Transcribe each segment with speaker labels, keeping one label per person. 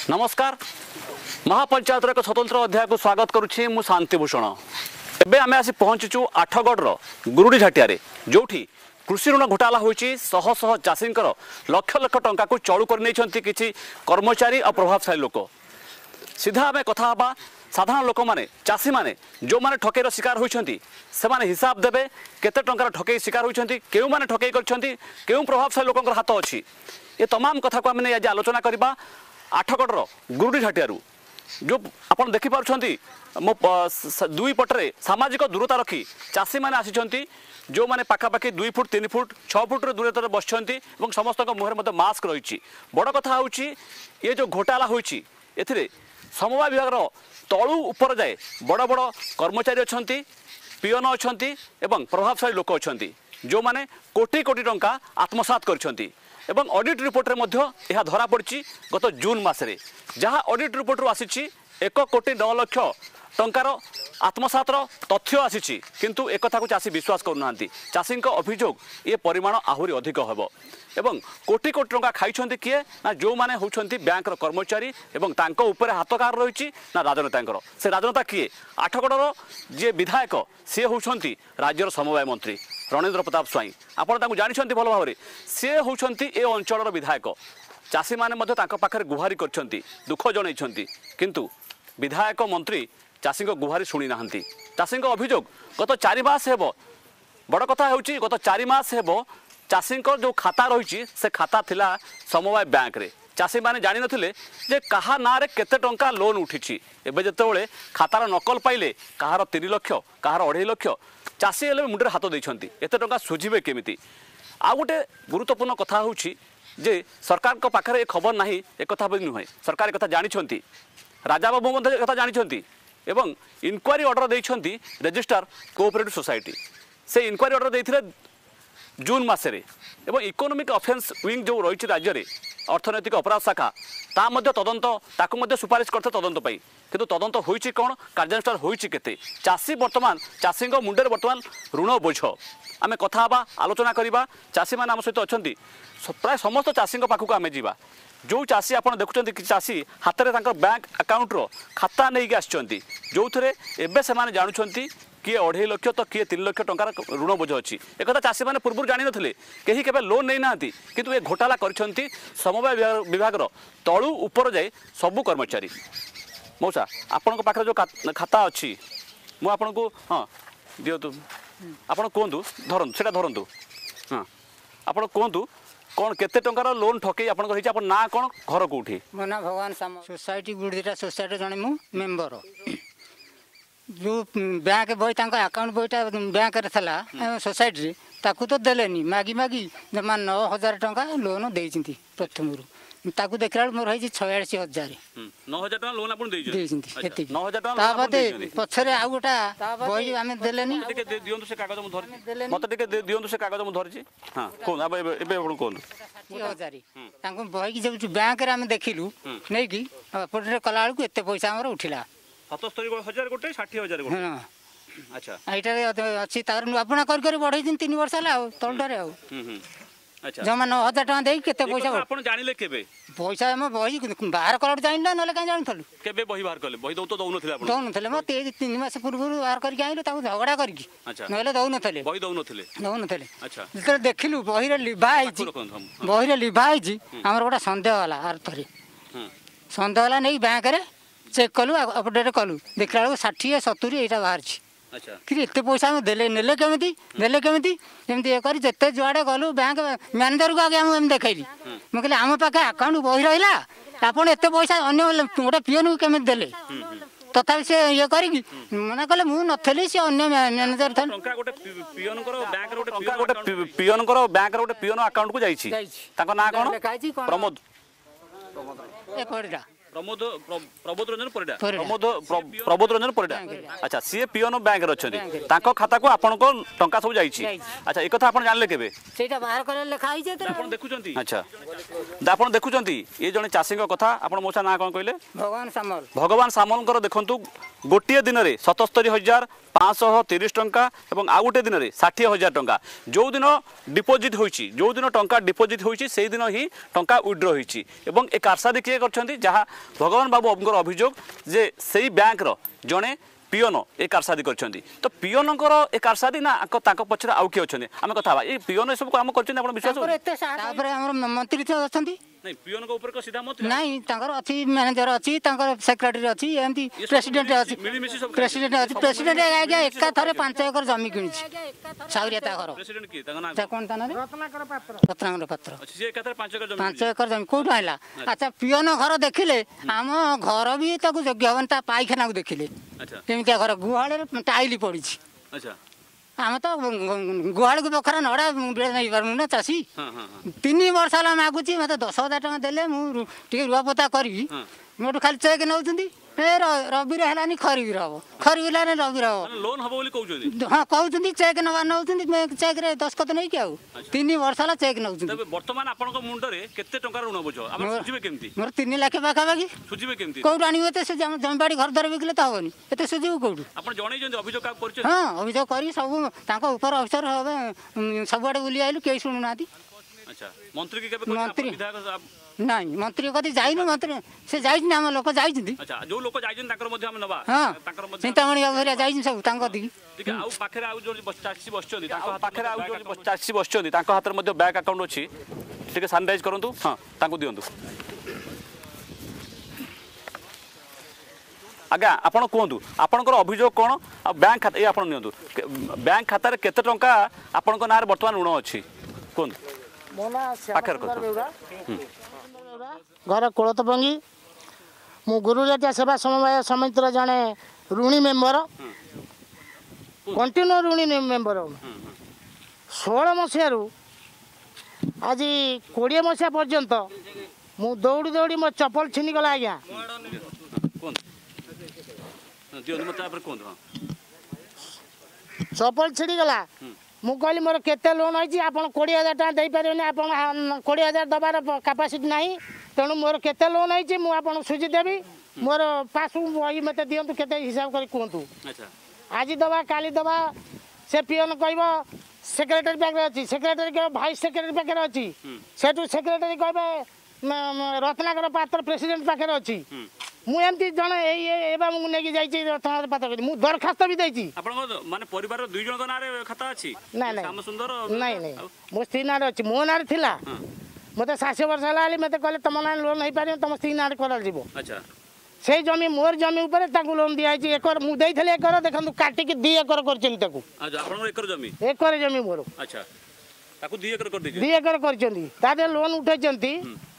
Speaker 1: नमस्कार महापंचायत एक स्वतंत्र अध्याय को स्वागत करुच्ची मु शांतिभूषण एबे आमे आसी पहुंचीचु आठगढ़ गुरुडी झाटिया जो कृषि ऋण घोटाला होची शह शह चाषींकर लक्ष लक्ष टंका को चलू कर किछि कर्मचारी और प्रभावशाली लोक सीधा आमे कथा हबा साधारण लोक माने चाषी माने जो माने ठकेर शिकार होइछंती से माने हिसाब देबे केते टंकार ठकेई शिकार होइछंती केउ माने ठकेई करछंती केउ प्रभावशाली लोकंकर हाथ अछि ये तमाम कथा को आमे आज आलोचना करबा आठगढ़ गुरुडी झाटियारू जो आपन देखि पारुछंती मो दुई पटरे सामाजिक दूरता रखी चाषी माने आसिछंती जो माने पाखापाखि 2 फुट 3 फुट 6 फुट दूरता बसछंती एवं समस्त मुहर मध्य मास्क रही बड़ कथा होची ये जो घोटाला होची एथिरे समवाय विभाग तलू ऊपर जाए बड़ बड़ कर्मचारी अछंती पियन अछंती एवं प्रभावशाली लोक अछंती जो माने कोटी कोटी टंका आत्मसात करछंती एवं ऑडिट रिपोर्ट रे मध्य यह धरा पड़ी गत जून मासरे जहाँ ऑडिट रिपोर्ट रू आसी 1 कोटी 9 लक्ष टंकार आत्मसातर तथ्य आसी किंतु एक कथा को चाषी विश्वास करूना चाषी अभियोग ये परिमाण आहरी अधिक हम एवं कोटी कोटी टंका खाई किए ना जो मैंने होती बैंक कर्मचारी एवं तांको ऊपर हाथ कार रही ना राजनेता से राजनेता किए आठगढ़ जी विधायक सी होती राज्यर समवाय मंत्री रणेंद्र प्रताप स्वाई आपड़ जानते भल भाव सी होती ए अंचल विधायक चाषी मैंने पाखे गुहारी कर दुख जन किंतु विधायक मंत्री चाषी गुहारी शुणी ना चाषी अभियोग गत 4 मास हेब बड़ कथा होची गत 4 मास हेब चाषी जो खाता रही से खाता थिला समवाय बैंक रे चाषी मैंने जान नथिले जे कहा ना रे केते टंका लोन उठी एबे जेतेबेले खातार नकल पाइले कहार 3 लक्ष कहार 2.5 लक्ष चाषी हेले मुंडे हाथ देइछंती एते टंका सुझिबे केमिति आ गोटे गुरुत्वपूर्ण कथा होची जे सरकार को पाखरे खबर नाही एक कथा नुहे सरकार कथा जानिछंती राजा बाबू मध्य कथा जानिछंती एवं इनक्वारी ऑर्डर देइछंती रजिस्ट्रार कोऑपरेटिव सोसाइटी से इनक्वारी ऑर्डर देइथिले जून मासरे एवं इकोनॉमिक ऑफेंस विंग जो रही राज्य में अर्थनैतिक अपराध शाखा ता मध्य तदंत ताकू मध्य सुपारिश करते तदंत पाई किंतु तदंत होईची कोन कार्यानुष्ठान होईची केते चाषी वर्तमान चाषी मुंडे वर्तमान ऋण बोझ आमे कथा हबा आलोचना करिबा चाषी मान आम सहित अछंती प्राय समस्त चाषी पाखक आमे जीवा जो चाषी आप देखुं कि चाषी हाथ में बैंक अकाउंट रो खाता नहीं आसछंती जो थे एबे से माने जानुछंती किए 2.5 लक्ष तो किए 3 लक्ष टंकार ऋण बोझ अच्छी एक चाषी मैंने पूर्व जान नी कहीं केवल लोन नहीं ना किंतु ये घोटाला करछंती समवाय विभाग तलू ऊपर जाए सबू कर्मचारी मौसा आपण पाखे जो खाता अच्छी मु आपन को हाँ दिंतु आप कहतु धरतु से धरतु हाँ आप कहतु कौन केते टंकार लोन ठकई आप ना कौन घर कौटी
Speaker 2: मो ना भगवान साम सोसाइटी गुड़ीटा सोसाइटी जन मु मेम्बर जो बैंक बही अकाउंट बहीटा बैंक रे सोसाइटी ताकू तो देलेनी मागी मागी जमा 9,000 टंका लोन देइचिंती प्रथम ताकू देखला मोर है 86,000
Speaker 1: 9,000 टका लोन आपन देइचिंती
Speaker 2: हेती
Speaker 1: 9,000 टका
Speaker 2: ता बादे पछरे आ गोटा बही आमे देलेनी
Speaker 1: टिके दियंतु से कागज मु धरि मते टिके दियंतु से कागज मु धरिछि हां कोन एबे आपण कोन
Speaker 2: 86,000 तांको बही की जब बैंक रे आमे देखिलु नै की पटरे कला को एते पैसा हमर उठिला
Speaker 1: 77,000 गोटे 60,000 गोटे अच्छा
Speaker 2: एटा अच्छी तार आपना कर बढ़ई दिन 3 वर्ष हला तलडरे आ
Speaker 1: अच्छा
Speaker 2: जमा 9,000 टका देई केते पैसा
Speaker 1: आपण जानिले केबे
Speaker 2: पैसा हम बही बाहर कलट जानिला नले काई जानथलु
Speaker 1: केबे बही बाहर कले बही तो दउ नथिले आपण
Speaker 2: दउ नथिले म 3 मास पूर्व बाहर करके आइलो ताऊ झगड़ा करकी
Speaker 1: अच्छा
Speaker 2: नले दउ नथिले
Speaker 1: बही दउ नथिले
Speaker 2: अच्छा जेते देखिलु बही रे लिभा आइची बही रे लिभा आइची हमर गोटा संदेह वाला अर्थरे संदेह वाला नहीं बैंक रे चेक कलु अपडेट कलु देखला 60 70 एटा बाहर छी
Speaker 1: अच्छा
Speaker 2: कि एते पैसा हम देले नेले केमिति एमती ये करी जते जुआडे गलु बैंक मैनेजर को आगे हम देखैली म कहले हम पाके अकाउंट बही रहिला आपण एते पैसा अन्य गोटे पियन को केमिति देले तथापि से ये करी मना कहले मु नथली से अन्य मैनेजर थन
Speaker 1: टंका गोटे पियन करो बैंक रो गोटे पियन करो बैंक रो गोटे पियन अकाउंट को जाईची ताको ना कोन प्रमोद
Speaker 2: ए पड़िरा
Speaker 1: प्रबोध रंजन परिडा प्रबोध रंजन परिडा अच्छा सी पियन बैंक रे अछंती ताको खाता को आपन को टंका सब जाईची अच्छा एक कथा आपन जानले केबे
Speaker 2: सेटा बाहर करे लिखा आइ जे
Speaker 1: आपन देखुचंती अच्छा आपन देखुचंती ये जने चाषी कथा आपन मोसा ना कोन कहले भगवान सामल कर देखंतु गोटे दिन में 77,530 टंका और आउ गोटे दिन में 60,000 टंका जो दिन डिपोजिट होइछि जो दिन टंका डिपोजिट होइछि से दिन ही टंका विड्रॉ होइछि एवं ए कारसादी किए करछंती जहाँ भगवान बाबू अभियोग जे से बैंकर जड़े पिओन ए कारसादी करछंती तो पिओनकर ए कारसादी ना पछरे आउ किए अच्छे आम कथा ये पिओन सब काम कर विश्वास
Speaker 2: मंत्री अच्छा
Speaker 1: नहीं पिओन को ऊपर को सीधा मत
Speaker 2: नहीं अच्छी मैनेजर अच्छी सेक्रेटरी अच्छी एमती प्रेसिडेंट अच्छी प्रेसिडेंट अच्छी प्रेसिडेंट आज्ञा एका थरे 5 एकर जमी किनी साउरिया घर
Speaker 1: प्रेसिडेंट की ताका ना
Speaker 2: कौन ता रत्नाकर पात्र
Speaker 1: अच्छा से एका थरे 5 एकर जमी
Speaker 2: 5 एकर जमी कोठु आइला अच्छा पिओन घर देखिले आम घर भी ताकू योग्य हवन ता पाइखाना को देखिले
Speaker 1: अच्छा
Speaker 2: केमितिया घर गुहाळे टाइली पड़ी
Speaker 1: अच्छा
Speaker 2: आम तो गुहाड़ को बखरा नड़ा मुंडे नहीं पारू ना चाषी
Speaker 1: हां हां
Speaker 2: 3 वर्ष है मागुची मत 10,000 टका देले मुझे रुआपोता करी मोटू खाली चेक नौचंदी रबीर है खरीबीर हम खरीबीर रबीर हम
Speaker 1: लोन हम बोली कहउछंती
Speaker 2: हाँ कहते चेक नवा नौचंदी चेक रे दस्खत नहीं क्या 3 वर्ष है चेक नौचंदी
Speaker 1: तबे वर्तमान आपन को मुंडरे केते टका ऋण बुझ हम सुझिबे केमती
Speaker 2: मोर 3 लाख पाखा पाखी
Speaker 1: सुझिबे केमती
Speaker 2: कोड आनिबे ते जमीबाड़ी घर द्वार बिकले तो हबनी एते सुझिबे कोड
Speaker 1: आपन जणै जंदी अभियोग का करछ
Speaker 2: हाँ अभियोग करी सब तांको ऊपर अफसर हबे सबआडे बुली आइलु केही सुनु नाती
Speaker 1: अच्छा मंत्री की केबे
Speaker 2: मंत्री
Speaker 1: विधायक
Speaker 2: नहीं मंत्री कति जाइनु मंत्री से जाइछन हम लोक जाइछन
Speaker 1: अच्छा जो लोक जाइछन ताकर मध्ये हम नबा
Speaker 2: हाँ
Speaker 1: ताकर मध्ये
Speaker 2: चिंतामणि बाबू जाइछन सब तांको दी
Speaker 1: ठीक है आउ पाखरे आउ जो चासी बसचंदी ताको पाखरे आउ जो चासी बसचंदी ताको हाथ मध्ये बैंक अकाउंट अछि ठीक है सैनिटाइज करंतु हां ताको दियंतु आज्ञा आपण कहतु आपणकर अभियोग कौन आ बैंक खाता ये आपण नियंतु बैंक खाता रे केते टंका आपणको नार वर्तमान ऋण अछि कोन पाखर
Speaker 3: घर कोलतबंगी मु गुरुजाटिया सेवा समवाय समितिर जड़े ऋणी मेम्बर कंटिन्यू ऋणी मेम्बर 16 मसीह आज 20 मसीहा पर्यंत मु दौड़ी दौड़ी मो चपल छिनीगला आज्ञा चपल छिड़ीगला मु कहली मोर केते लोन होइछि आपण 20,000 टका देई परिबनि आपण 20,000 दबार कैपेसिटी नाही तेणु मोर केते लोन होइछि मु आपण सुझी देबी मोर पासबुक बही मते दियंतु केते हिसाब करी कहंतु अच्छा आज दबा काली दबा से पियन कहबो सेक्रेटरी पाखरे अछि सेक्रेटरी के भाइस सेक्रेटरी पाखरे अछि सेटु सेक्रेटरी कहबे रत्नाकर पात्र प्रेसिडेंट पाखरे अछि मु एमती जण एबा मु नेकी जाईची रत्नाकर पात्र मु दरखास्त भी देईची
Speaker 1: आपण माने परिवार दुई जण नारे खाता अछि
Speaker 3: नहीं
Speaker 1: श्याम सुंदर
Speaker 3: नहीं मो स्त्री नारे अछि मो नारे थिला मते 60 वर्ष हलाली मते कहले तुम ना लोन नहीं पारे तुम स्त्री नारे करल जीवो अच्छा से जमी मोर जमी ऊपर ताकू लोन दिया छी एकर मु देइथले एकर देखंतु काटी के 2 एकर करचन ताकू
Speaker 1: अच्छा आपण
Speaker 3: एकर जमी मोर
Speaker 1: अच्छा ताकू 2 एकर कर दिजे
Speaker 3: 2 एकर करचंदी तादे लोन उठैचंती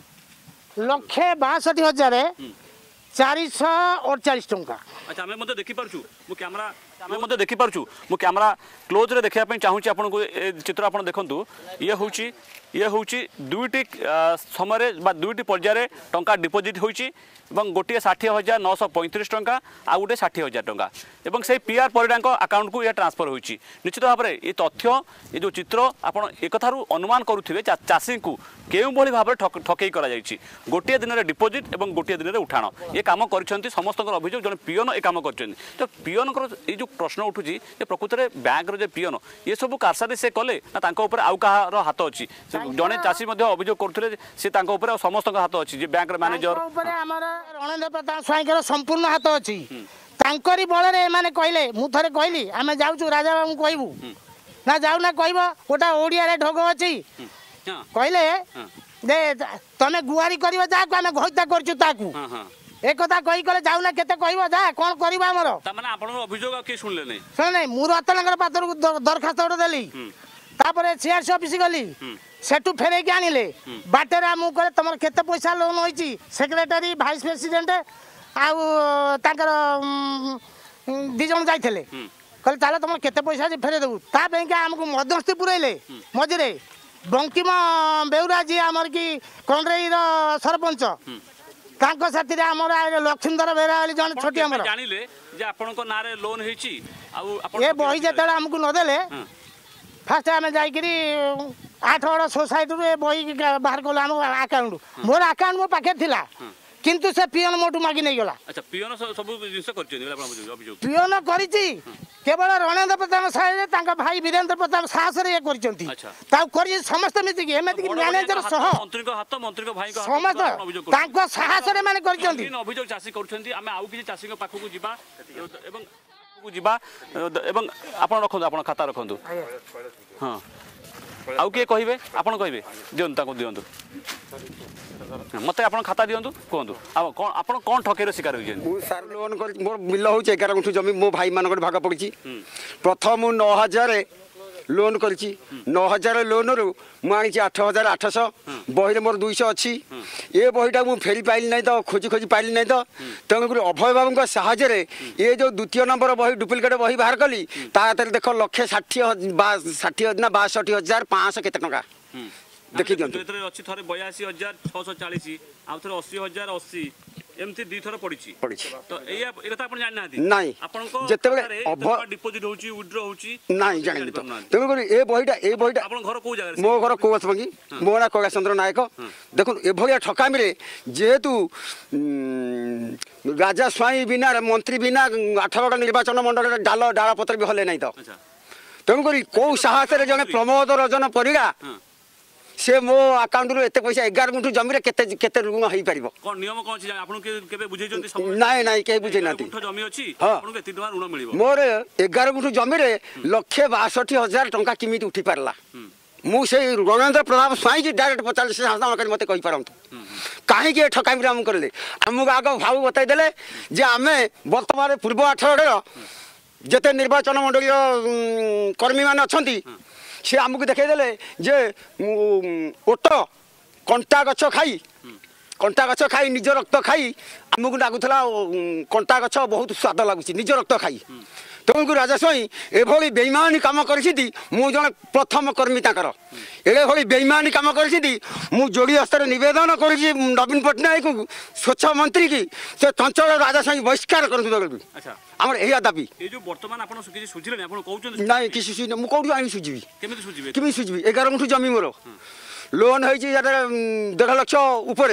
Speaker 3: 1,62,000 448 टंका
Speaker 1: अच्छा हमें मते देखि परछु मु कैमरा हमें मते देखि परछु मु कैमरा क्लोज रे देखिया पे चाहू छी आपन को चित्र आपन देखंतु ये होची दुईटी समय बा दुईटी पर्यायर टंका डिपोजिट होईची एवं गोटे 60,935 टंका आ गोटे 60,000 टंका एवं से पीआर परिडांक अकाउंट को यह ट्रांसफर होईची निश्चित भाव में ये तथ्य ये जो चित्र आपण एकथारु अनुमान करुथिबे चाषी को केउ भली भाव ठकई करा जाईची गोटे दिन रे डिपोजिट एवं गोटे दिन रे उठाण ये काम करछंती समस्त अभियोग जन पियन ए काम करछंती तो पियन ये जो प्रश्न उठुची जे प्रकृत रे बैंक रो जे पियन ये सब कारसादी से कले ना तांको ऊपर आउ कहार हाथ अछि जने चाषी मध्ये अभियोग करथले से तांको ऊपर समस्त हाथ अछि जे बैंक रे मैनेजर
Speaker 3: ऊपर हमर रणेंद्र प्रताप स्वाईकर संपूर्ण हाथ अछि तांकरी बळ रे माने कहले मु थरे कहली आमे जाउछु राजा बाबू कहबू ना जाउ ना कहबो ओटा ओडिया रे ढोग अछि कहले दे तमे गुआरी करबा जा को आमे घोइता करछु ताकू एक कथा कही कले जाउ ना केते कहबो जा कोन करबा हमर
Speaker 1: त माने आपण अभियोग के सुनले नै
Speaker 3: सुन नै मु रत्नाकर पात्र को दरखास्त ओड देली तापरे सीआरसी ऑफिस गली सेटू फेरे के आनिले बाटे रा मु करे तमर केते पैसा लोन होईची सेक्रेटरी वाइस प्रेसिडेंट आउ ताकर 2 जण जाइथले कहले ताले तमर केते पैसा जे फेरे देबू ता बैंक हमकु मध्यस्थी पुरैले मजरे बंकिम बेउरा जी हमर की कंड्रेई रो सरपंच तांको साथी रे हमर लक्ष्मीधर बेरा वाली जण छोटी हमर
Speaker 1: जानिले जे आपन को नारे लोन हेची आउ आपन
Speaker 3: ए बही जेतला हमकु न देले फास्ट आमे जाइकरी 8 सोसाइटी रे बही बाहर कोला हम अकाउंट मोर अकाउंट मो पाखे थिला କିନ୍ତୁ ସେ ପିଅନ ମୋଠୁ ମାଗି ନେଇଗଲା।
Speaker 1: ଆଚ୍ଛା ପିଅନ ସବୁ ଜିନିଷ କରିଛନ୍ତି ବୋଲି ଆପଣ ଅଭିଯୋଗ
Speaker 3: ପିଅନ କରିଛି କେବଳ ରଣେନ୍ଦ୍ର ପ୍ରତାପ ସାହେବ ତାଙ୍କ ଭାଇ ବୀରେନ୍ଦ୍ର ପ୍ରତାପ ସାହସରେ ଇଏ କରିଛନ୍ତି।
Speaker 1: ଆଚ୍ଛା।
Speaker 3: ତାକୁ କରି ସମସ୍ତେ ମିଶିକି ଏମିତିକି ମ୍ୟାନେଜର ସହ
Speaker 1: ମନ୍ତ୍ରୀଙ୍କ ହାତ ମନ୍ତ୍ରୀଙ୍କ ଭାଇଙ୍କ ହାତ
Speaker 3: ସମସ୍ତ
Speaker 1: ଅଭିଯୋଗ
Speaker 3: ତାଙ୍କ ସାହସରେ ମାନେ କରିଛନ୍ତି।
Speaker 1: ଅଭିଯୋଗ ଚାଷୀ କରୁଛନ୍ତି ଆମେ ଆଉ କିଛି ଚାଷୀଙ୍କ ପାଖକୁ ଯିବା ଏବଂ ଯିବା ଏବଂ ଆପଣ ରଖନ୍ତୁ ଆପଣ ଖାତା ରଖନ୍ତୁ ହଁ ଆଉ କିଏ କହିବେ ଆପଣ କହିବେ ଦିଅନ୍ତୁ ତାଙ୍କୁ ଦିଅନ୍ତୁ ମତେ ଆପଣ ଖାତା ଦିଅନ୍ତୁ କୁହନ୍ତୁ ଆଉ କ'ଣ ଆପଣ କ'ଣ ଠକେଇର ଶିକାର ହୋଇଛନ୍ତି?
Speaker 4: ମୁଁ ସାର୍ ଲୋନ୍ କରିଛି ମୋର ବିଲ ହେଉଛି 11 ଗୁଣ୍ଠ ଜମି ମୋ ଭାଇମାନଙ୍କର ଭାଗ ପଡ଼ିଛି। ପ୍ରଥମ ମୁଁ 9,000 ଲୋନ୍ କରିଛି 9,000 ଲୋନ୍ରୁ ମୁଁ ଆଣିଛି 8,800 ବହିରେ ମୋର 200 ଅଛି। ଏ ବହିଟା ମୁଁ ଫେରି ପାଇଲି ନାହିଁ ତ ଖୋଜି ପାଇଲି ନାହିଁ ତ ତେଣୁକରି ଅଭୟ ବାବୁଙ୍କ ସାହାଯ୍ୟରେ ଏ ଯେଉଁ ଦ୍ୱିତୀୟ ନମ୍ବର ବହି ଡୁପ୍ଲିକେଟ୍ ବହି ବାହାର କଲି ତା ହାତରେ ଦେଖ 1,60,62,500 କେତେ ଟଙ୍କା ଦେଖି ଦିଅନ୍ତୁ।
Speaker 1: ଅଛି ଥରେ 82,640 ଆଉ ଥରେ 80,080 ଏମିତି ଦି ଥର ପଡ଼ିଛି ତ ଏଇଆ ଏ କଥା ଆପଣ ଜାଣିନାହାନ୍ତି?
Speaker 4: ନାଇଁ
Speaker 1: ଆପଣଙ୍କ
Speaker 4: ଯେତେବେଳେ
Speaker 1: ଡିପୋଜିଟ୍ ହେଉଛି ୱିଡ୍ର ହେଉଛି
Speaker 4: ନାଇଁ ଜାଣିଲି ତ ତେଣୁକରି ଏ ବହିଟା
Speaker 1: ଆପଣଙ୍କ ଘର କୋଉ ଜାଗାରେ?
Speaker 4: ମୋ ଘର କୌଶବଙ୍ଗୀ ମୋ ନାଁ କୈଳାସ ଚନ୍ଦ୍ର ନାୟକ। ଦେଖନ୍ତୁ ଏଭଳିଆ ଠକାମିରେ ଯେହେତୁ ରାଜା ସ୍ୱାଇଁ ବିନା ମନ୍ତ୍ରୀ ବିନା 8ଗଡ଼ ନିର୍ବାଚନ ମଣ୍ଡଳୀରେ ଡାଳ ପତ୍ର ବି ହଲେ ନାହିଁ ତ ତେଣୁକରି କୋଉ ସାହସରେ ଜଣେ ପ୍ରମୋଦ ରଞ୍ଜନ ପରିଡ଼ା ସେ ମୋ ଆକାଉଣ୍ଟରୁ ଏତେ ପଇସା 11 ଗୁଣ୍ଠ ଜମିରେ କେତେ ଋଣ ହେଇପାରିବ?
Speaker 1: କ'ଣ ନିୟମ କ'ଣ ଅଛି ଆପଣଙ୍କୁ କେବେ ବୁଝେଇଛନ୍ତି?
Speaker 4: ନାଇଁ କେହି ବୁଝେଇ ନାହାନ୍ତି।
Speaker 1: ଜମି ଅଛି
Speaker 4: ହଁ
Speaker 1: ଆପଣଙ୍କୁ ଏତେ ଟଙ୍କା ଋଣ ମିଳିବ?
Speaker 4: ମୋର 11 ଗୁଣ୍ଠ ଜମିରେ 1,62,000 ଟଙ୍କା କେମିତି ଉଠି ପାରିଲା? ମୁଁ ସେଇ ରଣେନ୍ଦ୍ର ପ୍ରତାପ ସ୍ୱାଇଁକି ଡାଇରେକ୍ଟ ପଚାରିଲି ସେ ସାଧାରଣ କରି ମୋତେ କହିପାରନ୍ତୁ କାହିଁକି ଏ ଠକାମିରେ ଆମକୁ କରିଲେ? ଆମକୁ ଆଗ ଭାବୁ ବତାଇ ଦେଲେ ଯେ ଆମେ ବର୍ତ୍ତମାନ ପୂର୍ବ 8ଗଡ଼ର ଯେତେ ନିର୍ବାଚନ ମଣ୍ଡଳୀର କର୍ମୀମାନେ ଅଛନ୍ତି ସେ ଆମକୁ ଦେଖେଇଦେଲେ ଯେ ଓଟ କଣ୍ଟା ଗଛ ଖାଇ ନିଜ ରକ୍ତ ଖାଇ ଆମକୁ ଲାଗୁଥିଲା କଣ୍ଟା ଗଛ ବହୁତ ସ୍ୱାଦ ଲାଗୁଛି ନିଜ ରକ୍ତ ଖାଇ। ତେଣୁକୁ ରାଜା ସ୍ୱାଇଁ ଏଭଳି ବେଇମାନି କାମ କରିଛନ୍ତି ମୁଁ ଜଣେ ପ୍ରଥମ କର୍ମୀ ତାଙ୍କର ଏଭଳି ବେଇମାନି କାମ କରିଛନ୍ତି ମୁଁ ଯୋଡ଼ି ହସ୍ତରେ ନିବେଦନ କରୁଛି ନବୀନ ପଟ୍ଟନାୟକଙ୍କୁ ସ୍ୱଚ୍ଛ ମନ୍ତ୍ରୀ କି ସେ ଚଞ୍ଚଳ ରାଜା ସ୍ୱାଇଁ ବହିଷ୍କାର କରନ୍ତୁ। ଆମର ଏହା ଦାବି।
Speaker 1: ଏଇ ଯୋଉ ବର୍ତ୍ତମାନ ଆପଣ କିଛି ସୁଝିଲେନି ଆପଣ କହୁଛନ୍ତି?
Speaker 4: ନାଇଁ କିଛି ସୁଝିନି ମୁଁ କୋଉଠୁ ଆଣିକି ସୁଝିବି?
Speaker 1: କେମିତି ସୁଝିବେ?
Speaker 4: 11 ଗୁଣ୍ଠ ଜମି ମୋର ଲୋନ୍ ହେଇଛି 1.5 ଲକ୍ଷ ଉପରେ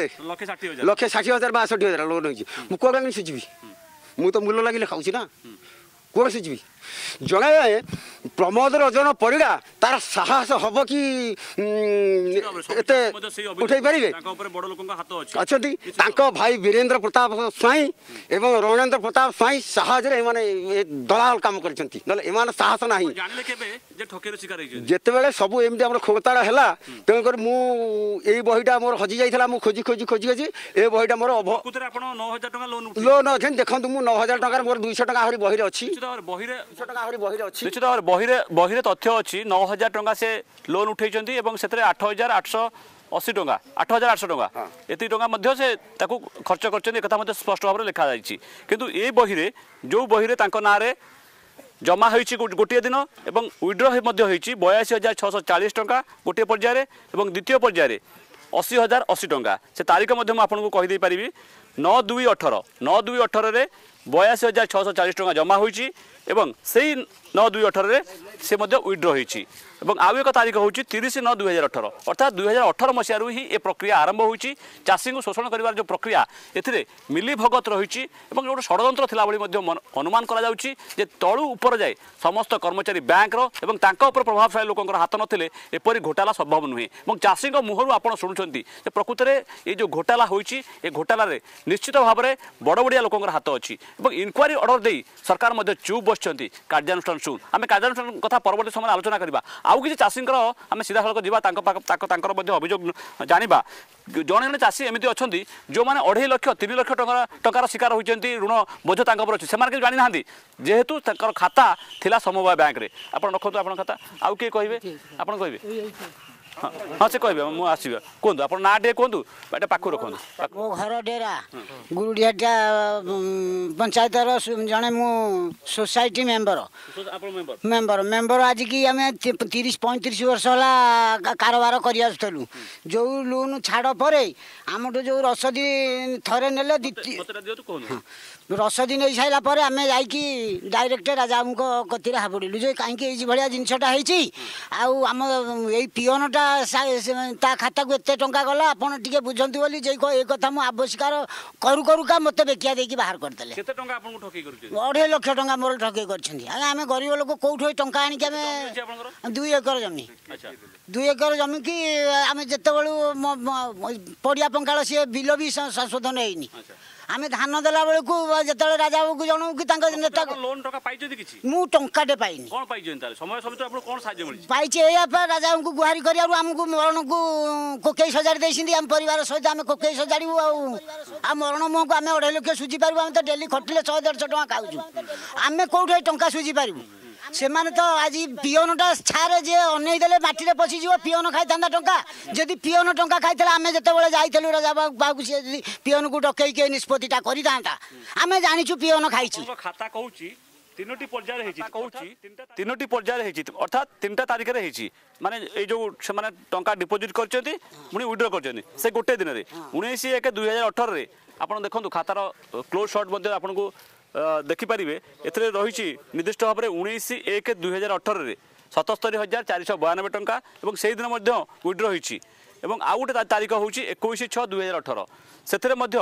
Speaker 4: 1,60,000 ଲୋନ୍ ହେଇଛି ମୁଁ କୁଆଡ଼େ ଆଣିକି ସୁଝିବି? ମୁଁ ତ ମୂଲ ଲାଗିଲେ ଖାଉଛି ନା କୁଆଡ଼େ ସୁଝିବି? ଜଣେ ପ୍ରମୋଦ ରଞ୍ଜନ ପରିଡ଼ା ତାର ସାହସ ହବ କି ଏତେ ଉଠେଇ ପାରିବେ? ଅଛନ୍ତି ତାଙ୍କ ଭାଇ ବୀରେନ୍ଦ୍ର ପ୍ରତାପ ସ୍ୱାଇଁ ଏବଂ ରଣେନ୍ଦ୍ର ପ୍ରତାପ ସ୍ୱାଇଁ ସାହାଯ୍ୟରେ ଏମାନେ ଦଲାଲ କାମ କରିଛନ୍ତି ନହେଲେ ଏମାନେ ସାହସ ନାହିଁ। ଯେତେବେଳେ ସବୁ ଏମିତି ଆମର ଖୋଳତାଡ଼ ହେଲା ତେଣୁକରି ମୁଁ ଏଇ ବହିଟା ମୋର ହଜି ଯାଇଥିଲା ମୁଁ ଖୋଜି ଏ ବହିଟା ମୋର ଲୋନ୍ ଅଛନ୍ତି। ଦେଖନ୍ତୁ ମୁଁ 9,000 ଟଙ୍କାରେ ମୋର 200 ଟଙ୍କା ଆହୁରି ବହିରେ ଅଛି।
Speaker 1: ନିଶ୍ଚିତ ଭାବରେ ବହିରେ ତଥ୍ୟ ଅଛି 9,000 ଟଙ୍କା ସେ ଲୋନ୍ ଉଠେଇଛନ୍ତି ଏବଂ ସେଥିରେ 8,880 ଟଙ୍କା 8,800 ଟଙ୍କା ଏତିକି ଟଙ୍କା ମଧ୍ୟ ସେ ତାକୁ ଖର୍ଚ୍ଚ କରିଛନ୍ତି ଏକଥା ମଧ୍ୟ ସ୍ପଷ୍ଟ ଭାବରେ ଲେଖାଯାଇଛି। କିନ୍ତୁ ଏ ବହିରେ ଯେଉଁ ବହିରେ ତାଙ୍କ ନାଁରେ ଜମା ହୋଇଛି ଗୋଟିଏ ଦିନ ଏବଂ ୱିଡ୍ର ମଧ୍ୟ ହୋଇଛି 82,640 ଟଙ୍କା ଗୋଟିଏ ପର୍ଯ୍ୟାୟରେ ଏବଂ ଦ୍ୱିତୀୟ ପର୍ଯ୍ୟାୟରେ 80,080 ଟଙ୍କା ସେ ତାରିଖ ମଧ୍ୟ ମୁଁ ଆପଣଙ୍କୁ କହିଦେଇପାରିବି 9/2/18ରେ 82,640 ଟଙ୍କା ଜମା ହୋଇଛି ଏବଂ ସେଇ 9/2/18ରେ ସେ ମଧ୍ୟ ୱିଡ୍ର ହୋଇଛି এবং আউ এক তারিখ হচ্ছে 30/9/2018 অর্থাৎ 2018 মশায়ু হি এ প্রক্রিয়া আরম্ভ হয়েছি চাষী শোষণ করার যে প্রক্রিয়া এতে মিলিভগত রয়েছে এবং গোটে ষড়যন্ত্র থাকা বলে অনুমান করা যাচ্ছে যে তলু উপর যায় সমস্ত কর্মচারী ব্যাঙ্কর এবং তাঁর উপর প্রভাবশালী লোক হাত নথিলে এপরি ঘোটালা সম্ভব নুহে এবং চাষী মুহরু আপনার শুণুচ্ছেন যে প্রকৃতরে এই যে ঘোটালা হয়েছে এ ঘোটালার নিশ্চিত ভাবে বড় বড়িয়া লোক হাত অছি এবং ইনকোয়ারি অর্ডর দিয়ে সরকার চুপ বসছেন কার্যানুষ্ঠান শুন আমি কার্যানুষ্ঠান কথা পরবর্তী সময় আলোচনা করা आउ किसी चाषी आम सीधा सड़क जाकर अभियोग जाना जड़े जड़े चाषी एमती अच्छा जो मैंने 2.5 लाख 3 लाख टंकार शिकार होती ऋण बोझ अच्छे से जानी ना जेहेतु खाता थिला समवाय बैंक रे आप रखु आप खाता आउ किए कहे आप कहे हाँ हाँ से कहे मुझे आसवे कहतु आप ना टे कहतु एटा पाखु रखु
Speaker 2: मो घर डेरा गुरुडिया पंचायत जड़े मु सोसाइटी मेम्बर मेम्बर आज की आम 30-35 वर्ष है कारोबार करूँ जो लोन छाड़ पर आम जो रसदी थरे ने
Speaker 5: रसदी नहीं सारा पर आम जाकि डायरेक्ट राजा कति हाबुड़ू जो कहीं भाया जिनसटा आम यही पिओनटा ता खाता को एत टा गला आपड़ टे बुझंतु बोली जे ये कथा मुझे आविष्कार करू करूका मत बेकिया देकी बाहर करदे 2.5 लाख टंका मोर ठकई कर गरीब लोक कौट टा आणिक आम 2 एकर जमी 2 एकर जमी कि आम जिते पड़िया पंकाल सी बिल भी संशोधन होनी आम धान देला बेलू जो राजा बाबू को जनऊ कि नेता
Speaker 1: लोन टका पाइछथि किछि
Speaker 5: मु टंकाटे पाइनी
Speaker 1: कोन पाइछन ताले समय समिति आपन कोन साहाय्य मिलि
Speaker 5: पाइछे एया पर राजा को गुहारी करियारु हमकु मरण को कोकेई सजाड़ी देसिंदी हम परिवार सहित हम कोकेई सजाड़ीबु आ मरण मोह को हम 2.5 लाख सुझी पारबु हम तो डेली खटिले 100-150 टका खाउछु आम कोठे टंका सुझी पारबु से माने तो आज पिओनटा छारे जे अनै देले माटी रे पसी जीव पिओन खाइ थांदा टंका जदि पिओन टंका खाइतला आमे जते बेले जाइतलु राजा बाबू से जदि पिओन को डकई के निष्पत्तिटा करि थांता आमे जानिछु पिओन खाइछि
Speaker 1: खाता कहूची तीनोटी पर्याय हेछि कहूची तीनोटी पर्याय हेछि अर्थात 3टा तारिख रे हेछि माने ए जो से माने टंका डिपॉजिट करचंती मुनी विड्रॉ करचंती से गोटे दिन रे 19/1/2018 रे आपण देखंतु खातार क्लोज शॉट मध्ये आपण को देखिपारे एथिरे रही निर्दिष्ट भाव में 19/1/2018 रे 77,492 टंका और से दिन विड्रॉ होती आउ गोटे तारीख हूँ 21/6/2018 से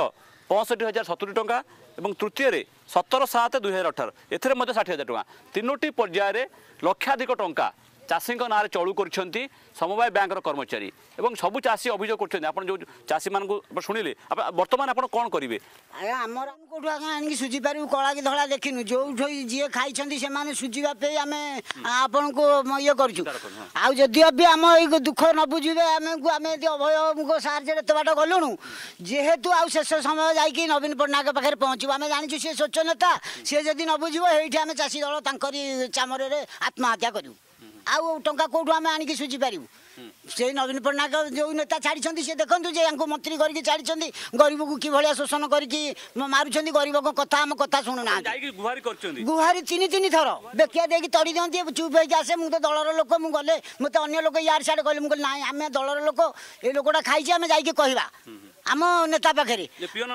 Speaker 1: 65,070 टंका और तृतीय 17/7/2018 एथिरे 60,000 टंका तीनोटी पर्यायर लक्षाधिक टंका चाषी ना चलू कर समवाय बैंक कर्मचारी और सबू चाषी अभियोग कर चाषी मान शुणिले बर्तमान आप कौन करेंगे
Speaker 5: आमर कौटू आगे सुझी पारू कला कि धला देखिनु जो जी खाई से सुझापे आम आपण को ये करूँ भी आम ये दुख न बुझे आम अभय साहय एत बाट गलुणु जेहेतु आउ शेष समय जाकि नवीन पट्टनायक पाखे पहुँचू आम जाचु सी स्वच्छ नेता सी जदि न बुझे ये आम चाषी दल तरी चामरे आत्महत्या करूँ आउ टंका कौटू आम आणिक सुझी पारू से नवीन पट्टनायक जो नेता छाड़ी सी देखते जे मंत्री करके छाड़ी गरीब को कि भाया शोषण करके मारुंट गरीब को कथा आम कथा शुणुना गुहारी 3 थर बेकिया देकी तड़ी दिखती चुप होगी आसे मुझे दलर लोक मुझे मत अन्य लोक यार सियाड़े कहले मुझे ना आम दलर लोक ये लोकटा खाई आम जा कहवा आम नेता पाखे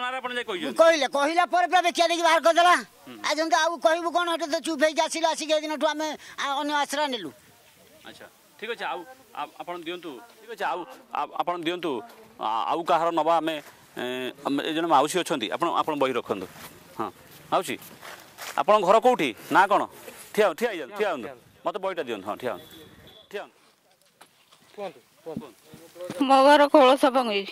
Speaker 5: कहले कहला बेकिया देकी बाहर करदेला आज आउ कहबू कौन तो चुप होगी आसिल आसिक दिन आम अन्य आश्रय नेलु
Speaker 1: अच्छा ठीक अच्छे आपन दियंतु ठीक अच्छे आपन दियंतु आउ कहार नवा आम जन माउसी अच्छा आपन बही रखु हाँ माउसी आपन घर कौटी ना कौन ठिया ठिया ठिया मत बहीटा दियंतु हाँ ठिया ठिया
Speaker 6: मो घर कौलस बंगी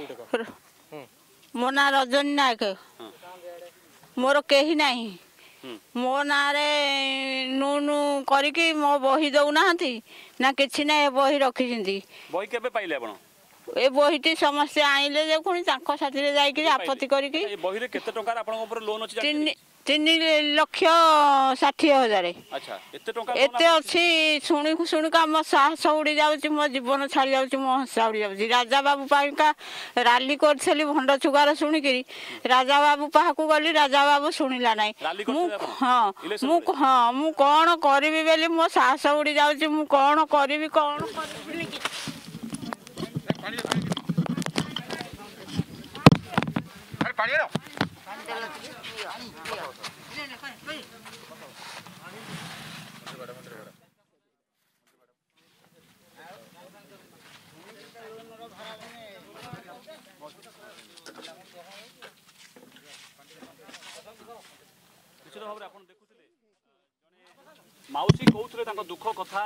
Speaker 6: मो ना रजनी नायक मोर कहीं नहीं मो ना नु करिकी मो बही दौना ना किसी ना ये बही रखी
Speaker 1: बही केबे पाइले आपण
Speaker 6: ए बहीटी समस्या आइले जे पुणी तांको साथी जाइकी आपत्ति करिकी
Speaker 1: बही रे केते टंका आपण ऊपर लोन अछि
Speaker 6: 3,60,000
Speaker 1: अच्छा एते टंका
Speaker 6: एते अछि शुणी का मो साहस उड़ी जाउची मो जीवन छाड़ी जाउची मो हंसा उड़ी जाउची राजा बाबू पाइका राली करछली भंड चुगार शुणी करी राजा बाबू पाहकू गली राजा बाबू शुणिला नाही मु कोन करबी बेली मो साहस उड़ी जाउची मु कोन करबी
Speaker 1: माउसी कहते दुख कथा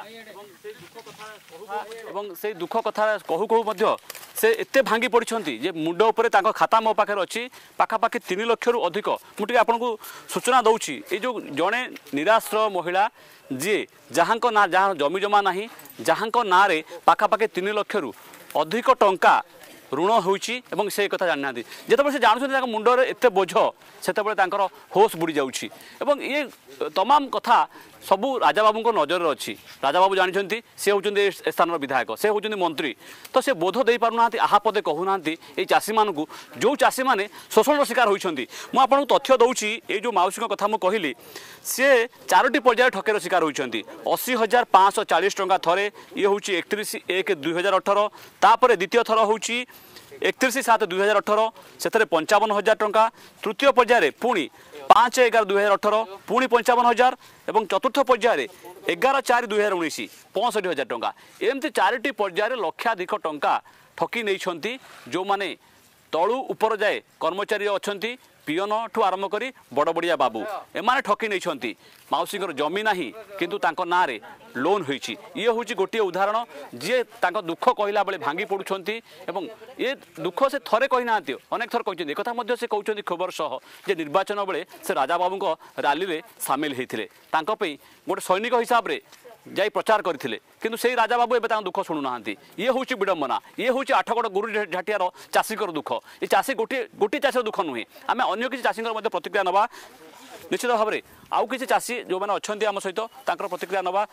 Speaker 1: से दुख कथा कहू कहू से एते भांगी पड़ती जे मुंड उपर खाता मो पाखे अच्छी पाखापाखि 3 लाख रु अधिक मुझे आपको सूचना दूची ये जो जड़े निराश्रय महिला जी जहाँ ना जहाँ जमी जमा ना जहाँ ना पाखापाखि 3 लाख रु अधिक टंका ऋण होची से कथा जाना जिते से जानते मुंडे एत बोझ से होश बुड़ी जाऊँगी ये तमाम कथा सबू राजा बाबू नजर अच्छी राजा बाबू जानते सी होती स्थान विधायक से होती मंत्री तो से बोध दे पारना आहा पदे कहूना ये चाषी मानू जो चाषी मैंने शोषण शिकार होती मुझे तथ्य दूची ये जो माउसी कथा मुझे कहली सी 4टी पर्याय ठकेर शिकार होती 80,540 टंका थे ये हूँ 31/1/2018 तापर द्वितीय थर हूँ 31/7/2018 से 55,000 टंका तृतीय पर्यायर पुणी 5/11/2018 पुणी 55,000 और चतुर्थ पर्यायर 11/4/2019 65,000 टंका एमती 4टी पर्यायर लक्षाधिक टंका ठकी नहीं जो माने तलू ऊपर जाए कर्मचारी अच्छा पियन ठू आरंभ कर बड़ बड़िया बाबू एमाने ठकी नहीं मौसी जमी ना किंतु तांको ना रे लोन होईची ये हूँ गोटे उदाहरण जी दुख कहला बेले भांगी पड़ुंट एवं ये दुख से थरे कही ना अनेक थर कहते कथा से कहते खबर सह जे निर्वाचन बेले से राजा बाबू रैली में सामिल होते गोटे सैनिक हिसाब से जाई प्रचार करथिले किंतु सेही राजा बाबू एबे दुख शुणु ना ये हूँ विडंबना ये हूँ आठगड़ गुरुडी झाटियार चाषीकर दुख ये चाषी गोटे चाषी दुख नुहे आम अन्य किसी चाषी प्रतिक्रिया नवा निश्चित भाव में आउ किसी चाषी जो मैंने अच्छा आम सहित प्रतिक्रिया नवा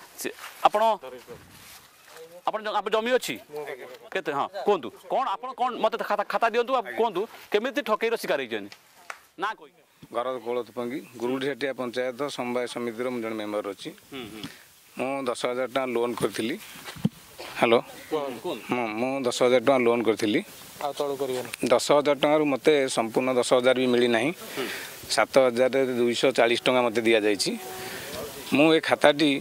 Speaker 1: आप जमी अच्छी केते हाँ कहतु कौन आप कौन मत खाता दिंतु कहतु केमी ठकईर शिकार होती ना कोई
Speaker 7: गरद कोलथ पंगी गुरुडी झाटिया पंचायत समवाय समितिर जन मेम्बर अच्छी मु 10,000 टका लोन करी हेलो मु 10,000 टका लोन करी 10,000 टका मत संपूर्ण 10,000 भी मिलना 7,240 टका मत दि जाइए मु ए खाताटी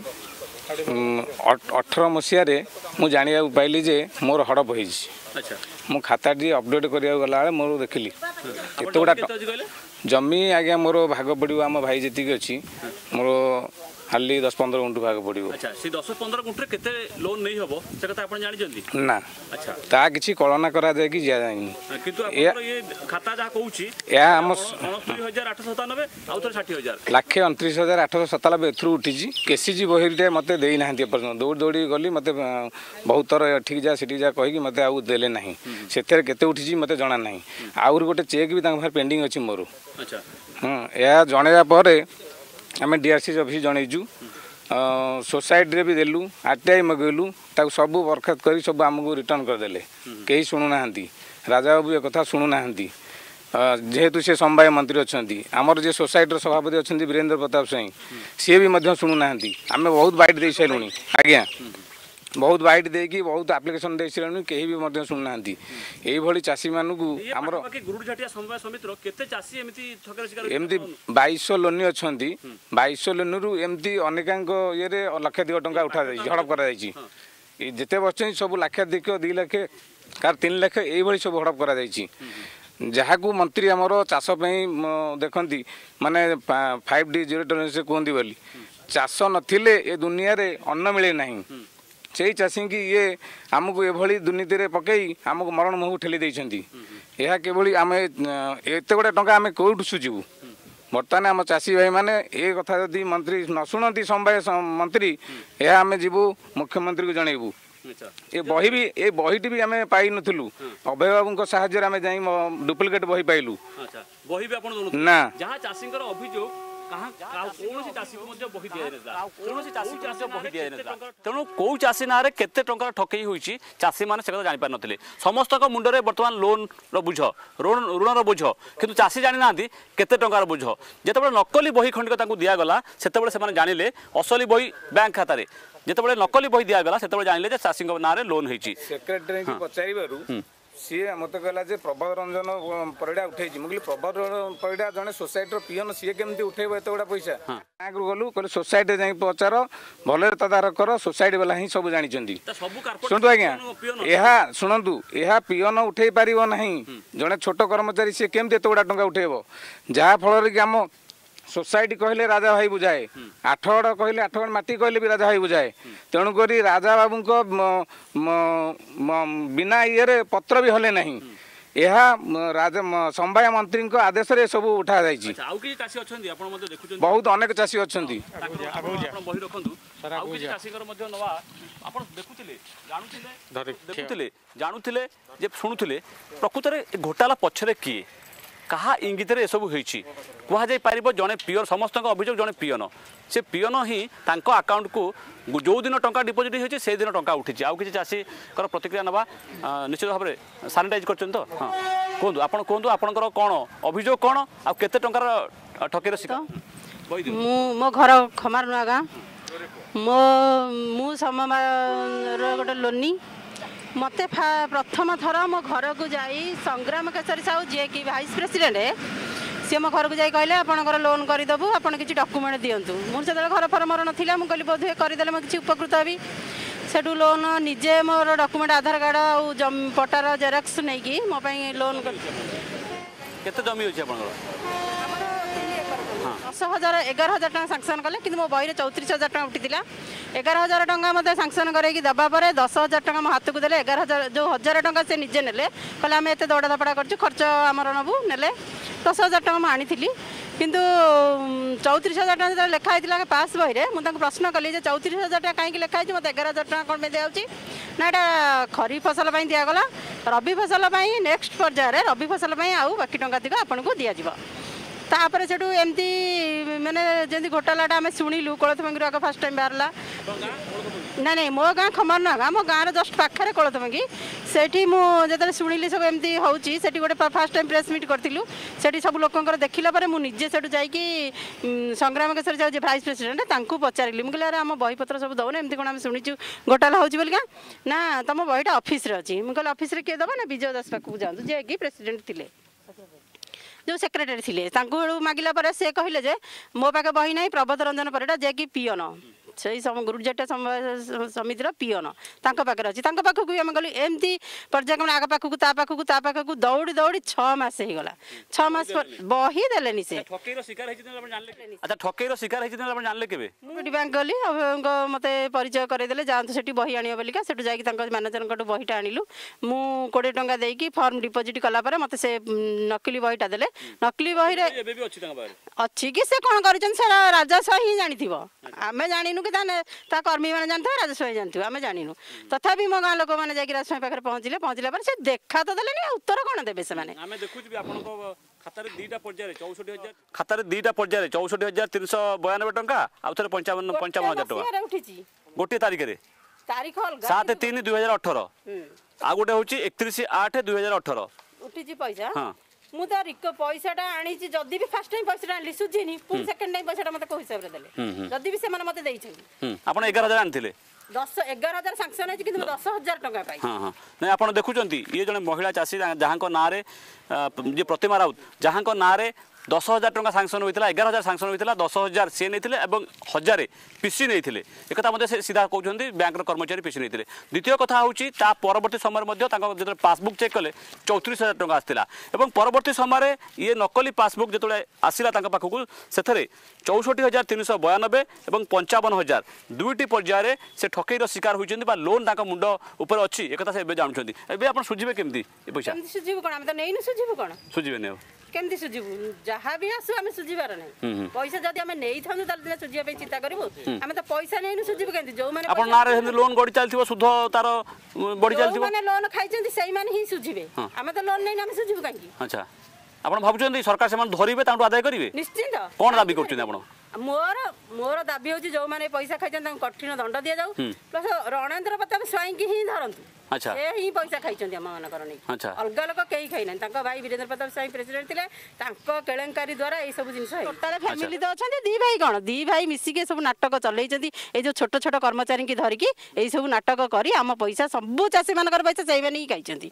Speaker 7: 18 मसीह मु जाना पाइली जे मोर हड़प हो मु खाताटी अपडेट करा गला मोर देखिली एत गुड़ा जमी आज्ञा मोर भाग पड़ो आम भाई जी अच्छी मोर हाली 10-15 गुंठ भाग पड़ो।
Speaker 1: अच्छा से 10-15 गुंठ केते लोन नहीं हबो से कथा आपण जानि जंती
Speaker 7: ना। अच्छा ता किछि कल्पना करा जाय कि जा जानि
Speaker 1: किंतु आपण ये खाता जा कहूची
Speaker 7: या हम
Speaker 1: 69,897 आउ तो 60,000
Speaker 7: 1,29,897 एथरू उठिछि केसीजी बहिरटे मते देई नाहंती पर्यंत दौड़ दौड़ी गली मते बहुत थर ठीक जा सिटी जा कहि कि मते आउ देले नाही सेतेर केते उठिछि मते जणा नाही आउर गोटे चेक भी तांग पेंडिंग अछि मोर।
Speaker 1: अच्छा
Speaker 7: या जणेया परे आम डीआरसी ऑफिस जनईचु सोसाइटी भी देलु आरटीआई मगेलु ताकू सब बरखास्त कर सब आमको रिटर्न करदे कहीं शुणुना राजा बाबू एक कथा शुणुना जेहेतु से समवाय मंत्री अच्छा आमर जे सोसाइटी सभापति अच्छा वीरेंद्र प्रताप साई सी भी शुणुना आम बहुत बाइट दे सारूँ आज्ञा बहुत बाइट देकी बहुत आप्लिकेसन दे सारूँ कहीं भी शुणुना यही चाषी मानू आमर एमती 2200 लोनी अच्छा 2200 लोनी रु एमती अनेक ये लक्षाधिक टंका उठा हड़प कर जिते बच्चे सब लाक्षाधिक 2 लाख कार 3 लाख ये सब हड़प कर जहाँ को मंत्री आमर चाष देखती माने 5D जीरो टॉलरेंस से कहती बोली चाष नथिले ए दुनिया रे अन्न मिले नहीं से चाषी की ये आमको एभली दुर्नीति पकई आमको मरण मुह ठेली देइछंती यह केवल आम एत गुड़ा टंका आम कौटू सुझीबू बर्तमान आम चाषी भाई मैंने ये कथा जदि मंत्री न शुणती समवाय मंत्री यह आम जीवु मुख्यमंत्री को जनइबू ये बहीटी भी आम पाई नथिलु अभय बाबू साहाय्य आम जाई डुप्लिकेट बही पाइलु
Speaker 1: बही भी आपण
Speaker 7: ना
Speaker 1: जहाँ चाषींकर अभियोग तेणु कौ चाषी ना केते टंका ठकई होईची चाषी माने से जानि पार नथिले समस्त मुंडरे वर्तमान लोन रो बुझ ऋण रो बुझ किंतु चाषी जानि नांती केते टंकार बुझ जेतेबेले नकली बही खंडिक तांकु दिया गला सेतेबेले से माने जानिले असली बही बैंक खाता रे जेतेबेले नकली बही दिया गला सेतेबेले जानिले जे चाषी ना रे लोन होईची
Speaker 7: सेक्रेटरी की पचारिबारु सी मत कहला जे प्रभात रंजन परिडा उठे मुझे प्रभात परिडा जड़े सोसाइटी पीएन सी केमती उठेब एत गुड़ा पैसा बैंक गलु कहले सोसाइटी जाई पचार भले तदारख कर सोसाइटी वाला ही सब जानी शुणु आज्ञा यह शुणु यह पीएन उठे पार ना जड़े छोट कर्मचारी सी केमती एत गुड़ा टंका उठेब जहाँ फल कि आम सोसाइटी कहले राजा भाई बुझाए 8 गड़ कहले 8 गड़ माटी कहले भी राजा भाई बुझाए तेणुक राजा बाबू को बिना ये पत्र भी हले नहीं यह राजा समवाय मंत्री आदेश रे सब उठा जाइए बहुत अनेक चाषी अच्छा
Speaker 1: जानूले शुणुले प्रकृत में घोटाला पछरे किए कहा इंगित सब कहुई पार जड़े पियन समस्त अभियोग जड़े पियन से पियन ही आकाउंट को जो दिन टंका डिपोजिट होती से दिन टंका उठी आउ किसी चाषी प्रतिक्रिया नवा निश्चित भाव में सानिटाइज कर हाँ कहतु आप कहतु आपंकर कौन अभियोग कौन आ केते टंकार ठकेर शिकार
Speaker 6: मो घर खमार नुआ गाँ मो समवाय गोटे लोनी मते प्रथम थर मो घर को जाई संग्राम केसरी साहू जे कि वाइस प्रेसिडेंट
Speaker 8: सी मो घर को जाई कहले आपनकर लोन करदेबू आपन किसी डॉक्यूमेंट दिंतु मुझे जो घर फर मोर ना मुझे कहली बोधे करदेले मैं किसी उपकृत हेबी सेठू लोन निजे मोर डॉक्यूमेंट आधार कार्ड आ पटार जेरक्स नहीं कि मो लोन
Speaker 1: केते जमी अछि आपनकर
Speaker 8: 10,000 11,000 टका सांक्शन कले कि मो बही 34,000 टका उठीला 11,000 टका मत सांक्शन करके दबा पर 10,000 टका मो हाथ को देले 11,000 जो 1,000 टका से निजे नेले कहले आम एत दौड़ा धपड़ा कर खर्च आमर नबू नेले 10,000 टका मुझे आनी किंतु 34,000 टका जो लिखाई पास बही में मुझे प्रश्न कली 34,000 टका कहीं लिखाई मत 11,000 टका कौन पे दिखाई ना यहाँ खरीफ फसल दिगला रबी फसल नेक्स्ट पर्यायर रबी फसल आउ बाकी टंका दिग आपन को दि जाव तापर से एमती माने जमी घोटालाटा आम शुणिलु कोलथमंगी आग फास्ट टाइम बाहर ना नहीं मो गाँ खमर ना गाँ मो गाँव जस्ट पाखे कोलथमंगी से मुझे शुणिली सब एमती होची गोटे फास्ट टाइम प्रेस मीट करूँ से सब लोक देखला मुझे से जाकि संग्राम केसरी जाऊँ भाइस प्रेसिडेंट पचारि मुझे अरे आम बहीपत्र सब दौन एमती कौन आम शुणीचु घोटाला होची बोलिका ना तुम बहीटा ऑफिस रे अच्छी मुझे ऑफिस रे किए दबा ना विजय दास पाखक जातु जे कि प्रेसिडेंट थिले जो सेक्रेटरी थिले मागिला पर से कहले जे मो पाखे बही ना प्रबोध रंजन परिडा जे कि पियन से गुरुजेट समितिर पियन पाखे अच्छी पाखक भी आम गलु एमती पर्यायक्रम आग पाखक दौड़ी दौड़ी 6 मास हो गला 6 मास बही देलेनी से
Speaker 1: ठकेर शिकार अच्छा ठकेर शिकार जानले केबे
Speaker 8: मुझे बैंक गली मत परिचय करदेले जातु से बही आने बोलिका से जाकि मैनेजर बहीटा आणिलु मु 20 टंका देकी फॉर्म डिपोजिट कला मत से नकली बहीटा देले नकली बही अच्छी कि से कौन कर राजस्व ही जानी आम जानु कि कर्मी मैंने जानते राजस्व जानते आम जानु तथापि मो गाँ लोक मैंने जाकि राजस्व पाखे पहुँचले पर से देखा तो देले उत्तर कौन देवे से
Speaker 1: खातार 2टा पर्याय 64,000 खातार 2टा पर्याय 64,392 टंका आउ थे 55,000 टंका गोटे तारीख रे
Speaker 8: तारीख
Speaker 1: 7/3/2018 आ गोटे हूँ 31/8/2018
Speaker 8: उठी पैसा हाँ मु तो पैसाटा आनी जदि भी फर्स्ट टाइम पैसा आनी सुझीनी पुणी सेकेंड टाइम पैसा मत को हिसाब रे देले जदि भी से मत देइछन
Speaker 1: आपण 11,000 आनथिले
Speaker 8: 11,000 सांक्शन है कि 10,000 टका पाई
Speaker 1: हाँ हाँ नहीं आप देखुंत ये जड़े महिला चाषी जहाँ ना जे प्रतिमा राउत जहाँ ना 10,000 टंका सांक्शन होता 11,000 सांक्शन होता 10,000 सी नहीं 1,000 पीसी नहीं एक मत से सीधा कहते बैंक कर्मचारी पीसी नहीं द्वितीय कथा हूँ परवर्ती समय जो पासबुक चेक कले 34,000 टंका आसाला और परवर्ती समय ये नकली पासबुक जो आसला पाखक से 64,392 और 55,000 दुईटी पर्यायर से ठकईर शिकार होती लोन मुंड उपर अच्छी एक कथा से जानते हैं आप सुझे केमती पैसा सुझे
Speaker 8: केमती सुझीबू जहाँ भी आसू आम सुझीबार नहीं पैसा जब आम नहीं था सुझाई चिंता करूँ आम तो पैसा नहीं सुझीबू केमती जो मैंने
Speaker 1: लोन गड़ी चलती सुध तार बढ़ी चलती
Speaker 8: मैंने लोन खाई से ही सुझीबे आम तो लोन नहीं आम सुझीबू कहीं
Speaker 1: अच्छा आप भावुं सरकार से धरवे आदाय करेंगे
Speaker 8: निश्चिंत
Speaker 1: कौन दाबी कर
Speaker 8: मोर दाबी हूँ जो मैंने पैसा खाई कठिन दंड दि जाऊ प्लस रणेन्द्र प्रताप स्वाई की ही धरतु
Speaker 1: अच्छा
Speaker 8: से ही पैसा खाई आम मानकर नहीं
Speaker 1: अच्छा
Speaker 8: अलग लोक कहीं खाई ना भाई वीरेंद्र प्रताप स्वाई प्रेसिडेंट थे केलेंकारी द्वारा ये सब जिन फैमिली तो अच्छा दी भाई कौन दी भाई मिसिके सब नाटक चलते ये जो छोट छोट कर्मचारी की धरिकी यही सब नाटक कर आम पैसा सब चाषी मान पैसा से ही खाई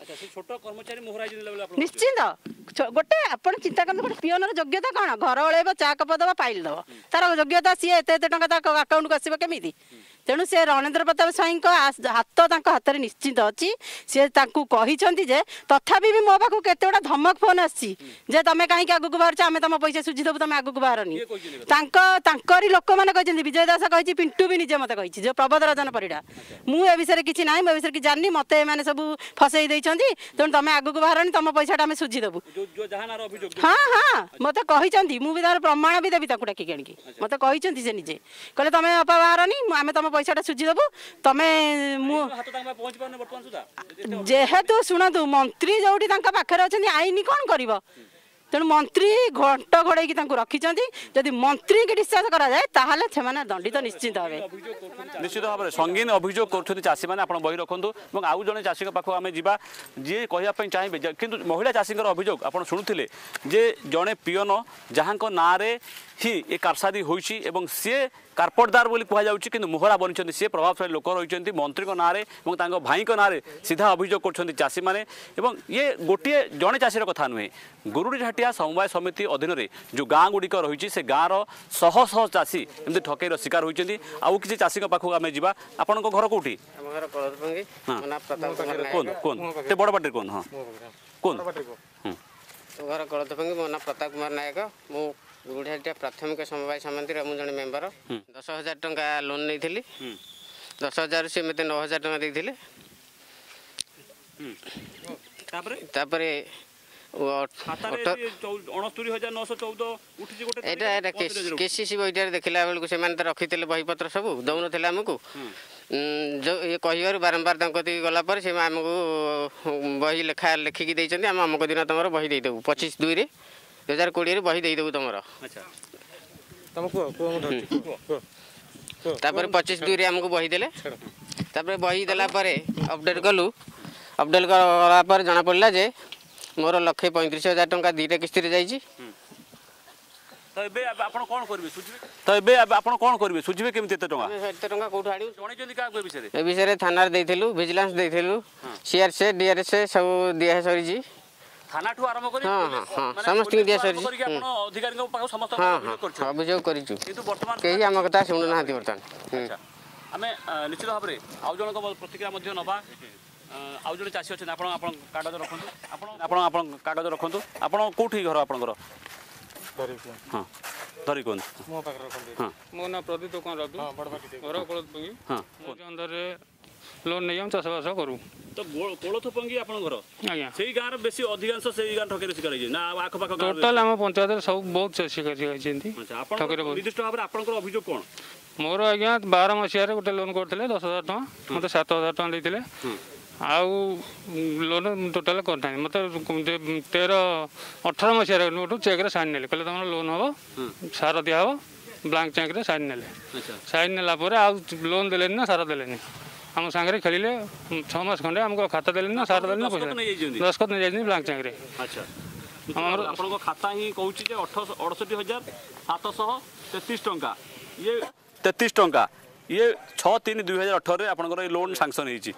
Speaker 8: निश्चिंत गोटे आप चिंता करते गोटे पिओनर योग्यता कौन घर ओल्ब चा कप दबा पाइल दब तार योग्यता सी एत टका आकाउंट को आसो केमी तेणु से रणेन्द्र प्रताप स्वाई हाथ हाथ में निश्चित अच्छी सी कहते तथापि भी मो पाक केते गुड़ा धमक फोन आसी तुम कहीं आगक बाहर आम तुम पैसा सुझीदेव तुम आगक बाहरनी लोक मैंने कहते विजय दास कही पिंटू भी निजे मत कही जो प्रबोध रंजन परिडा मुझे विषय किसी ना मो विषय कि जानी मत मैंने सब फसई तेणु तुम आगक बाहरनी तुम पैसा आम सुझीदेव हाँ हाँ मत कही मुझे तार प्रमाण भी देवी डाकी आनिकी मत कही से निजे कहले तुम अपा बाहरनी आम तुम पैसा सुझीदेव तुम जेहेतु शुणु मंत्री जो पाखे अच्छा आईन कौन कर तेणु मंत्री घंट घोड़े रखिंट जदि मंत्री की डिस्चार्ज कराए से दंडित निश्चित हे
Speaker 1: निश्चित भाव में संगीन अभियोग कर चाषी मैंने बही रखु और आउ जड़े चाषी पाख आम जा जी कहवाई चाहिए कि महिला चाषी अभियोग आप शुणुले जे जड़े पिओन जहाँ ना ही ए कारसादी होइछि एवं सी कार्पटदार बोली कह जाउछि किंतु मोहरा बनिछन्ति सी प्रभावशाली लोक रहिछन्ति मंत्री को नारे एवं तांको भाई को नारे सीधा अभियोग करछन्ति चाषी माने एवं ये गोटे जणे चाषीर कथा नुहे गुरुडी झाटिया समवाय समिति अधीन रे जो गाँ गुड़िक रही से गाँव शह शह चाषी एमती ठकेर शिकार होती आउ किसी चाषी पाखक आम जा आपण घर कौटी कौन बड़ पार्टी कौन हाँ कौन
Speaker 9: घर कलतफंगी मो ना प्रताप कुमार नायक मु गुरुडिहाटिया प्राथमिक समवाय समिति मुझे जन मेम्बर 10,000 टंका लोन नहीं 10,000 से मत 9,000 टंका देते केसीसी बहीटार देखला बेलू से रखी बहीपत्र सब दौन थे आमको जो ये कह बारंबार गलापर से आमको बही लेखा लिखिकी देते आम अमुक दिन तुम बही देदेबू 25/2/2020 बही देदेबू तुम 25/2 आमको बही देले बही देला अपडेट कलु अपडेट कला जना पड़ा जे मोर 1,35,000 टंका 2टा किस्ती जाइए
Speaker 1: तो एबे आपण कोन करबे सुझबे तो एबे आपण कोन करबे सुझबे केमते एते टंका
Speaker 9: एते टंका कोठा आडी
Speaker 1: जणे जंदी का विषय रे
Speaker 9: ए विषय रे थाना देथिलु विजिलेंस देथिलु सीआरसी डीआरसी सब दिया सरी जी
Speaker 1: थाना ठु आरंभ करी
Speaker 9: हां समस्त दिया सरी जी
Speaker 1: आपण अधिकारी को पाखो समस्त
Speaker 9: अभियोग करछु अभियोग करिछु
Speaker 1: किंतु वर्तमान
Speaker 9: केही हम कथा सुनु नाहति वर्तमान
Speaker 1: अच्छा हमें निश्चित भाव रे आउ जण को प्रतिक्रिया मध्ये नबा आउ जण चासी अछि आपण आपण कागज रखंतु आपण कागज रखंतु आपण कोठी घर आपनकर हाँ धरी कौन
Speaker 10: मो पाकर रखंतु हां मो ना प्रदीप दुकान रखदु हां बड़ पाटी घर कोलथ पंगी हां अंदर रे लोन नै हम चाष बास करू
Speaker 1: तो कोलथ पंगी आपन घर
Speaker 10: आज्ञा
Speaker 1: सेही गां रे बेसी अधिकांश सेही गां ठकेर शिकार होई ना आख पाख
Speaker 10: टोटल हम पंचायत रे सब बहुत शिकार होइछन्ती
Speaker 1: अच्छा आपन निर्दिष्ट भाव रे आपनकर अभियोग कोन
Speaker 10: मोर आज्ञा 12 मसिया रे गोटे लोन करथिले 10,000 टका मते 7,000 टका देथिले आउ लोन टोटाल करता मत 13-18 मसीह नोटू चेक साइन ने कहले तुम लोन हम सार दिया हम ब्लांक चेक साइन ने साइन नेला आउ लोन देले ना सार देले आम सांगे खेलिले 6 मास खंडे आमको खाता देले ना सार देले ना पैसा दस्खत नहीं जाइनी ब्लांक चेक रे
Speaker 1: अच्छा हमर आपन खाता ही कहूची जे 68,733 टंका ये 33 टंका ये 6/3/2018 रे आपन लोन सैंक्शन होईची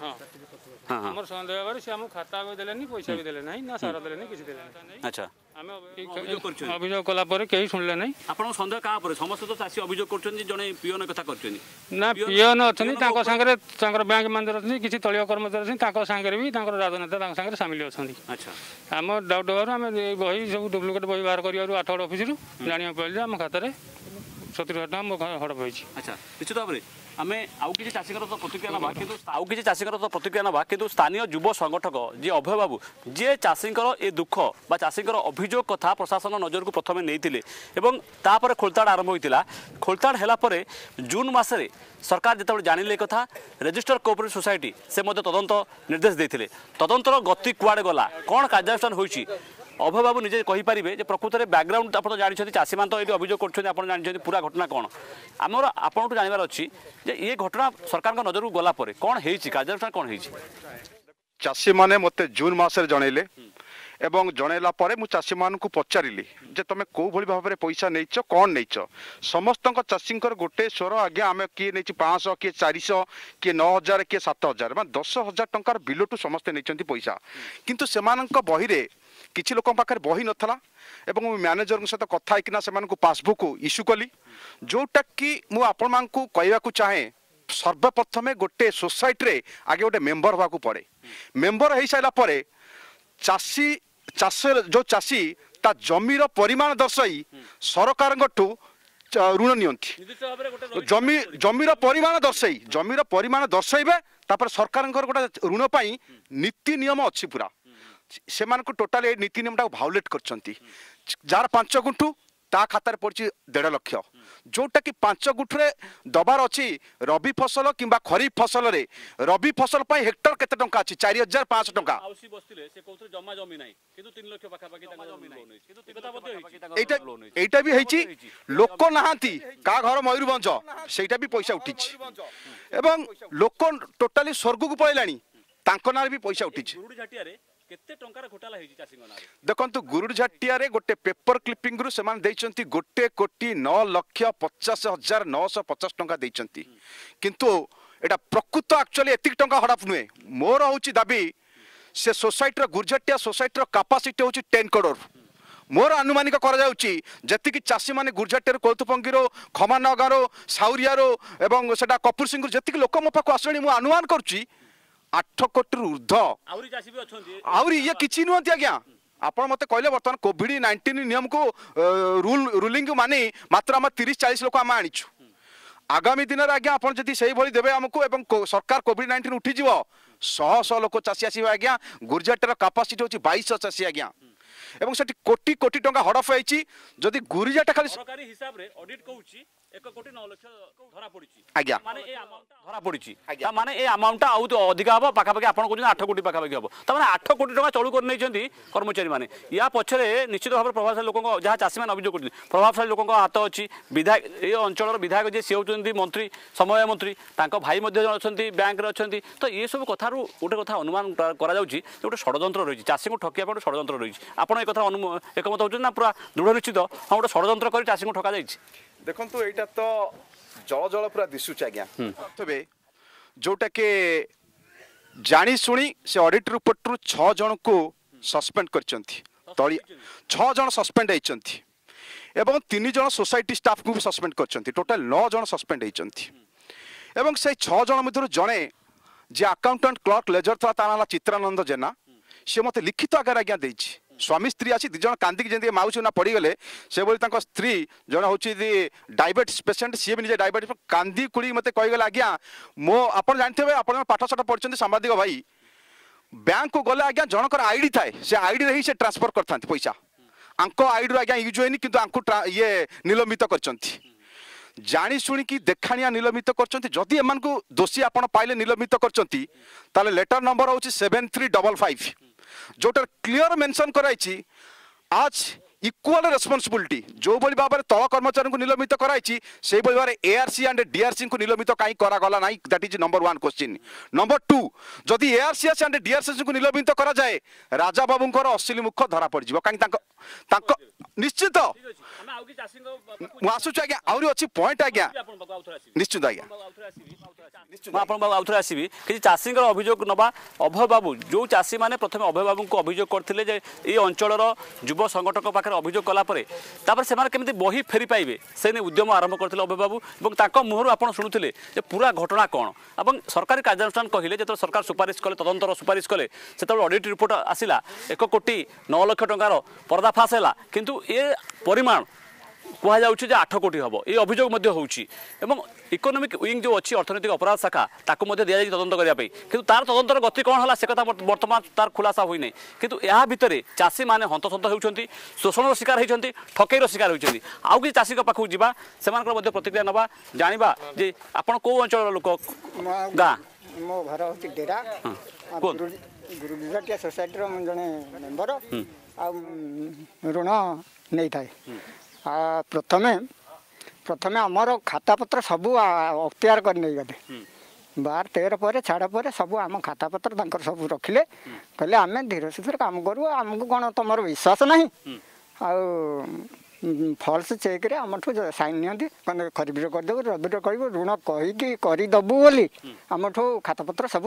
Speaker 10: हमर संदेह बारे से हम खाता भी देले नहीं पैसा भी देले नहीं ना सारा देले नहीं किसी देले नहीं
Speaker 1: अच्छा
Speaker 10: हम अभियोग कला पर केही सुनले नहीं
Speaker 1: आपन संदेह का पर समस्त तो चासी अभियोग करछन जने पियोन कथा करछन
Speaker 10: ना पियोन अछनी ताको संगे तांकर बैंक मैनेजर अछनी किसी तळिय कर्मचारी अछनी ताको संगे भी तांकर राजनेता तांकर संगे शामिल अछनी अच्छा हम डाउट बार हम बही सब डुप्लिकेट बही बाहर करियारु 8 ऑफिस रु जानिया पड़ले हम खाता रे 70,000 टका मो हड़प होइछि
Speaker 1: अच्छा निश्चित भाव रे आमे आउ किसी चाषीकर तो प्रतिक्रिया नबा किंतु आउ किसी चाषीकर तो प्रतिक्रिया नबा किंतु स्थानीय युव संगठक जी अभय बाबू जी चाषीकर ए दुख बा चाषीकर अभियोग कथा प्रशासन नजर को प्रथम नहीं एवं तापर खोलताड़ आरंभ होता खोलताड़ है जून मसरे सरकार जिते जानिले कथा रेजिस्टर कोऑपरेटिव सोसाइटी से तदंत निर्देश देते तदंतर गति कुआड़े गला कौन कार्यानुष्ठान होइछि अभय बाबू निजे कहींपारे प्रकृत में बैकग्राउंड आप जानते चाषी मान तो ये अभियोग कर पूरा घटना कौन आमर आपठू जानवर अच्छी ये घटना सरकार नजर को गला कौन कार्यानुष्ठान कौन
Speaker 11: चाषी मैंने मत जून मसरे जनइले एवं जनइला मु चाषी मान को पचारि जे तुम कौ भली भाव में पैसा नहीं कौन नहीं समस्त चाषी गोटे स्वर आज्ञा आम किए नहीं 500 किए 400 किए 9,000 किए 7,000 मान 10,000 टंकार बिलटू समस्ते नहीं पैसा किंतु से बही रे किसी लोक पाखे बही नाला एवं मैनेजर सहित कथा होना पासबुक इश्यू कली जोटा कि मुझे आपण मान को कहवाक चाहे सर्वप्रथमे गोटे सोसाइटी रे आगे गोटे मेंबर होगा पड़े मेंबर हो सारापर चाषी चाष जो चाषी ता जमीर परिमाण दर्शाई सरकार ऋण नियंती जमीर परिमाण दर्शाइबे तापर सरकार गोटे ऋण पाई नीति नियम अच्छी पूरा से टोटाल ए नीति नियम भायोलेट कर जार 5 गुंठु ता खाता पड़ी 1.5 लाख जोटा कि 5 गुंठे दबार अच्छी रबी फसल कि खरीफ फसल रे रबी फसल हेक्टर केते टंका अच्छी 4,500 टंका एटा भी हेची लोक नहांती का घर मयूरभंज सेटा भी पैसा उठी एवं लोक टोटाली स्वर्ग को पळैलानी तांको नार भी पैसा उठी
Speaker 1: केते टंकार घोटाला हेजी चासी गना
Speaker 11: देखंतु गुरुझाटिया रे गोटे पेपर क्लिपिंग रु सेमान देइचंती 1,09,50,950 टंका देइचंती किंतु एटा प्रकृत एक्चुअली एतिक टंका हड़प नुए मोर होची दाबी से सोसाइटी गुरुझाटिया सोसाइटी कैपेसिटी होची 10 करोड़ मोर अनुमानिक करा जाउची जति कि चासी माने गुरुझाटिया कौतुपंगीरो खमानगारो साउरियारो एवं सेटा कपूर सिंह जति कि लोक मो पाको आसणी मु अनुमान करची 8 कोटी ऊर्ध्व
Speaker 1: आउरी चासी भी अछंती
Speaker 11: आउरी ये किछि नुहंती आज्ञा आपण मते कहले वर्तमान कोविड-19 नियम को रूलिंग माने मात्र हम 30-40 लोक हम आनिछु आगामी दिन रे आज्ञा आपण जति सेही भली देबे हमको एवं सरकार कोविड-19 उठी जीवो 100 लोक चासी आसीबे आज्ञा गुरुझाटिया कैपेसिटी होची 2200 चासी आज्ञा एवं सेठी कोटी कोटी टंका हड़प होईची जदि गुरुझाटा खाली
Speaker 1: सरकारी हिसाब रे ऑडिट कहूची 1,09,00,000 धरा पड़िची
Speaker 11: आज्ञा
Speaker 1: माने ए अमाउंट धरा पड़िची ता माने ए अमाउंट आउ अधिक हबो पाखा पाखा आपण कहउछन 8 कोटी पाखा पाखा हबो ता माने 8 कोटी टंका चळू कर नैचंती कर्मचारी माने या पछरे निश्चित भाव प्रभावशाली लोकन जहा चासी मान अभियोग करथि प्रभावशाली लोकन हाथ अछि विधायक ए अंचलर विधायक जे से होचंती मंत्री समय मंत्री तांको भाई मध्ये अछंती बैंक रे अछंती तो ये सब कथारु गोटे कथा अनुमान करा जाउची गोटे षडयंत्र रहिछि चासी को ठकिया गोटे षडयंत्र रहिछि आपण ए कथा एकमत होचन ना पूरा दृढ़ निश्चित हम गोटे षडयंत्र करी चासी को ठका जाइछि
Speaker 11: देखंतु एटा तो जल जल पूरा दिशुच आज्ञा तबे जोटा के जानी सुनी से ऑडिट रिपोर्ट रु 6 जन को सस्पेंड करचंती तळी 6 जन सस्पेंड हेचंती एवं 3 जन सोसाइटी स्टाफ को भी सस्पेंड करचंती टोटल 9 जन सस्पेंड हेचंती एवं से 6 जन मधुर जणे जे अकाउंटेंट क्लर्क लेजर था ताना चित्रानंद जेना से मते लिखित आकार आज्ञा देछि स्वामी स्त्री आसी दिजन कांदी जेंदी माउसी ना पड़ी गले से बोली तांको स्त्री जण होची डायबिटीज पेशेंट सी भी निजे डायबिटीज कांदी कुड़ी मते कहि गला आज्ञा मो आपण जानथेबे आपण पाठ साठ पढचंती सांबादिक भाई बैंक को गले आज्ञा जनकर आईडी थाए से आईडी रही से ट्रांसफर करथांती पैसा आंको आईडी आज्ञा यूज होइनी किंतु आंको ये निलंबित करचंती जानी शुणी कि देखाणिया निलंबित करचंती जदि एमान को दोषी आपण पाइले निलंबित करचंती ताले लेटर नंबर होची 7355 जोटर क्लियर मेंशन कराइछि आज इक्वल रेस्पॉन्सिबिलिटी जो बली बाबरे तळ कर्मचारी को निलंबित कराइछि सेही बली बारे एआरसी एंड डीआरसी को निलंबित काई करा गला नाही that is number 1 question number 2 जदि एआरसी एंड डीआरसी को निलंबित करा जाए राजा बाबूंकर असली मुख धरा पड़ जिवो काई तांको निश्चित आसुच आज्ञा आउरी अछि पॉइंट आज्ञा निश्चित आज्ञा
Speaker 1: आपण बाबू आउथरे आसीबी कि चासी अभियोग नबा अभय बाबू जो चासी माने प्रथम अभय बाबू को अभियोग करथिले जे ए अंचलर युव संगठक पाखरे अभियोग कला परे तापर से माने केमिति बही फेरी पाइबे से ने उद्यम आरंभ करथिले अभय बाबू एवं ताको मुहरु आपण सुनुथिले जे पूरा घटना कोन एवं सरकारी कार्यानुष्ठान कहिले जे सरकार सुपारिश कले तदंतर सुपारिश कले सेतल ऑडिट रिपोर्ट आसिला 1,09,00,000 टंकार पर्दाफाश हैला किंतु ए परिमाण कह जाउछि जे 8 कोटी हबो ए अभियोग मध्ये होउछि एवं इकोनॉमिक विंग जो अछि अर्थनैतिक अपराध शाखा ताको मध्ये दिया जाय तदंत करिया पई किंतु तार तदंतर गति कोन हला से कथा वर्तमान तार खुलासा होई नै किंतु एहा भितरे चासी माने हंतसंत हेउछंती शोषणर शिकार हेउछंती ठकेर शिकार हेउछंती आउ कि चासी को पाखु जिबा सेमानकर मध्ये प्रतिक्रिया नबा जानिबा जे आपण को अंचल लोक गा
Speaker 12: मो घर होछि डेरा गुरुझाटिया सोसाइटी रो जने मेंबर आ ऋण नै थाए प्रथमे आमर खाता पत्र सबू अख्तियार कर नहीं गले 12-13 पर छाड़ पर सब आम खाता पत्र सब रखिले कहले आम धीरे सुधीरे काम करूँ आमको कौन तुम विश्वास ना फल्स चेक रे आम साइन नि खरीद करदेबू रबिर कर ऋण कहीदेबू बोली आम खाता पत्र सब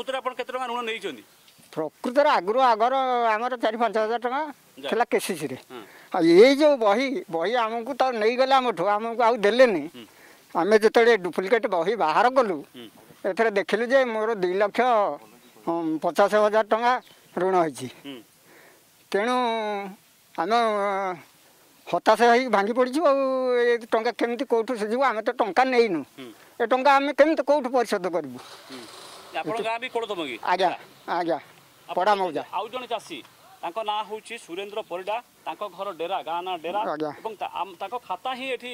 Speaker 12: प्रकृत आगुरी आगर आमर 4-5 हजार टका था केसीसी ये जो बही आमको तो नहीं गले आमठू आमको आउ देले आम जो डुप्लिकेट बही बाहर कलु एथरे देखिलु जे मोर 2,50,000 टका ऋण होइछि तेणु आम हताश हो भांगी पड़ू टाँचा केमी कौटू सुझु आम तो टंका नहींनु ए टंका आम केमी कौटू परिशोध करूँ आज्ञा आज्ञा पड़ा मौजा
Speaker 1: आउ जने चासी तांको ना होची सुरेंद्र परिडा तांको घर डेरा गाँ ना डेरा एवं तांको खाता ही एठी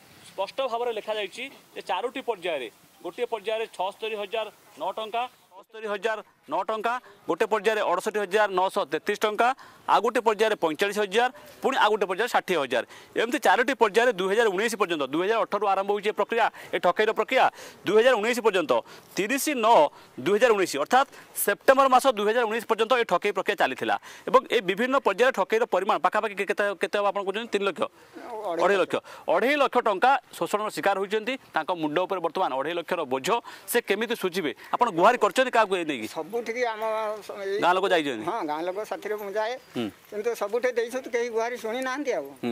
Speaker 1: स्पष्ट भाव में लिखा जाइछि जे 4टी पर्याय रे गोटे पर्याय 76,009 टंका 72,009 टंका गोटे पर्यायर 68,933 टंका आ गोटे पर्यायर 45,000 पुणी आ गोटे पर्यायर 60,000 एमती चारोटी पर्यायर 2019 पर्यंत 2018 आरंभ होइछे प्रक्रिया ए ठकेर प्रक्रिया 2019 पर्यंत 30/9/2019 अर्थात सेप्टेम्बर मास 2019 पर्यंत ए ठकेई प्रक्रिया चली एवं ए विभिन्न पर्यायर ठकेईर परिमाण पाखापाखि केते आपण कहउछन 3 लाख 2.5 लाख टंका शोषण शिकार होइछन्ती तांको मुंड ऊपर वर्तमान 2.5 लाख बोझ से केमिति सुझिबे आपण गुहारी करछन्ती का नै
Speaker 12: सबुठी आम
Speaker 1: गाँ लोक जाई
Speaker 12: हाँ गाँ लोक साथी में जाए किंतु सबुठे कहीं गुहारी शुणी ना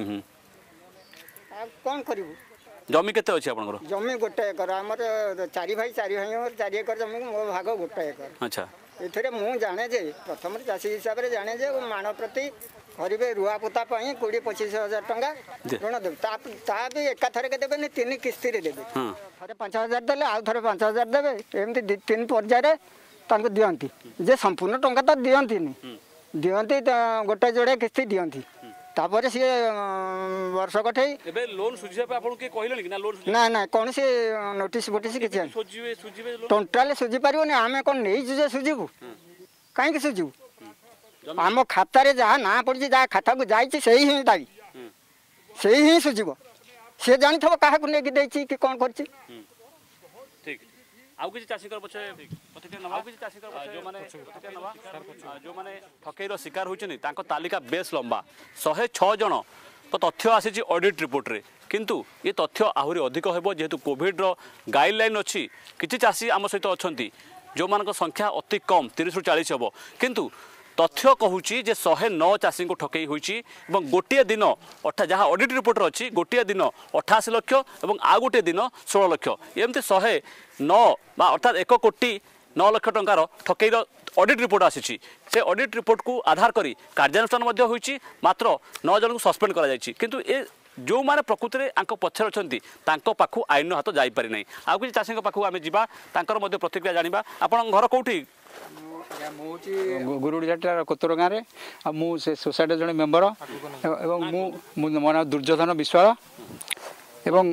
Speaker 12: कौन करूँ
Speaker 1: जमी केते अछि आपनकर
Speaker 12: जमी गोटे एकर हमर 4 भाई 4 एकर जमी मो भाग गोटे एकर
Speaker 1: अच्छा
Speaker 12: एथरे मु जाने जे प्रथम चाषी हिसाब रे जाने जे माण प्रति करिबे रुआ पोता पई 20-25 हजार टंका ऋण देब ता भी एकाथरे के देबे 3 किस्ती रे देबे थरे 5,000 देले आ थरे 5,000 देबे एमती 3 पर्याय तांको दियंती जे संपूर्ण टंका तो दियंती गोटे जोड़े किस्ती दियंती तापर सी वर्ष कठे
Speaker 1: एबे लोन सुझिया पे आपन के कहले कि ना लोन
Speaker 12: ना ना कौन से नोटिस बोटिस कि
Speaker 1: सुझिबे
Speaker 12: टोटाली सुझी पारिबो आमे कोन नै जे सुझिबु काहे कि सुझिबु आम खाता रे जहा ना पड़ी जहा खाता को जाई सही ही दाई सही ही सुझिबो से जानि थबो काहा को नै कि दैछि कि कोन करछि
Speaker 1: ठीक आउ किसी चाषी पछे प्रतिक्रिया नवा किसी चाषी पछे जो माने प्रतिक्रिया नवा जो माने ठकेईर शिकार होइछनी तांको तालिका बेस लंबा 106 जन तो तथ्य आसी ऑडिट रिपोर्ट रे किंतु ये तथ्य आहुरी अधिक हेबो जेहेतु कोविड रो गाइडलाइन अछि किछि चाषी आम सहित अछंती जो मानक संख्या अति कम 30-40 हेबो किंतु तथ्य कहूची जे 109 चाषी को ठकेई होइची एवं गोटे दिन जहाँ ऑडिट रिपोर्ट अच्छी गोटे दिन 88 लाख और आ गोटे दिन 16 लाख एमती 109 अर्थात 1,09 लाख टंकार ठकेईर ऑडिट रिपोर्ट आसी से ऑडिट रिपोर्ट को आधार करी कार्यानुष्ठान मात्र 9 जन को सस्पेंड करा जायछि किंतु ए जो माने प्रकृति में पछर अच्छा पाखु आईन हाथ जापरि ना आउ किसी चाषी पाखु आम जा प्रतिक्रिया जाना आपण घर कौटी
Speaker 13: गुरुड़ीझाटा कोतर गाँव में से सोसाइटी जड़े मेम्बर एवं मो नाम दुर्योधन विश्वाल एवं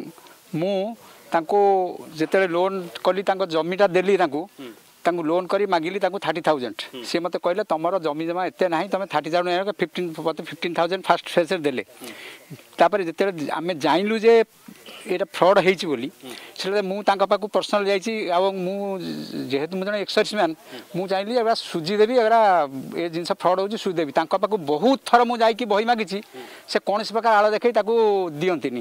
Speaker 13: मुझे लोन कली जमीटा देली लोन करी मागिली 30,000 सी मत कहले तुम जमी जमा एत ना तुम 30,000 15,000 फास्ट फेज देले तापर जिते आम जानलु जे ये फ्रड होली मुझे पर्सनाल जेहेतु मुझे एक्सर्समैन मुझे चाहिए सुझीदेवी ये जिन फ्रड हो सुझीदेवी बहुत थर मुझे बही मागी से कौन प्रकार आड़ देखे दिंती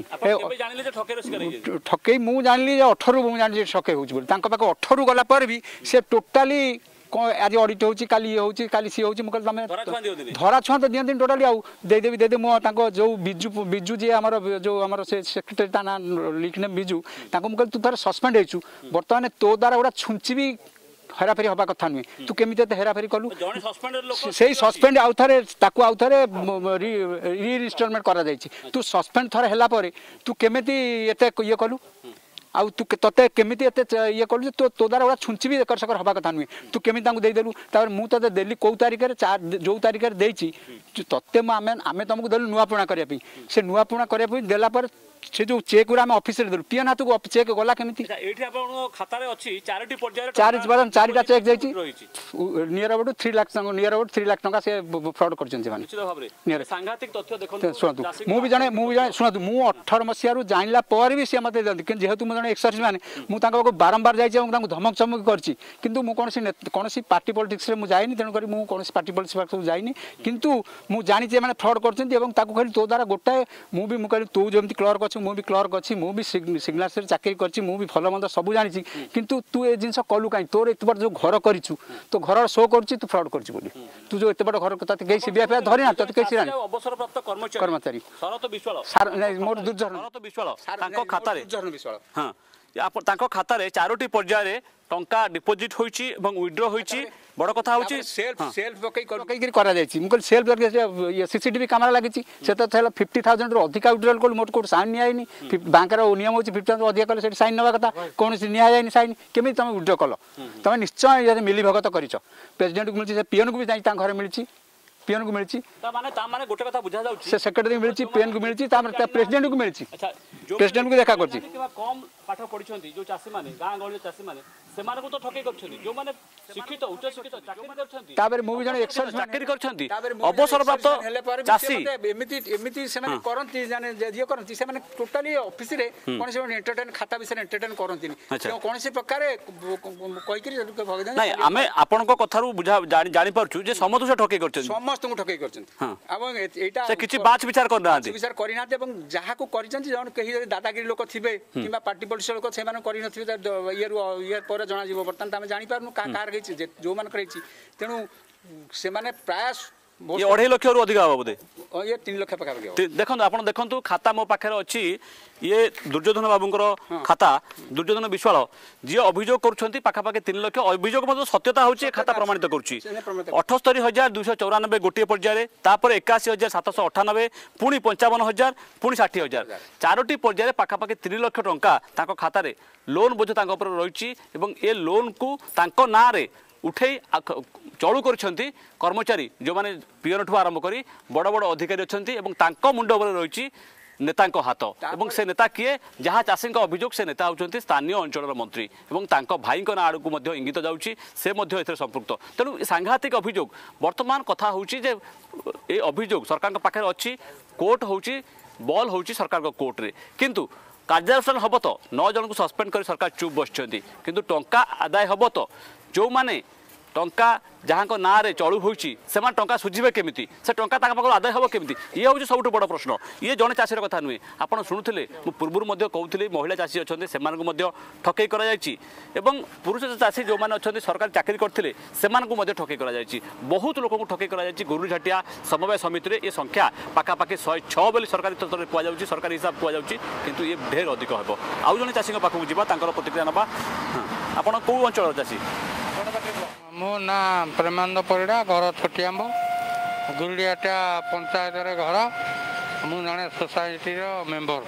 Speaker 13: ठकई मुझे जानी 18 मुझे जानी ठकई हो 18 गलापर भी से टोटाली आज ऑडिट होची काली ये होची काली सी होची मुकल तमे धरा छुआ तो दियंती टोटाली आउ देदेवी मो ताको जो बिजू जे हमर जो हमर से सेक्रेटरी ताना लिखने बिजू ताको मुकल तू थर सस्पेंड हेचू वर्तमान तो द्वारा ओडा छुंची भी हेराफेरी हवा कथा नुहे तू केमी हेराफेरी कलु से सस्पेंड आउ थे आउ थे री-रिस्टोरमेंट करा जायछि तू सस्पेंड थर हैला परे तू केमिति एते ये कलु आउ तू तते केमिति एते ये कलु तो द्वारा ओडा छुंची भी एकर सकर हवा कथा नुहे तू केमिति तांको देई देलु तापर मु तते देली को तारिख रे 4 जो तारिख रे देइछि तते आमे तुमको देलु नुआ पुणा करिया पई से नुआ पुणा करिया पई देला पर से जो चेक गुरा ऑफिस रे देलु पीएन हाथ को चेक गला केमिति
Speaker 1: एठी आपन खाता रे अछि चारटी पर्याय
Speaker 12: चारिटा चेक जाइछि near about 3 lakh near about 3 lakh टका से फ्रॉड करछन से माने
Speaker 1: निश्चित भाव रे सांघातिक तथ्य देखन
Speaker 12: सुनतु मु भी जाने सुनतु मु 18 मसिया रु जानला पर भी से मते दंती कि जेहेतु मु जने एक्सर्स माने मु तांको को बारंबार जाइछि और तांको धमक चमक करछि किंतु मु कोनसी पार्टी पॉलिटिक्स रे मु जाइनी तेन करी मु कोनसी पार्टी पॉलिटिक्स रे जाइनी किंतु मु जानि जे माने फ्रॉड करछन एवं ताको खाली तो द्वारा गोटे मु भी मु कहली तू जेमति क्लर्क अछि मु भी क्लर्क अछि मु भी सिग्नल से चाकरी करछि मु भी भलो मंद सब जानि किंतु तू ए जिंस कलु काई तोर एत बड़ जो घर करिछु तो घर शो करछि तू फ्रॉड करछि बोली तू जो एत बड़ घर तते गई सीबीआई धरि ना तते कैसे रानी
Speaker 1: अवसर प्राप्त कर्मचारी शरत विश्वाल
Speaker 12: मोर दुर्जन
Speaker 1: शरत विश्वाल तांको खाता रे दुर्जन विश्वाल हां तांको खाता रे चारोटी पर्याय रे टंका डिपोजिट होईची एवं विथड्रॉ होईची बड़ कथा होची
Speaker 12: सेल्फ पकई करा जायछि मुकल सेल्फ ये सीसीटीवी कैमरा लागिछि से तो थेला 50,000 रो अधिक विथड्रॉल कोल मोट कोड साइन नियाइनी बैंक रो नियम होची 50,000 रो अधिक कले से साइन नवा कथा कोन से निया जायनी साइन केमि तमे विथड्रॉ कलो तमे निश्चय ये मिली भगत करिछो प्रेसिडेंट को मिलछि से पीएन को भी जाई ता घर मिलछि
Speaker 13: पीएन को मिली
Speaker 1: माने गोटे कथा बुझा जाउछि
Speaker 13: से सेक्रेटरी मिली पीएन को मिली प्रेसिडेंट को मिली प्रेसिडेंट को देखा करछि
Speaker 1: कम पाठ पढिछन्ती जो चासी माने गां गळी चासी माने सेमाने को तो ठकै करछन्ती जो माने शिक्षित उच्च शिक्षित चाकरी करछन्ती
Speaker 13: ताबरे मु भी जने एक्सेल
Speaker 1: चाकरी करछन्ती अवसर प्राप्त चासी
Speaker 13: एमिति एमिति से माने करंती जाने जे करंती से माने टोटली ऑफिस रे कोन से एंटरटेन खाता विषय एंटरटेन करंती कोन से प्रकार कहि कि भगदान
Speaker 1: नहीं हमें आपन को कथारु बुझा जानि परछु जे समस्त से ठकै करछन्ती
Speaker 13: समस्त को ठकै करछन्ती एवं एटा
Speaker 1: से किछि बाच विचार करनांती
Speaker 13: विचार करिनाते एवं जहा को करिछन्ती जन कहि दादागिरी लोक थिबे किबा पार्टी पॉलिटिक्स लोक से माने करि नथिबे इयर पर जना जीव बर्तन आम जापर कार जो मान तेणु से प्राय
Speaker 1: ये 2.5 लाख रु अधिक हम बोधे
Speaker 13: ये 3 लाख पाखापाखि
Speaker 1: देखो आप देखो खाता मो पाखे अच्छी ये दुर्योधन बाबूर खाता दुर्योधन विश्वाल जी अभियोग कर पाखापाखि 3 लाख अभियोग सत्यता होची खाता प्रमाणित करुच्ची 78,294 गोटे पर्यायर तापर 81,798 पुणी 55,000 पुणी 60,000 चारोटी पर्यायर पाखापाखि 3 लाख टंका खातार लोन बोझ रही ए लोन को ना रे उठे चलू कर कर्मचारी जो माने पीएन ठू आरंभ कर बड़ बड़ अधिकारी अच्छा मुंड रही नेता हाथ और से नेता किए जहाँ चाषी अभियोग से नेता होती स्थानीय अंचल मंत्री और भाई ना आड़ को इंगित जाऊँगी से संपुक्त तेणु सांघातिक अभियोग वर्तमान कथा हूँ ये अभियोग सरकार पाखे अच्छी कोर्ट हूँ बल हूँ सरकार कोर्ट रे किंतु कार्यानुष्ठान हम तो 9 जन को सस्पेंड कर सरकार चुप बसुँच किंतु टंका आदाय हम तो जो माने टंका जहाँ ना रे चलू होती से टंका सुझे केमी से टंका पाखु आदाय हम केमी ये हूँ सब बड़ प्रश्न ये जड़े चाषीर कथा नुहे आपड़ शुणुले पूर्व कहूली महिला चाषी अच्छा से ठकई कर पुरुष चाषी जो मैंने अच्छा सरकार चाकरी करते से ठकई कर बहुत लोक ठकई कर गुरुझाटिया समवाय समिति में ये संख्या पाखापाखि 106 बोली सरकारी स्तर में कहुच्छी सरकारी हिसाब कहुच्छी किंतु ये ढेर अधिक हम आउ जन चाषी पाखक जावा प्रतिक्रिया नवा आपड़ कौ अंचल चाषी
Speaker 10: मो ना प्रेमानंद परिड़ा घर छोटियांब गुरुड़ियाटा पंचायत घर मु जड़े सोसाइटी मेम्बर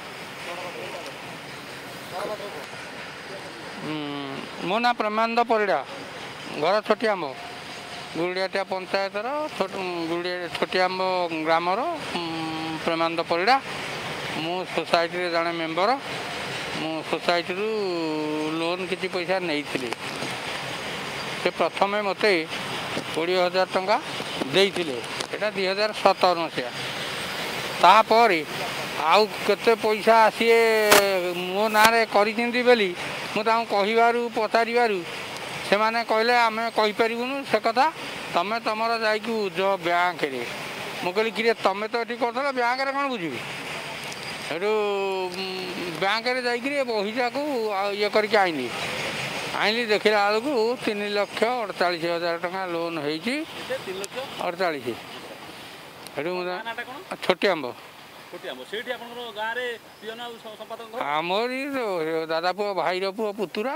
Speaker 10: मो ना प्रेमानंद परिड़ा घर छोटियांब गुरुड़ियाटा पंचायत छोटियांब ग्रामर प्रेमानंद परिड़ा मु सोसाइटी जड़े मेम्बर मु सोसाइटी लोन किसी पैसा नहीं थी से प्रथम मत 20,000 टंका देते यहाँ 2017 मसीहा तापर आउ केते पैसा सी मो ना करी मुझे पचारू से मैंने कहले आम कहीपरूँ से कथा तुम तुम जाइक बैंक रे मु कहली कि तुम तो ये कर बैंक रे कौन बुझी हेटू बैंक रे जाइए बहीटा को ये करके आईनी आईली देखला बेलू 3,48,000 टका लोन होती 48 छोटियांब आमरी दादा पुआ भाई पुआ पुतुरा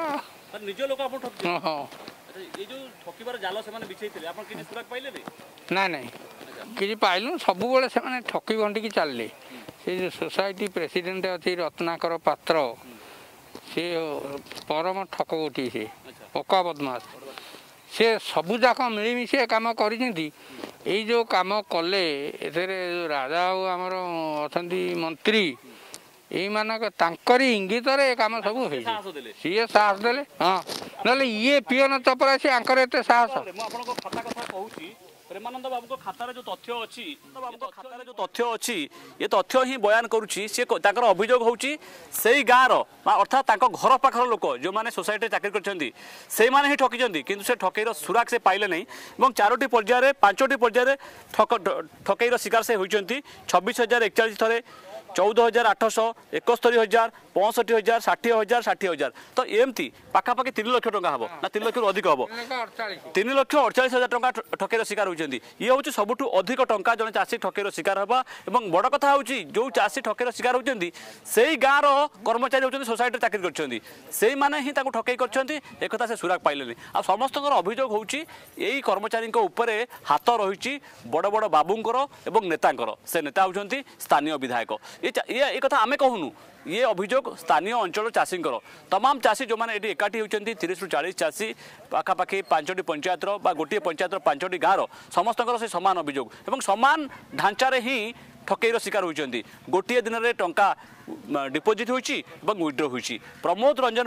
Speaker 10: ना ना कि पाइलु सब से ठकी भंटिकी चलले से जो सोसाइटी प्रेसिडेंट अच्छी रत्नाकर पात्र से परम ठक गोटी से पक्का बदमाश से सबुजाक मिलमिशे कम कर जो कम कले राजा आमर अच्छा मंत्री यही मानक इंगित कम सब सी साहस देले हाँ ना ये पीएन चपरा से एत साहस
Speaker 1: प्रेमानंद बाबू खातार जो तथ्य अच्छी खातार जो तथ्य अच्छी ये तथ्य ही बयान करुच्ची सी अभियोग होची से गाँव अर्थात घर पाखर लोक जो मैंने सोसाइटी चाकरी कर ही ठकी किंतु से ठकईर सुराग से पाइले नहीं और 4टी पर्यायर 5टी पर्यायर ठकईर शिकार से होती 26,041 थे 14,800 71,000 65,000 60,000 60,000 तो एमती पाखापाखि 3 लाख टंका हम ना 3 लाख अधिक हम 3,48,000 टंका ठकईर शिकार होती ये हूँ सबुठ अधिक टंका जड़े चाषी ठकईर शिकार होगा और बड़ कथा हूँ जो चाषी ठकईर शिकार होती से गाँव कर्मचारी होती सोसाइटी चाकरी कर ठकई कर से सुराग पाइले आ समस्त अभियोग हूँ यही कर्मचारी हाथ रही बड़ बड़ बाबूंर और नेतांकर से नेता होती स्थानीय विधायक ये कथा आम कहूनु ये अभियोग स्थानीय अंचल चाषी तमाम चाषी जो मैंने एकाठी होती 30 ରୁ 40 चाषी पाखापाखि 5टी पंचायत गोटे पंचायत 5टी गाँव समस्त से सामान अभियोग और सामान ढांचारे ही ठकईर शिकार होती गोटे दिन में टंका डिपोजिट होती विड्रो होती प्रमोद रंजन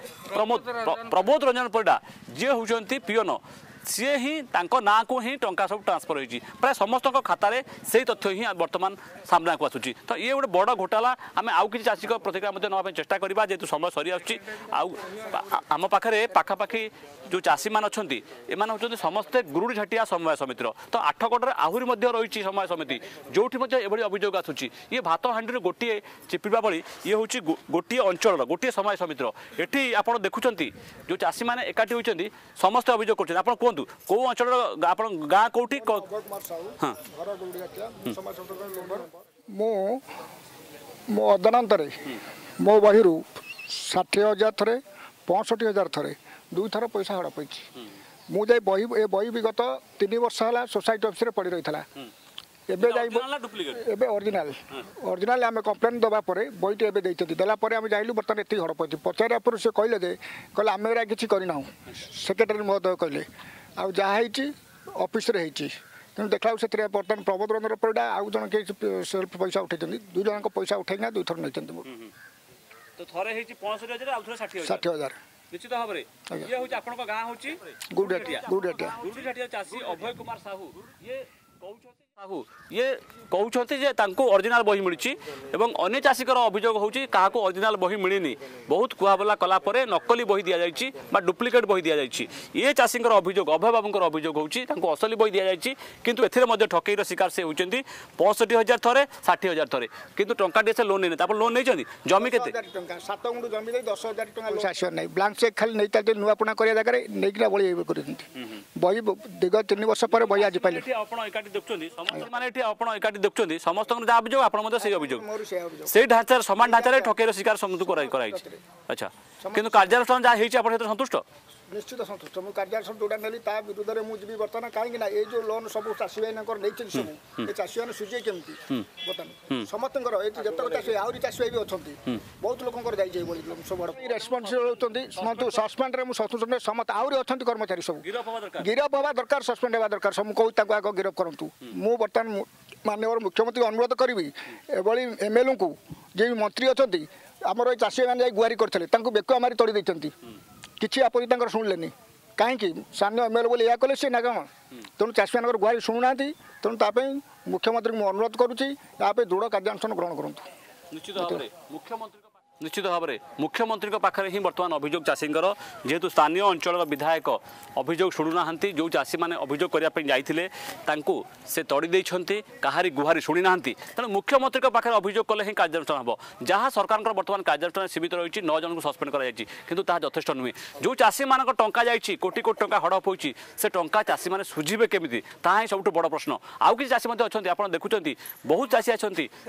Speaker 1: परिडा जी होती पियोन सी ही ना को ही टंका सब ट्रांसफर होती प्राय समस्त खातार से तथ्य ही बर्तमान सामना को आसूँ तो ये गोटे बड़ घोटाला आम आउ कि चाषी प्रतिक्रिया नापी चेष्टा करवा जेहेतु समय सरी आम पाखे पाखापाखि जो चाषी मान अच्छा एम हूँ समस्ते गुरुड़ी झाटिया समवाय समितिर तो आठगढ़ आहरी रही समवाय समिति जो अभियोग आसूँ ये भात हांडी गोटे चिपिबा बड़ी ये हूँ गोटे अंचल गोटे समवाय समितिर एटी आप देखुं जो चाषी मैंने एकाठी होती समस्ते अभियोग कर कहतु कौ अंचल गाँ कौटी
Speaker 14: मो अदालत मो बही 60,000 थे 65,000 थे 2 थर पैसा हड़प मुझे बही ए बही विगत 3 वर्ष है सोसाइटी ऑफिस पड़ रही था एबे ओरिजिनाल आम कंप्लेन दवा बईटी एवं देलापर आम जाइलु बर्तमान ये हड़प होती पचारा पर से कहले जे कहले आम एरा किसी करना सेक्रेटरी महोदय कहले आ जहाँ ऑफिस रे तेणु देखा से बर्तमान प्रमोद रंजन परिडा आउ जन के सेल्फ पैसा उठे 2 जन पैसा उठेना 2 थर नहीं
Speaker 1: तो थरे
Speaker 14: 65,000
Speaker 1: निश्चित भाव में ये हूँ आप गाँ हूँ गुरुड़िया चाषी अभय कुमार साहू ये कहते जे ओरिजिनाल बही मिली अन्य चाषी अभियोग होची क्या ओरिजिनाल बही मिलनी बहुत कुआबला कलापर नकली बही दि जाए डुप्लिकेट बही दि जाए ये चाषी अभियोग अभय बाबू अभियोग होची असली बही दि जाए किंतु एथिरे ठकईर शिकार से होती 65,000 थरे 60,000 थरे किंतु टंका से लोन नहीं लोन नहीं जमी के
Speaker 14: 7 गुंठ जमी 10,000 आसो नहीं ब्लांक चेक खाली नहीं नुआपुणा कर जगह नहीं बड़ी बही दीर्घ 3 वर्ष पर बही आज पाइले एकाठी देखुं समस्त जहाँ अभियोग आप अभियोग से ढांचार समान ढांचार ठकईर शिकार समूह कराई अच्छा किंतु कार्यानुष्ठान जहाँ होती संतुष्ट निश्चित सन्तुष्ट मुझे कार्यानुष्ठान जोटा नेली ता विरुद्ध में मुझे बर्तमान कहीं ये जो लोन सब चाषी भाई नहीं सब ये चाषी मैंने सुझे केमती बर्तमान समस्त जितक चाषी आहरी चाषी भाई भी अच्छा बहुत लोक सब रेस्पन्सिबल होती शुणु सस्पेंड में सन्तुष्ट समस्त आहरी अच्छा कर्मचारी सब गिरफ हवा दरकार सस्पेंड हवा दरकार सब कहूँ आग गिरफ करूँ मु बर्तमान माननीय मुख्यमंत्री अनुरोध करी एभली एमएलए को जे मंत्री अच्छा आमर चाषी मैंने गुहारी करते बेक मारी तोड़ी देते किसी आपत्ति शुणिले कहीं स्थानीय एमएलए बोले या कले सी ना कौन तेणु चाषी मान गुहारी शुणुना तेणु ताप मुख्यमंत्री मुझे अनुरोध करुँच दृढ़ कार्यानुष्ठान ग्रहण करूँ
Speaker 1: निश्चित भाव में मुख्यमंत्री पाखे ही बर्तमान अभियोग चाषी जेहेतु स्थानीय अंचल विधायक अभियोग शुणुना जो चाषी मैंने अभियोग करने जाते से तड़ी कहारी गुहारी शुणी ना तेणु मुख्यमंत्री पाखे अभियोग कले ही कार्यानुष्ठान हम जहाँ सरकार बर्तमान कार्यानुष्ठान सीमित रही 9 जन को सस्पेंड कर यथेष्ट नुहे जो चाषी मान टंका जाइए कोटी कोटी टंका हड़प होती से टंका चाषी मैंने सुझे केमी ता ही सब बड़ प्रश्न आउ कि चाषी अच्छा आप देखुं बहुत चाषी अच्छा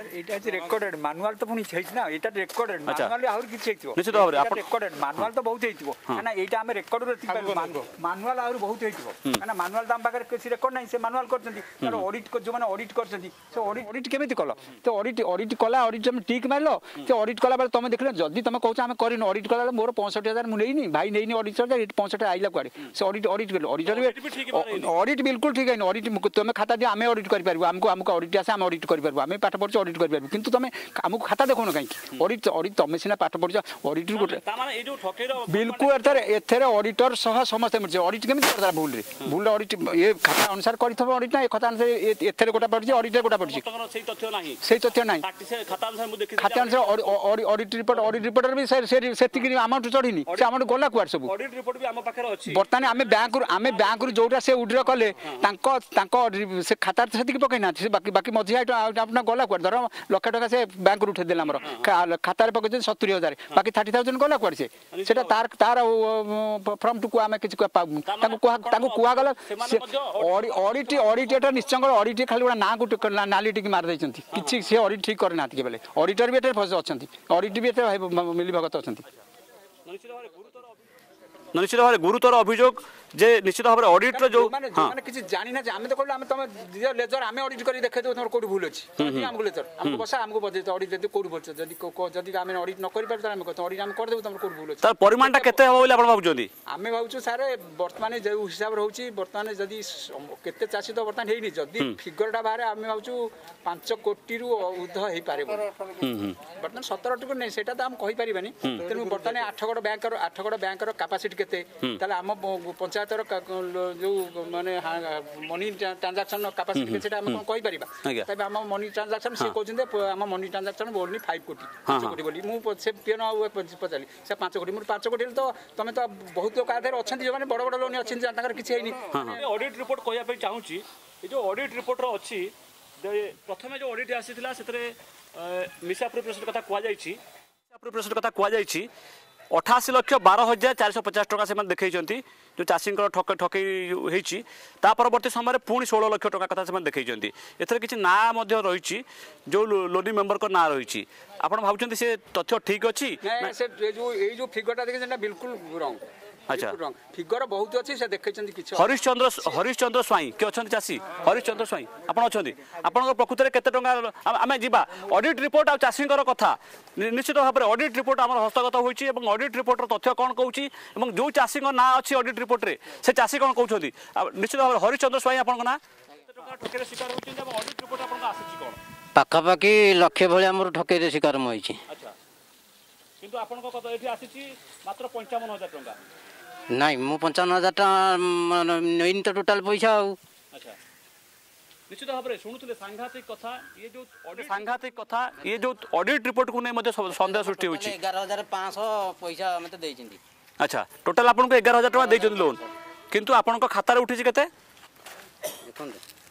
Speaker 1: निश्चित भाव में
Speaker 13: मानुआल तो बहुत होता आम रेकर्ड मानुआल आहरी बहुत होना मानुआल तो आम पाखे किसी रेकर्ड ना से मानुआल कर ऑडिट जो मैंने ऑडिट कर ऑडिट केमी कल तो ऑडिट कला ऑडिट टिक मार तो ऑडिट कला बेले तुम देख जदि तुम कौच आम कर ऑडिट कला मोर 65,000 मुझे भाई नहीं ऑडिट 65 आइला कुआड़े से ऑडिट कर ऑडिट बिल्कुल ठीक है ऑडिट तुम खाता दियो आम ऑडिट कर आमको ऑडिट आसे आम ऑडिट कर आम पाठ पढ़े ऑडिट कर कि तुम आमको खाता देखो कहीं ऑडिट ऑडिट तुम सीना पाठ पढ़ ऑडिटर गोटे बिल्कुल एथेर ऑडिटर सह समस्त मिलছে ऑडिट केमी करता भूल ऑडिट ये खाता अनुसार कर ऑडिट ना ये खाता अनुसार एथेर गोटा पड़े ऑडिटर गोटा पड़े से तथ्य ना खाता अनुसार ऑडिट रिपोर्टर भी से अमाउंट चढ़ी से अमाउंट गला कुआर सब बर्तमान आम बैंक जोटा से उड्र कले से खाता से पकईना बाकी मझी अपना गला कुआर धर लक्ष टका से बैंक उठे देला खाता पकड़ 70,000 बाकी 30,000 गला कुआड़े से तार फ्रम टू आम किसी कहगला ऑडिट ऑडिट निश्चय ऑडिट खाली गोटे ना को नाली टिक मार किसी से ऑडिट ठीक करना बेले ऑडिटर भी अच्छा ऑडिट भी मिली भगत अच्छा
Speaker 1: निश्चित भाव गुरुतर अभियोग जे निश्चित भाव में ऑडिट रो जो
Speaker 13: माने किछि जानि ना आमे तो कहलो आमे तमे दियो लेजर आमे ऑडिट करी देखे दो तमर कोडी भूल अछि हमको लेजर हमको बसा हमको बजे ऑडिट दे कोडी भूल अछि जदी आमे ऑडिट न करि पार आमे ऑडिट आमे कर देबो तमर कोडी भूल अछि
Speaker 1: तार परिमाणटा केते हो बोले आपण भाबुजोंदी
Speaker 13: आमे भाबुछु सारे वर्तमान जे हिसाब रहउछि वर्तमान जदी केते चासी तो वर्तमान हेइनी जदी फिगरटा बारे आमे भाबुछु 5 कोटी रु उद्ध हेइ पारे वर्तमान 17 टको नै सेटा तो हम कहि परिबानी तेनु वर्तमान 8गड बैंकर कैपेसिटी केते ताले हम पंचायत जो माने मनी ट्रांजैक्शन कैपेसिटी सेटा हम कहि परिबा तबे हम मनी ट्रांजैक्शन से कहउछन हम मनी ट्रांजैक्शन बोलनी 5 कोटी 5 कोटी बोली मु से पियन पचाली से 5 कोटी मु 5 कोटी तो तमे तो बहुत लोक आधर अछन जे माने बड़ बड़ लोन अछन ताकर किछि हेनी
Speaker 1: ऑडिट रिपोर्ट कहया पे चाहूची ए जो ऑडिट रिपोर्ट रो अछि प्रथमे जो ऑडिट आसीथिला सेतरे मिसअप्रोप्रिएशन कथा कुआ जाईछि मिसअप्रोप्रिएशन कथा कुआ जाईछि 88,12,450 टका से देखई जो चाषी ठकई होती परवर्ती समय पुणी 16 लाख टका कथा से देखई एथर किसी ना रही जो लोनी मेंबर को ना रही आप भावुं से तथ्य ठीक अच्छी
Speaker 13: जो फिगरटा देखिए बिल्कुल रंग
Speaker 1: अच्छा
Speaker 13: फिगर बहुत अच्छी से देखैछन किछ
Speaker 1: हरिश्चंद्र स्वाई के अच्छा चाषी हरिश्चंद्र स्वाई आप अच्छा प्रकृत में केते टंका आम जा ऑडिट रिपोर्ट आ चाषी कथा निश्चित भाव में ऑडिट रिपोर्ट आम हस्तगत होती ऑडिट रिपोर्ट तथ्य कौन कहूँ जो चाषी ना अच्छी ऑडिट रिपोर्ट रे से चाषी कौन कहते निश्चित भाव में हरिश्चंद्र स्वाई आप
Speaker 15: पाखापाखि लक्षे भाई आम ठकई शिकार मुझे
Speaker 1: मात्र 55,000 टंका
Speaker 15: नहीं मु 55,000 टका नहीं तो टोटाल पैसा
Speaker 1: निश्चित भाव में शुणुले सांघातिक कथा ये जो सांघातिक कथा ये जो ऑडिट रिपोर्ट को नहीं सन्देह सृष्टि होछि
Speaker 15: 11,500 पैसा मते देइछिंदी
Speaker 1: अच्छा टोटाल आपन को 11,000 टका देइछन लोन किंतु आपन को खाता रे उठिछि केते
Speaker 15: देखन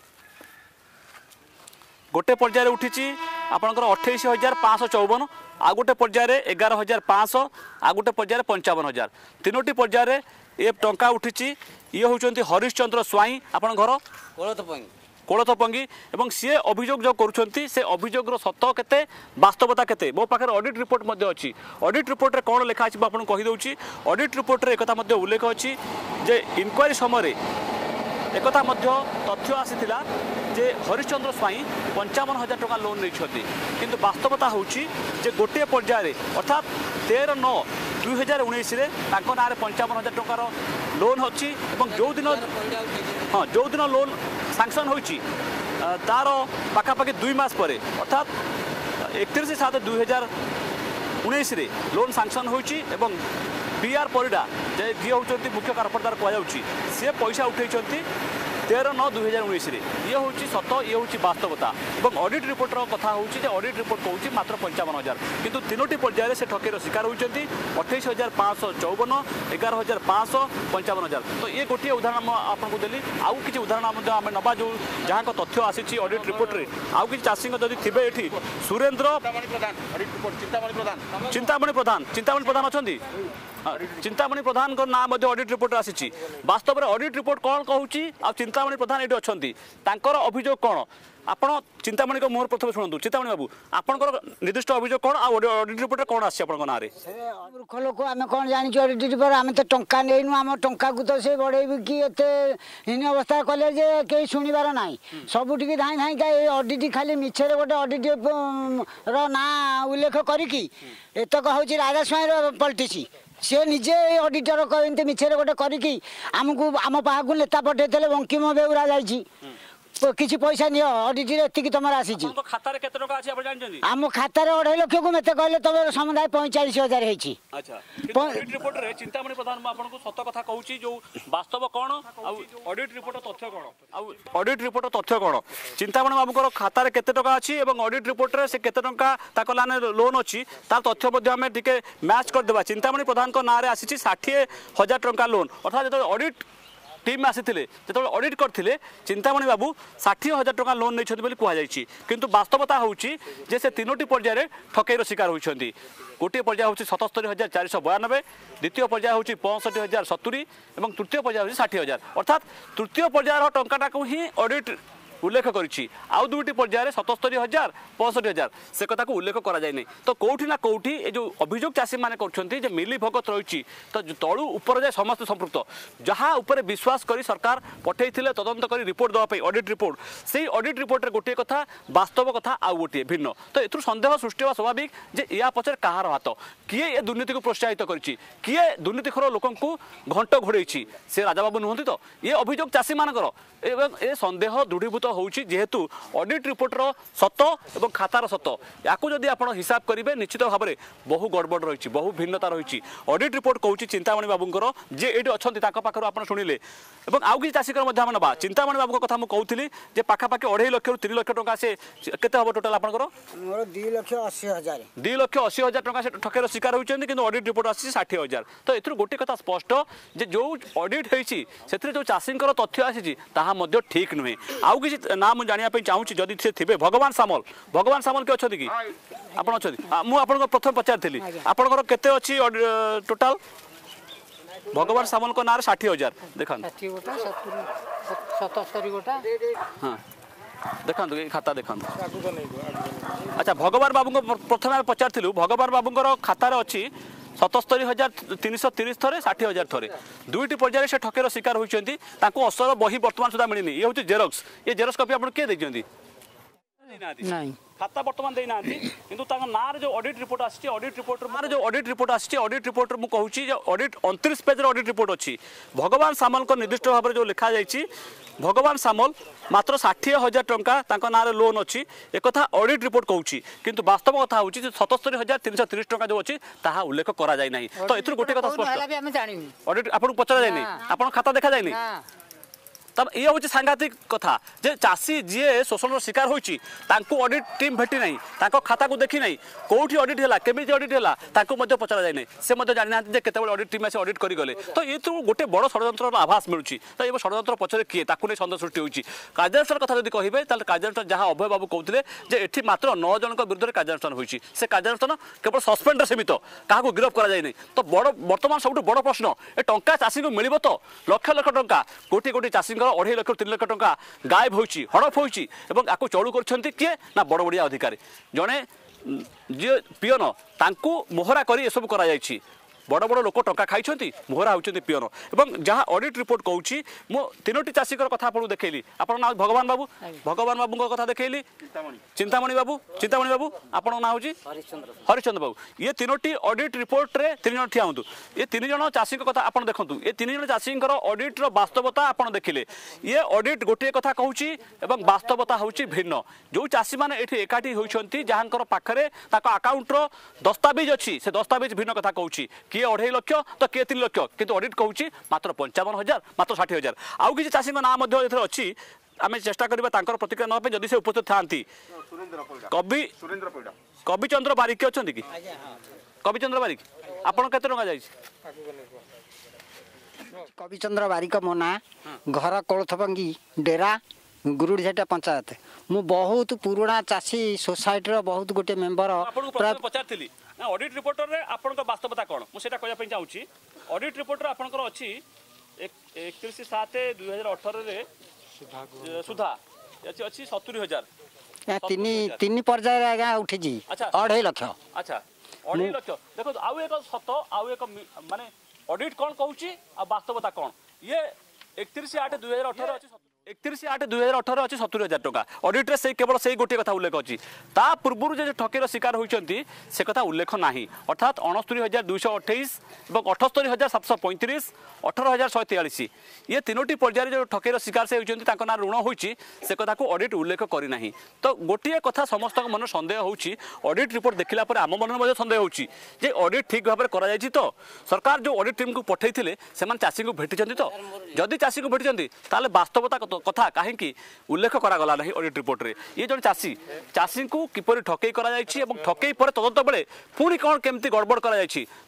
Speaker 1: गोटे पर्याय उठिछि आपनकर 28,554 आ गोटे पर्याय 11,500 आ गोटे पर्याय 55,000 तीनोटी पर्याय ए टंका उठिछि ये होचंती हरिश्चंद्र स्वाई आपन घर कोलथपंगी एवं सी अभियोग जो करुछंती से अभियोगर सत केते वास्तवता केते मो पाखे ऑडिट रिपोर्ट मध्य अछि ऑडिट रिपोर्ट रे कोन लेखा अछि आपन कहि दउछि ऑडिट रिपोर्ट रे एकता मध्य उल्लेख अछि जे इनक्वायरी समय एकता मध्य तथ्य आसीथिला जे हरिश्चंद्र स्वाई 55,000 टका लोन नहीं किंतु वास्तवता होची जे गोटे पर्याय अर्थात 13/9/2019 ना 55,000 टकार लोन अच्छी जो दिन हाँ जो दिन लोन सांक्शन होची तार पाखापाखि 2 मास पर अर्थात 31/7/2019 लोन सांक्शन होची पीआर परिडा जे जी होती मुख्य कारपरदार कहुच्छी सी पैसा उठे 13/9/2019 ये हूँ सत ये हूँ वास्तवता और ऑडिट रिपोर्टर कथा हूँ ऑडिट रिपोर्ट कहूँ मात्र 55,000 किंतु तीनोटी पर्यायर से ठकेर शिकार होती 28,554 11,500 55,000 तो ये गोटे उदाहरण आपको देली आउ किसी उदाहरण आम नवा जो जहाँ तथ्य आसी ऑडिट रिपोर्ट रे आउ किसी चाषी जदि थे ये सुरेंद्र चिंतामणि प्रधान अच्छा चिंतामणि प्रधान को नाम ऑडिट रिपोर्ट आसी वास्तव में ऑडिट रिपोर्ट कौन कहूँ चिंतामणि प्रधान ये अच्छा अभियोग कौन आप चिंतामणि को मोहर प्रथम शुणु चिंतामणि बाबू आपंकर निर्दिष्ट अभियोग कौन ऑडिट रिपोर्ट कौन आसी ना
Speaker 5: मूर्ख लोक आम कौन जानी ऑडिट रिपोर्ट आम तो टंका नहींनु आम टंका को तो से बढ़ेबी कि एते हीन अवस्था कले जे कहीं शुणिबार ना सबुठी धाई धाई का ऑडिट खाली मिछरे गोटे ऑडिट रो ना उल्लेख करिकी एतक हूँ राजा स्वाई पलटिसी सी निजे ऑडिटर कहते मिछरे गोटे करिकी आमको आम पाखु नेता पठेले बंकिम बेउरा जाइए किसी पैसा नियो ऑडिट एति तुम आसी आम खातार 2.5 लाख को मत कहले तुम समुदाय 45,000 होती
Speaker 1: चिंतामणि प्रधान आपको सत कथा कहूँ जो वास्तव कौन ऑडिट रिपोर्ट तथ्य कौन ऑडिट रिपोर्ट तथ्य कौन चिंतामणि बाबू खातार केते टका अछि एवं ऑडिट रिपोर्ट रे से केते टका ताकलाने लोन अछि तार तथ्य मध्ये हमें टिके मैच कर देबा चिंतामणि प्रधान को नारे आसी 60,000 टका लोन अर्थात जो ऑडिट टीम आसी जो ऑडिट करते चिंतामणि बाबू 60,000 टका लोन नहीं कहुई किंतु वास्तवता हूँ से तीनोटी पर्यायर ठकईर शिकार होती गोटे पर्याय हूँ 77,492 द्वितीय पर्याय हूँ 65,070 और तृतीय पर्याय हूँ 60,000 अर्थात तृतीय पर्यायर टंकाटा को ही ऑडिट उल्लेख करिछि आउ दुईटी पर्यायर 77,000 65,000 से कथा को उल्लेख करा जाय नै तो कोठी ना कोठी ए जो अभियोग चाषी माने करछन्ती जे मिली भगत रहिछि तो तळु ऊपर जाय समस्त संपृक्त जहाँ ऊपर विश्वास करी सरकार पठेइथिले तदंत करी रिपोर्ट दवा ऑडिट रिपोर्ट से ऑडिट रिपोर्ट रे गोटे कथा वास्तव कथा आउ गोटे भिन्न तो एथु संदेह सृष्टि होवा स्वाभाविक जे या पछर कहार हाथ किए ए दुर्नीति को प्रोत्साहित करिछि किए दुर्नीतिखोर लोकन को घंट घोड़ेछि से राजा बाबू नुहंती तो ये अभियोग चाषी मानकर एवं ए संदेह दृढ़ीभूत होउछि जेहेतु ऑडिट रिपोर्ट रो सत एवं खातार सत याकू जदि आपण हिसाब करिवे निश्चित भाव में बहु गड़बड़ रही बहु भिन्नता रही ऑडिट रिपोर्ट कहूँ चिंतामणि बाबूंकर जे ये अच्छी पाखर आप शुणिले और आउ कि चाषी ना चिंतामणि बाबू कथा मुझे कहूली जे पाखापाखि 2.5 लाख रु 3 लाख टका से केते हम टोटाल आपंकर
Speaker 5: 2,80,000
Speaker 1: 2,80,000 टका से ठकेर शिकार होती कि ऑडिट रिपोर्ट आसी 60,000 तो एथुर गोटे कथा स्पष्ट जे जो ऑडिट होती से जो चाषी तथ्य आसी ठीक नुहे आउ कि ना मुझे जानापी चाहूँगी जदि से थे भगवान सामल के अच्छा कि आप मुझे प्रथम पचारि आपंकर केते अच्छी टोटाल भगवान सामल को ना 60,000 देखा हाँ देखा खाता देखा अच्छा भगवान बाबू को प्रथम पचारू भगवान बाबूर खातार अच्छी 77,330 थरे 60,000 थरे दुईटी पर्यायर से ठकेर शिकार होती असर बही बर्तमान सुधा मिलनी ये हूँ जेरक्स ये जेरक्स कॉपी आप किए देखते खाता बर्तमान देना किंतु ना जो ऑडिट रिपोर्ट आसी ऑडिट रिपोर्ट मार जो ऑडिट रिपोर्ट आसी ऑडिट रिपोर्ट मुझे कहूँ ऑडिट 29 पेज ऑडिट रिपोर्ट अच्छी भगवान सामल को निर्दिष्ट भाव में जो लिखा जाइए भगवान सामल मात्र 60,000 टंका ना लोन अच्छी एक ऑडिट रिपोर्ट कहूँ किंतु वास्तव कथा हूँ 77,330 टंका जो अच्छी ताहा उल्लेख करा जाय नहीं तो एथुर गोटे कथा स्पष्ट ऑडिट आपको पचरा जाय नहीं आपन खाता देखा जाय नहीं तब ये हूँ सांघातिक कथा जे चाषी जी शोषण शिकार होती ऑडिट टीम भेटी ना खाता को देखी ना कौटी ऑडिट है केमी ऑडिट है पचरा जाए नहीं से जानी ना केत ऑडिट टीम आसी ऑडिट करगले तो ये तो गोटे बड़ षड्यंत्र आभास मिलूँ तो ये षड्यंत्र पचर किए नहीं सन्देह सृष्टि होती कार्यानुष्ठान कथा जब कहे कार्यानुष्ठान जहाँ अभय बाबू कहते ये मात्र 9 जन विरुद्ध कार्यानुष्ठान होती से कार्यानुष्ठान केवल सस्पेंड सीमित क्या गिरफ कर तो बड़ बर्तमान सब बड़ प्रश्न ए टंका चाषी को मिल तो लक्ष लक्ष टंका कोटी कोटी चाषी 2.5 लाख 3 लाख टंका गायब होती हड़प होती आपको चलू कर किए ना बड़ बड़िया अधिकारी जड़े जी पियन तांकू मोहरा कर सब कर बड़ बड़ लोक टंका खाई मोहरा होती पियन और जहाँ ऑडिट रिपोर्ट कहूँ मो 3टी चाषी कथा आपको देखली आप ना भगवान बाबू कथा देखली चिंतामणि बाबू आपन ना हूँ हरिचंद्र बाबू ये 3टी ऑडिट रिपोर्ट रे 3 जन ठिया हूँ ये 3 जन चाषी कथा आप देखूँ ये 3 जन चाषी ऑडिटर वास्तवता आप देखिले ये ऑडिट गोटे कथा कहूँ वास्तवता हूँ भिन्न जो चाषी मैंने ये एकाठी होती जहाँ पाखे आकाउंटर दस्तावेज अच्छी से दस्तावेज भिन्न कथा कहूँ किए 2.5 लाख तो किए 3 लाख किंतु ऑडिट कहूँ मात्र 55,000 मात्र 60,000 आउ किसी चाषी नाम अच्छी आम चेष्टा करवा प्रतिक्रिया नापे जदि से उपस्थित था कविचंद्र बारिक अच्छा कि कविचंद्र बारिक आपड़ केते टंका जाइए
Speaker 12: कविचंद्र बारिक मो ना घर कोलथबंगी डेरा गुरुड़ीझाटा पंचायत मु बहुत पुराना चाषी सोसाइटी बहुत गोटे मेंबर
Speaker 1: पचारि ऑडिट रिपोर्टर रे आपन वास्तवता कौन मुझे कहना चाहूँगी ऑडिट रिपोर्टर आपंकर अच्छी 31/7/2018 सुधा अच्छी 70,000
Speaker 12: तीन पर्यायर आज्ञा उठी 2.5 लाख
Speaker 1: अच्छा 2.5 लाख देखो आउ एक सत आउ एक माने ऑडिट कौन कहूँ वास्तवता कौन ये 31/8/2018 अच्छी 31/8/2018 अच्छी 70,000 टंका ऑडिट रे से केवल से गोटे कथा उल्लेख अच्छी ता पूर्व जो ठकेर शिकार होती से कथा उल्लेख ना अर्थात 69,228 और 78,735 18,143 ये 3टी पर्यायर जो ठकेर शिकार से होती ना ऋण होती से कथा को ऑडिट उल्लेख करना तो गोटे कथा समस्त मन सन्देह होची ऑडिट रिपोर्ट देखला पर आम मन में सन्देह होची जे ऑडिट ठीक भाव में करा तो सरकार जो ऑडिट टीम को पठेइथिले से चाषी को भेटी तो जदि चाषी को भेटी ताले वास्तवता कथा कहीं उल्लेख करागला ना ऑडिट रिपोर्ट रे ये जो चाषी को किपर ठकई ठकई पर तदंत बेले पुणी कौन केमती गड़बड़ कर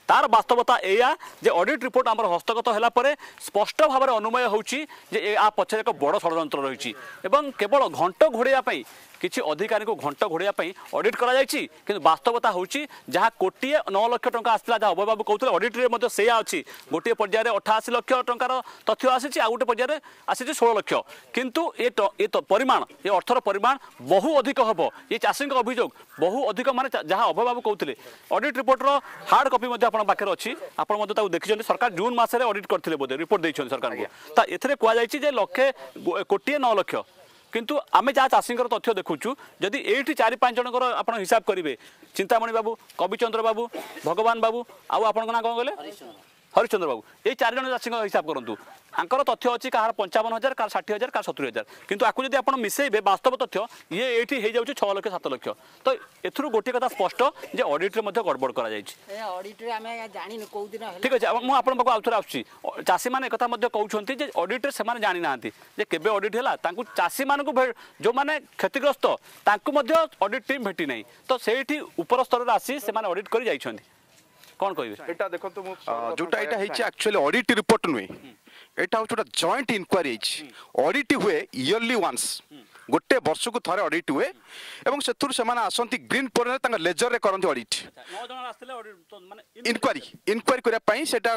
Speaker 1: तार वास्तवता एया जे ऑडिट रिपोर्ट आमर हस्तगत होला परे स्पष्ट भाव में अनुमय होउची जे आ पछरे एक बड़ षड्यंत्र रही एवं केवल घंट घोड़िया किसी अधिकारी को घंट घोड़िया ऑडिट करा जायछि किंतु वास्तवता होउची जहाँ कोटिए 9 लाख टंका आसला जहाँ अभय बाबू कहते ऑडिट रे मध्य सेया अच्छी गोटे पर्यायर 88 लाख टंकार तथ्य आसी आ गोटे पर्यायर आसी 16 लाख किंतु ये परिमाण ये अर्थर परिमाण बहु अधिक हम ये चाषी अभियोग बहु अधिक माने जहाँ अभय बाबू कहते ऑडिट रिपोर्टर हार्ड कॉपी पाखे अच्छी आप देखिए सरकार जून मसरे ऑडिट करते बोधे रिपोर्ट देते सरकार को एथे कहुई लक्षे कोटिए 9 लाख किंतु आमे जहाँ चाषी तथ्य देखुचु जदि ये 4-5 जनकर आप हिसाब करेंगे चिंतामणि बाबू कविचंद्र बाबू भगवान बाबू आउ आपण ना कौन कहले हरिचंद्र बाबू ये 4 जन चाषी हिसाब करूँ आंकर तथ्य अच्छी कहार 55,000 कार 60,000 कार 70,000 किंतु आपको जब आप मिसेबे वास्तव तथ्य ये ये हो 6 लाख 7 लाख तो एथुरु गोटे कथा स्पष्ट जे ऑडिट रे गड़बड़ करा जायछि
Speaker 5: ऑडिट रे हमें जानि न को दिन
Speaker 1: ठीक अछि मु आपन पाको आउथरा आछि चाषी माने कथा मध्ये कहउछंती जे ऑडिट रे से माने जानि नांती जे केबे ऑडिट होला तांकु चाषी माने को जो माने क्षतिग्रस्त तांकु मध्ये ऑडिट टीम भेटी नै तो सेठी ऊपर स्तर रे आसी से माने ऑडिट करि जाइछंती कौन कहबे
Speaker 11: एटा देखंतु मु जोटा एटा हेछि एक्चुअली ऑडिट रिपोर्ट नुई एटा होटा जॉइंट इंक्वायरी ऑडिट हुए इयरली वंस गोटे वर्ष को थरे ऑडिट हुए एवं सेथुर सेमाने आसंती ग्रीन पर तांगा लेजर रे करंती ऑडिट
Speaker 1: 9 जन आस्तले ऑडिट तो माने
Speaker 11: इंक्वायरी करिया पई सेटा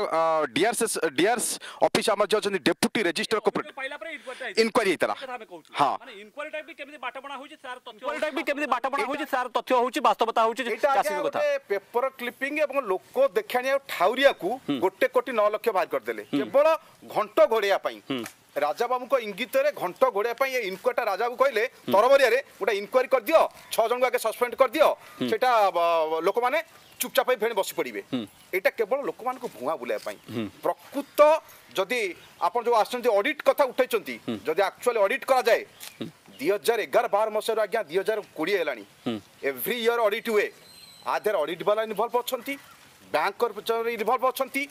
Speaker 11: डीआरएस ऑफिस हमर जो छथि डेप्यूटी रजिस्ट्रार कोऑपरेटिव इंक्वायरी हेतला हां
Speaker 1: माने इंक्वायरी टाइप भी केमिति बाटबणा होछि सार तथ्य इंक्वायरी टाइप भी केमिति बाटबणा होछि सार तथ्य होछि वास्तवता होछि चासी कथा
Speaker 16: पेपर क्लिपिंग एवं लोक देखानिया ठाउरिया को गोटे कोटी 9 लाख बाहर कर देले केवल घंट घोड़िया पई राजा बाबू को इंगित रे घंट घोड़िया ये इनक्वायरी राजा बाबू कहले तरबरिया रे गोटे इनक्वायरी कर दियो 6 जन आगे सस्पेंड कर दियो सेटा लोक माने चुपचाप फेण बसी पड़े यहाँ केवल लोक मान को भुआ बुलाय प्रकृत जदि आप जो आसती ऑडिट कथा उठे जदि एक्चुअली ऑडिट करा जाए 2011-12 मसीह आज्ञा 2020 है एव्री ईयर ऑडिट हुए आधे ऑडिट वाला इनवल्व अच्छा बैंक कर्मचारी इनवल्व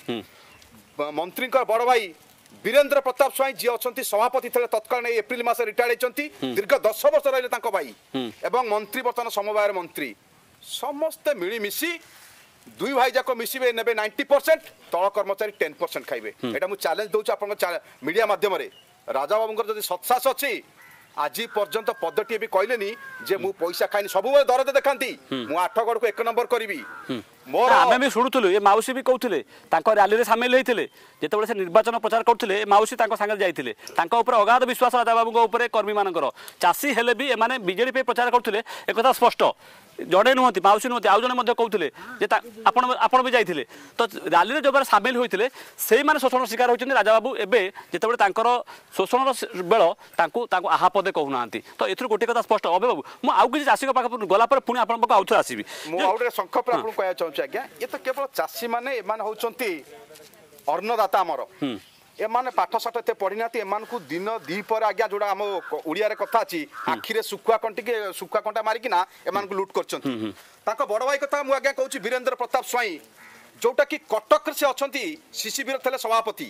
Speaker 16: अच्छा मंत्री बड़ भाई वीरेंद्र प्रताप स्वाई जी अच्छा सभापति थे तत्काल एप्रिल मास रिटायर्ड होती दीर्घ 10 वर्ष रही भाई एवं मंत्री बर्तमान समवायर मंत्री समस्ते मिलीमिशी दुई भाई जाक मिसबे ने 90% तल कर्मचारी 10% खाइबे एटा मु चैलेंज दूची आप मीडिया माध्यम राजा बाबू जब सत्सास अच्छी आज पर्यंत पद्धति भी कहलेनी जे मु पैसा खाइनी सब दरद देखाती मु 8गढ़ को 1 नंबर करी
Speaker 1: मोर आमे भी शुणुलु ये माउसी भी कहते रैली रे सामिल होते जिते से निर्वाचन प्रचार करते माउसी सागर जाते अगाध विश्वास राजा बाबू कर्मी मानकर चाषी हेले भी एमाने बीजेडी प्रचार करते एक स्पष्ट जड़े नुहति माउसी नुहति आउ जने कहते आपण भी जाइए तो रैली जो सामिल होते से मैंने शोषण शिकार होती राजा बाबू एवं जितेबाला शोषण बेल आहा पदे कहूना तो ये गोटे कथा स्पष्ट अभय बाबू मुझे चाषी पाख गला पुणी आप आउ थे आसवि
Speaker 16: संक्षेप कहना चाहूँगी आज्ञा ये तो केवल चाषी मैंने होती अन्नदाता आमर एमाने पाठ साठ एत पढ़ी ना एम को दिन दीपर आज्ञा जोड़ा आम ओडिया कथा अच्छी आखिरे सुखुआ कंटा मारिकिना एम लुट कर बड़ भाई कथा मुझे आज्ञा कहूँ वीरेंद्र प्रताप स्वाई जोटा कि कटक से अच्छा सीसीबी थे सभापति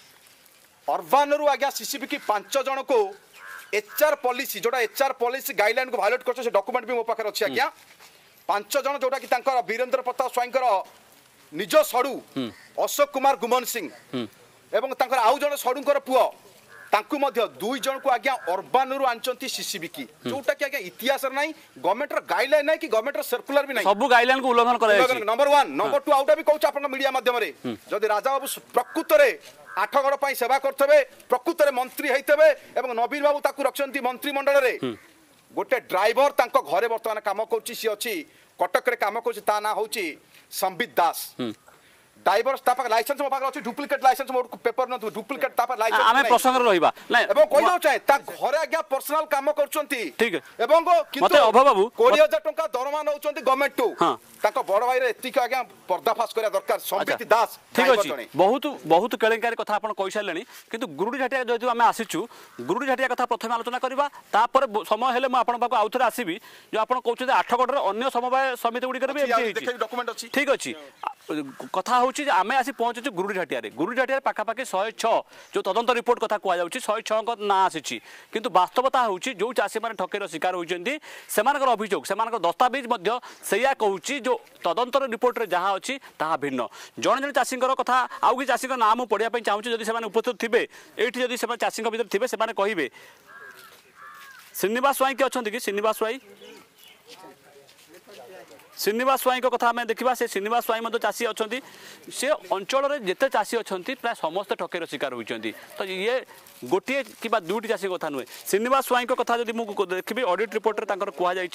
Speaker 16: अर्बान रु आज्ञा सीसीबी की 5 जन को एचआर पॉलिसी जोटा एचआर पॉलिसी गाइडलाइन को वायोलेट कर डॉक्यूमेंट भी मो पाखे अच्छी आज्ञा 5 जन जोटा कि वीरेंद्र प्रताप स्वाई निज सड़ू अशोक कुमार गुमन सिंह एवं आउ जन सड़ूर पुओ तांकु मध्य 2 जन को आज्ञा अर्बान रु आंचंती सीसीबी की जोटा कि आज्ञा इतिहास नहीं गवर्नमेंट गाइडलाइन नहीं कि गवर्नमेंट सर्कुलर भी नहीं
Speaker 1: सब गाइडलाइन को उल्लंघन कर
Speaker 16: नंबर 1 नंबर 2 आउटा भी कहूँ आप मीडिया माध्यम जदि राजा बाबू प्रकृत में 8गढ़ सेवा करते प्रकृत में मंत्री होते एवं नवीन बाबू ताकू रखते मंत्रिमंडल में गोटे ड्राइवर घरे बर्तमान काम कर कटक काम कर ना हूँ संबित दास ड्राइवर लाइसेंस मो पाखे अछि डुप्लिकेट लाइसेंस मो पेपर न डुप्लिकेट तापर लाइसेंस
Speaker 1: आमे प्रसंग रहिबा नै
Speaker 16: एवं कोइ दो चाहे ता घरे आज्ञा पर्सनल काम करचंती
Speaker 1: ठीक
Speaker 16: एवं
Speaker 1: किंतु मते अभय बाबू
Speaker 16: 20000 टका दरमा नउचंती गवर्नमेंट टू ताको बड़ भाई रे एतिक आज्ञा पर्दाफाश करिया दरकार संबित दास
Speaker 1: ठीक अछि बहुत केलेंकारी कथा आपण कहि सारलेनी किंतु गुरुडी झाटिया जेतु आमे आसीचु गुरुडी झाटिया कथा प्रथमे आलोचना करबा तापर समय हेले म आपण पाको आउथरे आसीबी जो आपण कहउछे 8गढ़ रे अन्य समवाय समिति गुडी करबे एमती डॉक्यूमेंट अछि ठीक अछि कथा ହେଉଛି ଯେ ଆମେ ଆସି ପହଞ୍ଚୁଛୁ ଗୁରୁଡ଼ି ଝାଟିଆରେ ପାଖାପାଖି 106 ଯେଉଁ ତଦନ୍ତ ରିପୋର୍ଟ କଥା କୁହାଯାଉଛି 106ଙ୍କ ନାଁ ଆସିଛି କିନ୍ତୁ ବାସ୍ତବତା ହେଉଛି ଯେଉଁ ଚାଷୀମାନେ ଠକେଇର ଶିକାର ହୋଇଛନ୍ତି ସେମାନଙ୍କର ଅଭିଯୋଗ ସେମାନଙ୍କର ଦସ୍ତାବିଜ ମଧ୍ୟ ସେଇଆ କହୁଛି ଯେଉଁ ତଦନ୍ତର ରିପୋର୍ଟରେ ଯାହା ଅଛି ତାହା ଭିନ୍ନ ଜଣେ ଜଣେ ଚାଷୀଙ୍କର କଥା ଆଉ କିଛି ଚାଷୀଙ୍କ ନାଁ ମୁଁ ପଢ଼ିବା ପାଇଁ ଚାହୁଁଛି ଯଦି ସେମାନେ ଉପସ୍ଥିତ ଥିବେ ଏଇଠି ଯଦି ସେମାନେ ଚାଷୀଙ୍କ ଭିତରେ ଥିବେ ସେମାନେ କହିବେ ଶ୍ରୀନିବାସ ସ୍ୱାଇଁ କି ଅଛନ୍ତି କି श्रीनिवास स्वाई कथा आम देखा से श्रीनिवास स्वाई चाषी अच्छा से अंचल जिते चाषी अच्छा प्राय समस्त ठकेर शिकार होती तो ये गोटे कि दुईटी चाषी कथा नुहे श्रीनिवास स्वाई कथा जब मुझे देखी ऑडिट रिपोर्ट कहुई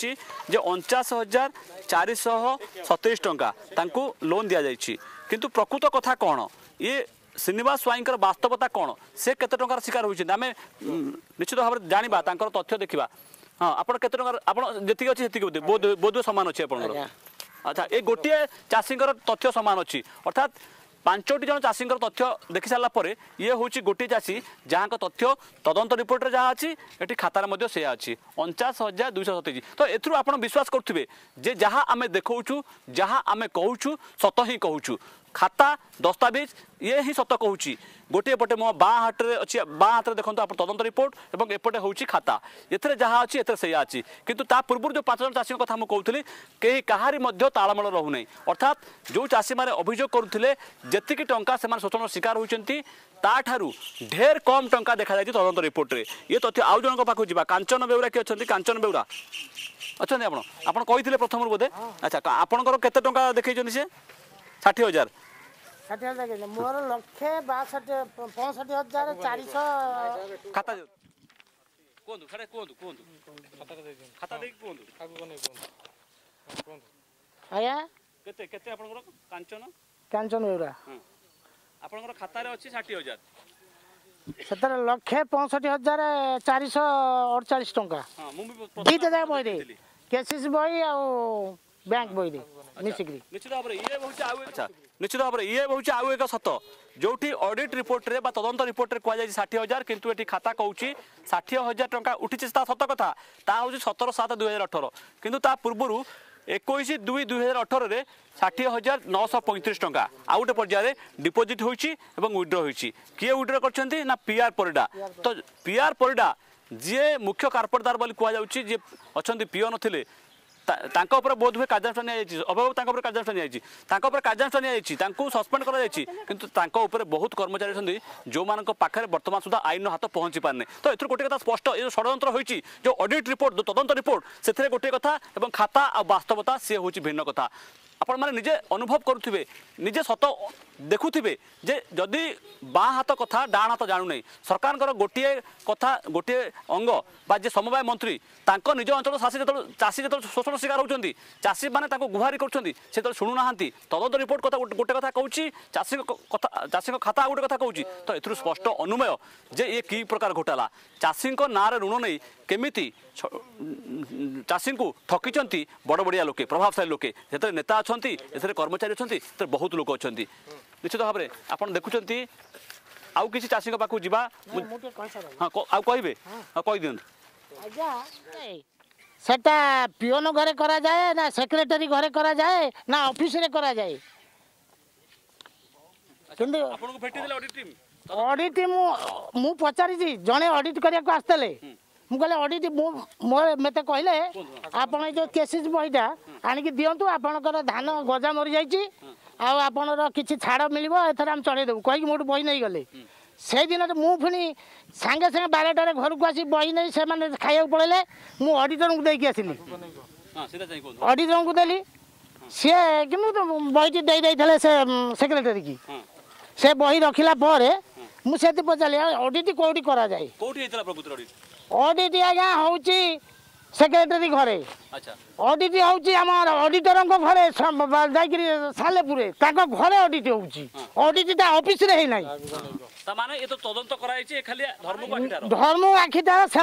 Speaker 1: 49,427 टंका लोन दि जाइए किंतु प्रकृत कथा कौन ये श्रीनिवास स्वाई वास्तवता कौन से केते टंकार शिकार होती आम निश्चित भाव में जाना तथ्य देखा हाँ आपड़ केते टंका आपड़ जी अच्छी बोध सामान अच्छे आप अच्छा ये गोटे चाषी तथ्य सामान अच्छी अर्थात 5टी जन चाषी तथ्य देखी सारापर ये हूँ गोटे चाषी जहाँ तथ्य तदंत रिपोर्ट जहाँ अच्छी ये खातार से अच्छी 49,227 तो एथुरु आप विश्वास करुवे जे जहाँ आम देखु जहाँ आम कहूँ सत ही कहूँ खाता दस्तावेज ये ही सत कहूँ गोटे पटे मो बाँ हाटे अच्छी बाँ हाथ देखो आप तदंत रिपोर्ट और एपटे हूँ खाता ये जहाँ अच्छी ए से अच्छी किंतु ता पूर्व जो 5 जन चाषी कथा मुझे कहीं कहारी तालमेल रोना अर्थात जो चाषी मैंने अभियोग करुले जी टंका से शोषण शिकार होती ताठारू ढेर कम टंका देखा जाए तदंत रिपोर्ट रे ये तथ्य आउ जन पाखु जा कांचन बेउरा किए अच्छा कांचन बेउरा अच्छा आप कही प्रथम बोधे अच्छा आपंकर केते टंका देखी सी 60,000
Speaker 3: मोर 1,65,400
Speaker 1: खाता
Speaker 3: आया
Speaker 1: केते केते आपनकर
Speaker 3: कांचन बेउरा
Speaker 1: आपनकर खाता रे अछि 60,000
Speaker 3: सतर 1,65,448 टंका
Speaker 1: हां मु भी
Speaker 3: दीते जा बई रे केसीसी बई आ बैंक बई रे मिसिकरी
Speaker 1: निश्चित भाव में ये बहुत आउ अच्छा निश्चित भाव में ये बहुत आउ एक सत जोठी ऑडिट रिपोर्ट रे बा तदंत रिपोर्ट रे कहै जाय 60,000 किंतु एठी खाता कहूची 60,000 टंका उठिछि ता सत कथा ता होची 17/7/2018 किंतु ता पूर्वरु 21/2/2018 रे 60,935 टंका आउ गोटे पर्याय डिपोजिट होइछि एवं विड्रॉ होइछि किए विड्रॉ करछन्ती ना पीआर परिडा तो पीआर परिडा जे मुख्य कारपोरेटदार बोली कहै जाउछि जे अछन्ती पीओ नथिले तांको ऊपर बोध हुए कार्यानुष्ठान नियाଯାଇଛି अभाव तांको ऊपर कार्यानुष्ठान नियाଯାଇଛି तांको ऊपर कार्यानुष्ठान नियाଯାଇଛି तांको सस्पेंड करा जायछि किंतु तांको ऊपर बहुत कर्मचारी अछन्ती जो मानक पाखरे वर्तमान सुधा आईन हाथ पहुंची पारने तो एथुर गोटे कथा स्पष्ट ये षड्यंत्र होइछि जो ऑडिट रिपोर्ट जो तदंत रिपोर्ट सेथरे गोटे कथा एवं खाता आ वास्तवता से होछि भिन्न कथा आपण माने निजे अनुभव करुथिबे निजे सत देखुथिबे जे जदि बाँ हाथ कथा डाण हाथ जाणु नहीं सरकार गोटे कथा गोटे अंग बा जे समवाय मंत्री तांको निज अंचल चाषी जो शोषण शिकार होती चाषी मैंने गुहारी कर शुणु ना तदंत रिपोर्ट कथा गोटे कथा कहूँ चाषी खाता गोटे कथा कहूँ तो ए स्पष्ट अनुमेय जे ये कि प्रकार घोटाला चाषी ना ऋण नहीं केमिति चाषी को ठकिंट बड़ बड़िया लोके प्रभावशाली लोके से नेता अच्छा कर्मचारी अच्छा बहुत लोक अच्छा निश्चित भाव में आप देखुं आउ किसी चाषी पाखु जा हाँ आउ कहे हाँ कही दिखाँ
Speaker 3: सेटा पियोन घरे करा जाए ना सेक्रेटरी घरे करा जाए ना ऑफिस रे करा जाए किंतु
Speaker 1: आपनको भेटी देले
Speaker 3: ऑडिट टीम मु पचारि जने ऑडिट करिया को आस्तले मु कहले ऑडिट मते कहले आपण जो केसेस बहिटा आनी कि दियंतु आपनकर धान गजा मरि जाईची आ आपनर किछि छाड़ मिलिबो एथरा हम चढ़े देबु कहि मोट बहि नै गले से दिन मु पुणी सांगे सांगे 12टार घर को आसी बही नहीं से खाया पड़े मु ऑडिटर को देकी आसली ऑडिटर को देली सी कि बही दे से सेक्रेटरी की से बही रखिला मुझे पचारि ऑडिट कौटी करा जाए ऑडिट आज्ञा हूँ सेक्रेटरी घरे ऑडिट हूँ ऑडिटर घरे सालेपुर घरे ऑडिट ऑडिट ऑफिस रे ही नहीं धर्म आखिटा से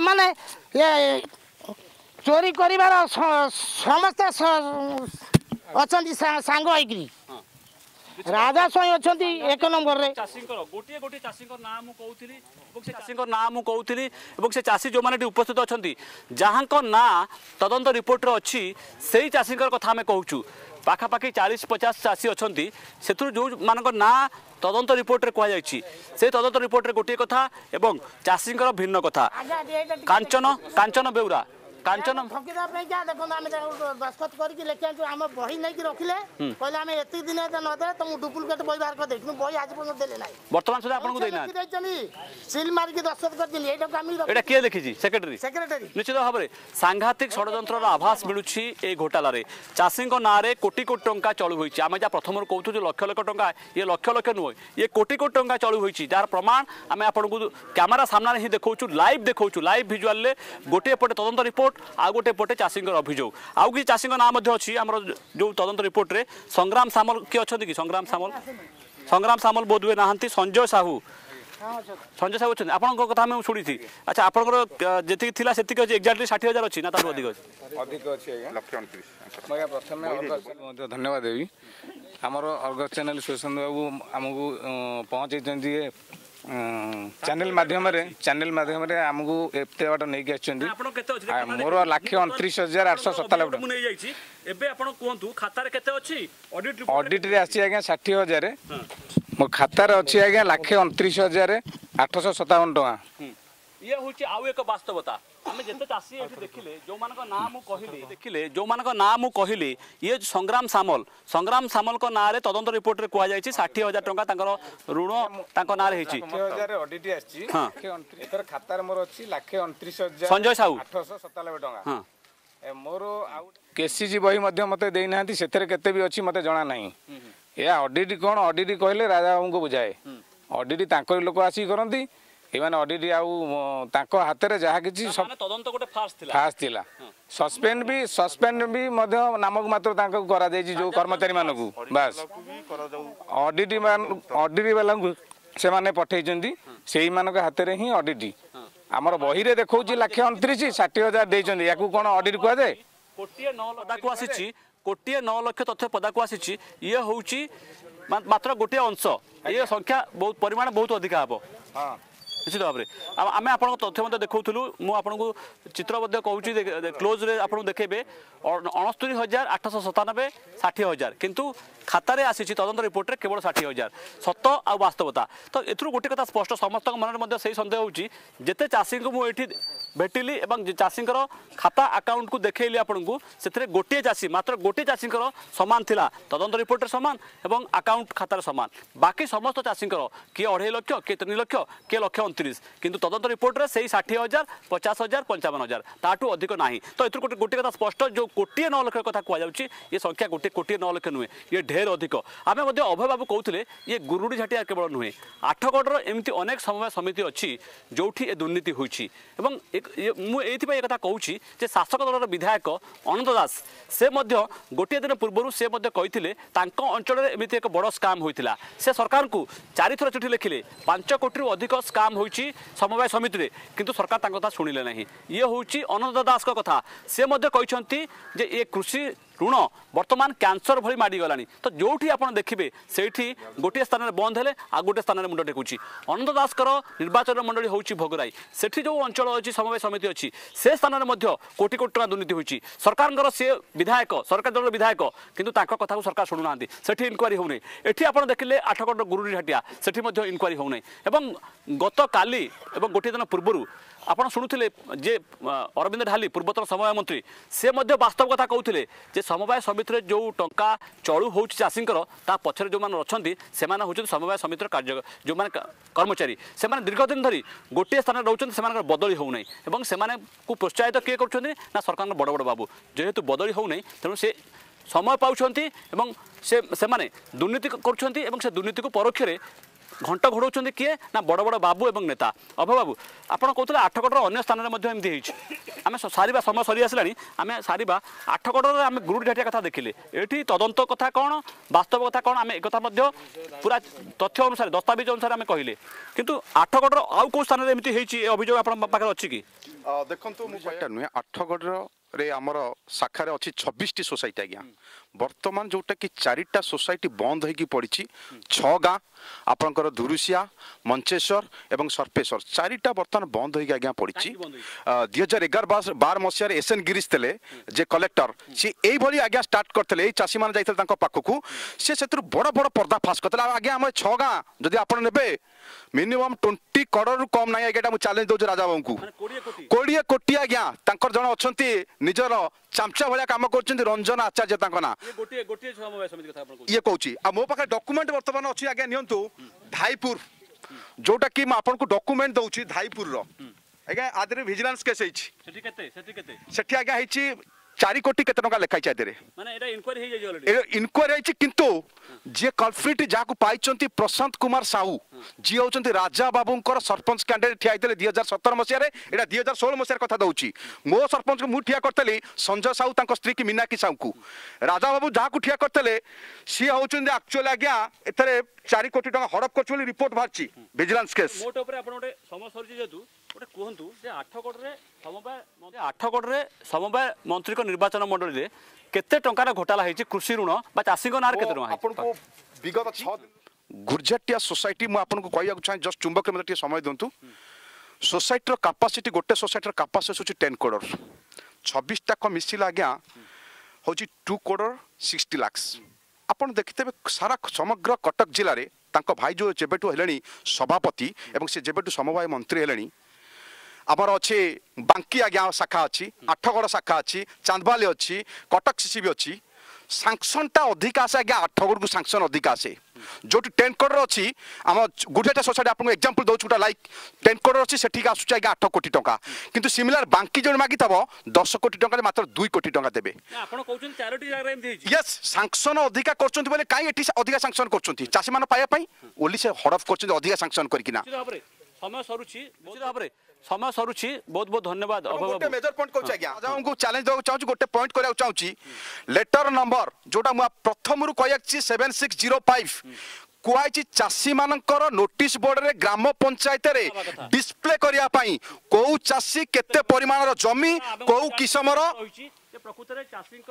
Speaker 3: चोरी कर समस्त अच्छा सांग होकरी राजा स्वाई अच्छा 1 नंबर रे
Speaker 1: गोटे गोटे चाषी नाम कहूली से चाषी जो मैंने उपस्थित अच्छा जहाँ ना तदंत रिपोर्ट अच्छी से चाषी कथा आम कहूँ पाखापाखि 40-50 चाषी अच्छा से जो मान ना तदंत रिपोर्ट रे कहुई से तदंत रिपोर्ट रे गोटे कथा एवं चाषी भिन्न कथा कांचन कांचन बेउरा कांचन
Speaker 3: ठकीदा पे क्या देखो आम दस्खत करके लेके आम बही नहीं रखिले कहले आम एत दिन न दे तुम डुप्लिकेट बही बाहर कर दे बही आज पर्यंत देले नाही
Speaker 1: वर्तमान सुधा आपन को देना
Speaker 3: सील मार के दस्खत कर दिली एटा आम
Speaker 1: एटा के देखि जी सेक्रेटरी निश्चित भाव में सांघातिक षडयंत्र आभास मिलुछि ए घोटाला रे चाषी ना रे कोटी कोटी टंका चलु होइछि आमे जा प्रथम कहूछु जे लक्ष लक्ष टंका ये लक्ष लक्ष नुह ये कोटी कोटी टंका चलु होइछि जार प्रमाण आमे आपन को कैमरा सामने ही देखौछु लाइव विजुअल ले गोटे पटे तदंत रिपोर्ट आ गोटे पटे चाषी अभियोग आउ कि चाषी नाम अच्छी आम जो तदंत रिपोर्ट रे संग्राम सामल किए अच्छा कि संग्राम सामल बोध हुए नहांती संजय साहू अच्छा आपन कथा मैं शुणी थी अच्छा आपनकर जेति थिला सेति के एक्जेक्टली 60,000 अछि ना तार अधिक
Speaker 7: अछि मैं प्रथम धन्यवाद देवी हमर अर्गस चैनल सुशांत बाबू हमको पहुंचे चैनल माध्यम रे आमको एते बाट नै के आछन मोर 1,29,897
Speaker 1: एबे आपण कोंतु खाता रे केते अछि
Speaker 7: ऑडिट रे आछि आज्ञा 60,000 मो खाता रे अछि आज्ञा 1,29,857 टका
Speaker 1: ये होची आउ एक वास्तवता आमे जते चासी एठी देखिले जो मानक नाम कहिले ये संग्राम सामल को ना रे तदंत रिपोर्ट रे कुआ जाय छी 60,000 टका तांकर ऋण तांको ना रे हेची
Speaker 7: 60,000 ऑडिट आछि एकर खाता रे मोर अछि 1,29,000
Speaker 1: संजय साहू
Speaker 7: 897 टका हां मोर केसीजी बही मध्य मते देई नांती सेतरे केते भी अछि मते जणा नाही या ऑडिट कोन ऑडिट कहले राजा बाबू को बुझाए ऑडिट तांकर लोक आसी करंती एमाने ऑडिट आउ तांको हाथ रे जहा किछि सब
Speaker 1: तदंत गोटे फास्ट थिला
Speaker 7: सस्पेंड भी मध्य नामक मात्र तांको करा जाय जो कर्मचारी मानकू बस ऑडिट वाला से माने पठै जंदी सेही मानक हाथ रे ही ऑडिट हमर बही रे देखौची 1,29,000 60,000 देइ जंदी याकू कोन ऑडिट कुआ जाय
Speaker 1: कोटिए 9 पदाकू आसीची कोटिए 9 लाख तथ्य पदाकू आसीची ये होउची मात्र गोटे अंश ये संख्या बहुत परिमाण बहुत अधिक हबो हां निश्चित भाव में आम आप तथ्य मत देखा मुझे आपको चित्र कहूँ क्लोज रे आप देखेबे 69,897 60,000 किंतु खातार आसी तदंत रिपोर्ट रे केवल 60,000 सत आ वास्तवता तो ए गोटे कथा स्पष्ट समस्त मन में से सन्देह होते चाषी को मुझे भेटिली चाषी खाता अकाउंट को देखली आपको से गोटे चाषी मात्र गोटे चाषी सामान थिला तदंत रिपोर्ट सामान और अकाउंट खातार सामान बाकी समस्त चाषी किए 2.5 लाख किए 3 लाख किए 1,29,000 किंतु तदंत रिपोर्ट रे से 60,000 50,000 55,000 ताठू अधिक ना तो ए गोटे कथा स्पष्ट जो कोटिए 9 लाख कथा कहुच्छी ये संख्या गोटे कोटिए 9 लाख नुहे ये ढेर अधिक आम अभय बाबू कहते ये गुरुड़ी झाटिया केवल नुहे आठगढ़ एमती अनेक समवाय समिति अच्छी जो दुर्नीति होती मुझे कथा कहूँ शासक दलर विधायक अनंत दास से गोटे दिन पूर्व से कहते अंचल एमती एक बड़ स्काम होता से सरकार को 4 थर चिठी लिखिले 5 कोटी अधिक स्काम होती समवाय समिति रे किंतु सरकार कथा शुणिले नहीं ये हूँ अनंत दास कथा से कहते ये कृषि ऋण बर्तमान कैंसर भली माड़ी गलानी तो जोठी आपन देखिबे सेठी गोटे स्थान में बंद हेले आ गोटे स्थान में मुंड टेकुची अनंत दासकर निर्वाचन मंडली होची भोगराई सेठी जो अंचल अछि समवाय समिति अछि से स्थान में मध्य कोटी कोटी टका दुर्नीति होची सरकार से विधायक सरकार दल विधायक किंतु तांको कथा को सरकार शुणु नांती सेठी इनक्वारी होउनै एठी आपन देखिले आठगढ़ गुरुडी घाटिया सेठी मध्य इनक्वारी होउनै एवं गत काली एवं गोटे दिन पूर्व आपड़ शुणुले जे अरविंद ढाली पूर्वतन समवाय मंत्री से वास्तव कथा कहते जे समवाय समिति जो टंका चलू हो चाषी पछरे जो मैंने अच्छा से हूँ समवाय समितिर कार्य जो मैंने कर्मचारी से दीर्घ दिन धरी गोटे स्थान रोचे से बदली होना और से प्रोत्साहित किए कर सरकार बड़ बड़ बाबू जेहेतु बदली होना तेणु से समय पाँच से दुर्नीति कर दुर्नीति को परोक्ष घंट घोड़ाऊँ किए ना बड़ बड़ बाबू एवं नेता अभय बाबू आपड़ कहते आठगढ़ अन्य स्थान में एमती आम सारा समय सरी आसला आम सारा आठगढ़ आम गुरुडी घाटिया कथा देखिले ये तदंत कथा कौन वास्तव कथा कौन आम एक पूरा तथ्य अनुसार दस्तावेज अनुसार आम कहले किंतु आठगढ़ आउ कौ स्थान में एमती अभियोग आप अच्छी कि
Speaker 11: देखो नुहे आठगढ़ रे आमर शाखा अच्छी 26टी सोसाइटी आज्ञा बर्तमान जोटा कि 4टा सोसाइटी बंद होगी पड़ी 6 गाँ आपंकर धुरुसिया मंचेश्वर एवं सर्पेश्वर 4टा बर्तमान बंद होगी आज्ञा पड़ी 2011-12 मसीह एसएन गिरीश थे जे कलेक्टर सी यही आज्ञा स्टार्ट करते चाषी मैंने जाते पाखक सी से बड़ बड़ पर्दाफाश करते आज्ञा आम 6 गाँ जदि आप ने मिनिमम 20 करोड़ कम ना आज्ञा मुझे चैलेंज दूसरी राजा बाबू को 20 कोटी आज्ञा जन अच्छा निजर चामचा भाया कम कर रंजन आचार्य ना ये कौची मो पाखे डॉक्यूमेंट बर्तमान अच्छी आज्ञा नियंतु धाईपुर जोटा कि आपको डॉक्यूमेंट दउची धाईपुर रो आज्ञा आदरे विजिलेंस केस सेठी आज्ञा होती 4 कोटी केते टंका लेखाई चाहे
Speaker 1: माने एटा इंक्वायरी हे जाय ऑलरेडी
Speaker 11: इंक्वायरी है किंतु जे कल्प्रिट जाकु पाइचंती प्रशांत कुमार साहू जी होचंती राजा बाबूंकर सरपंच कैंडिडेट ठिया आइतले 2017 मसिया रे एटा 2016 मसिया कथा दउची मो सरपंच मु ठिया करतली संजय साहू तांको स्त्री की मीनाकी साहू को राजा बाबू जाकु ठिया करतले सी होचंती एक्चुअली आज्ञा एथरे 4 कोटी टंका हड़प करछ बोली रिपोर्ट बाहरची विजिलेंस केस
Speaker 1: मोट ऊपर आपण ओटे समस्या होची जेतु ओटे कहंतु जे 8 कोट रे समवाय मंत्री को निर्वाचन मंडली रे केते टंकार घोटाला हेची कृषि ऋण बा चासी को नार केते टंका
Speaker 16: आपण को विगत 6
Speaker 11: गुर्जटिया सोसाइटी मु आपन को कहया चाहे जस्ट चुंबक में टे समय दंतु सोसाइटी रो कैपेसिटी गोटे सोसाइटी रो कैपेसिटी होची 10 करोड़ 26 टाका मिसिला आज्ञा होची 2 करोड़ 60 लाख आपण देखिते सारा समग्र कटक जिले रे तांको भाई जो जेबेटू हेलेनी सभापति एवं से जेबेटू समवाय मंत्री हेलेनी आमर अच्छे बांकी आज्ञा शाखा अच्छी 8गड़ शाखा अच्छी चांदबाली अच्छी कटक सीसीबी अच्छी सांक्शनटा अधिक आसे आज्ञा 8गड़ को सांक्शन अधिक आसे जो 10 करोड़ अच्छी आम गुजरात सोसाइटी आपको एग्जांपल दउछु गोटा लाइक 10 करोड़ अच्छी सेठी आसुची आज्ञा 8 कोटी टंका किंतु सिमिलर बांकी जो मागी तब 10 कोटी टंका मात्र 2 कोटी टंका देबे
Speaker 1: आपण कहउछन चारोटी जागा एमथि हिची
Speaker 11: यस सांक्शन अधिका करचंती बोले काई एठी अधिका सांक्शन करचंती चासी मान पाया पई ओली से हड़फ करचंती अधिका सांक्शन करकिना
Speaker 1: समय सरुची निश्चित भाव समय सरुची बहुत बहुत धन्यवाद
Speaker 11: गोटे मेजर पॉइंट कहूँ आज्ञा राजाबाबू चैलेंज देवा चाहूँ गोटे पॉइंट करा चाहूँ लेटर नंबर जोटा मुझे प्रथम रू कह 7605 कुआई चाषी मानकर नोटिस बोर्ड रे ग्राम पंचायत रे डिस्प्ले करिया पई को चाषी केते परिमाणर जमी को किसमर
Speaker 1: प्रकृतरे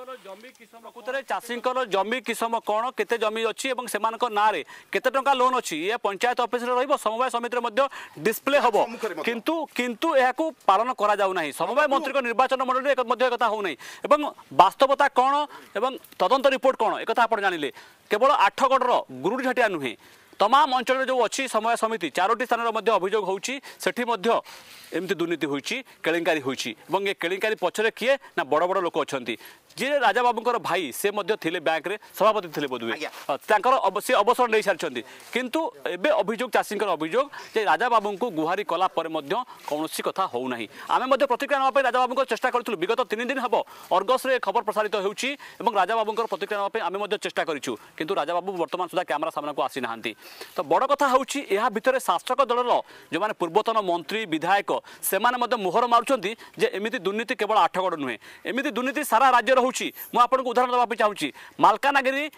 Speaker 1: चाषींकर जमी किसम कौन केते जमी अच्छी एवं सेमानक ना रे केते टंका लोन अच्छी ये पंचायत ऑफिस रे रहइबो समवाय समिति रे मध्य डिस्प्ले हबो किंतु एहाकू पालन करा जाउ नाही समवाय मंत्री को निर्वाचन मंडली रे मध्य कथा हो नाही एवं वास्तवता कौन एवं तदंत रिपोर्ट कौन एक कथा आपण जानिले केवल 8गड़ रो गुरुडी झाटिया नुहे तमाम अंचल जो अच्छी समय समिति 4टी स्थान अभियोग होची सेठी मध्य एमती दुर्नीति होईची केलेंकारी होईची एवं ये केलेंकारी पछरे किए ना बड़ बड़ लोक अछंती जे राजा बाबूंकर भाई से मध्य थिले बैंक रे सभापति थिले बोधुए तांकर अवश्य अवसर नै सारछंती किंतु एबे अभियोग चाषींकर अभियोग जे राजा बाबू को गुहारी कला परे मध्य कौनसी कथा हो नाही आमे मध्य प्रतिक्रिया नबा पे राजा बाबूंकर चेष्टा करथुलु विगत 3 दिन हबो अर्गस रे खबर प्रसारित होउची एवं राजा बाबूंकर प्रतिक्रिया नबा पे आमे मध्य चेष्टा करिछु किंतु राजा बाबू वर्तमान सुधा कैमरा सामने को आसी नाहंती तो बड़ कथा होउची एहा भितरे शासक दलर जो माने पूर्वतन मंत्री विधायक से माने मध्य मोहर मारुचंती जे एमिति दुर्नीति केवल 8गड़ नुहे एमिति दुर्नीति सारा राज्य होउची मु आपनको उदाहरण देबा चाहूँगी मालकानगिरी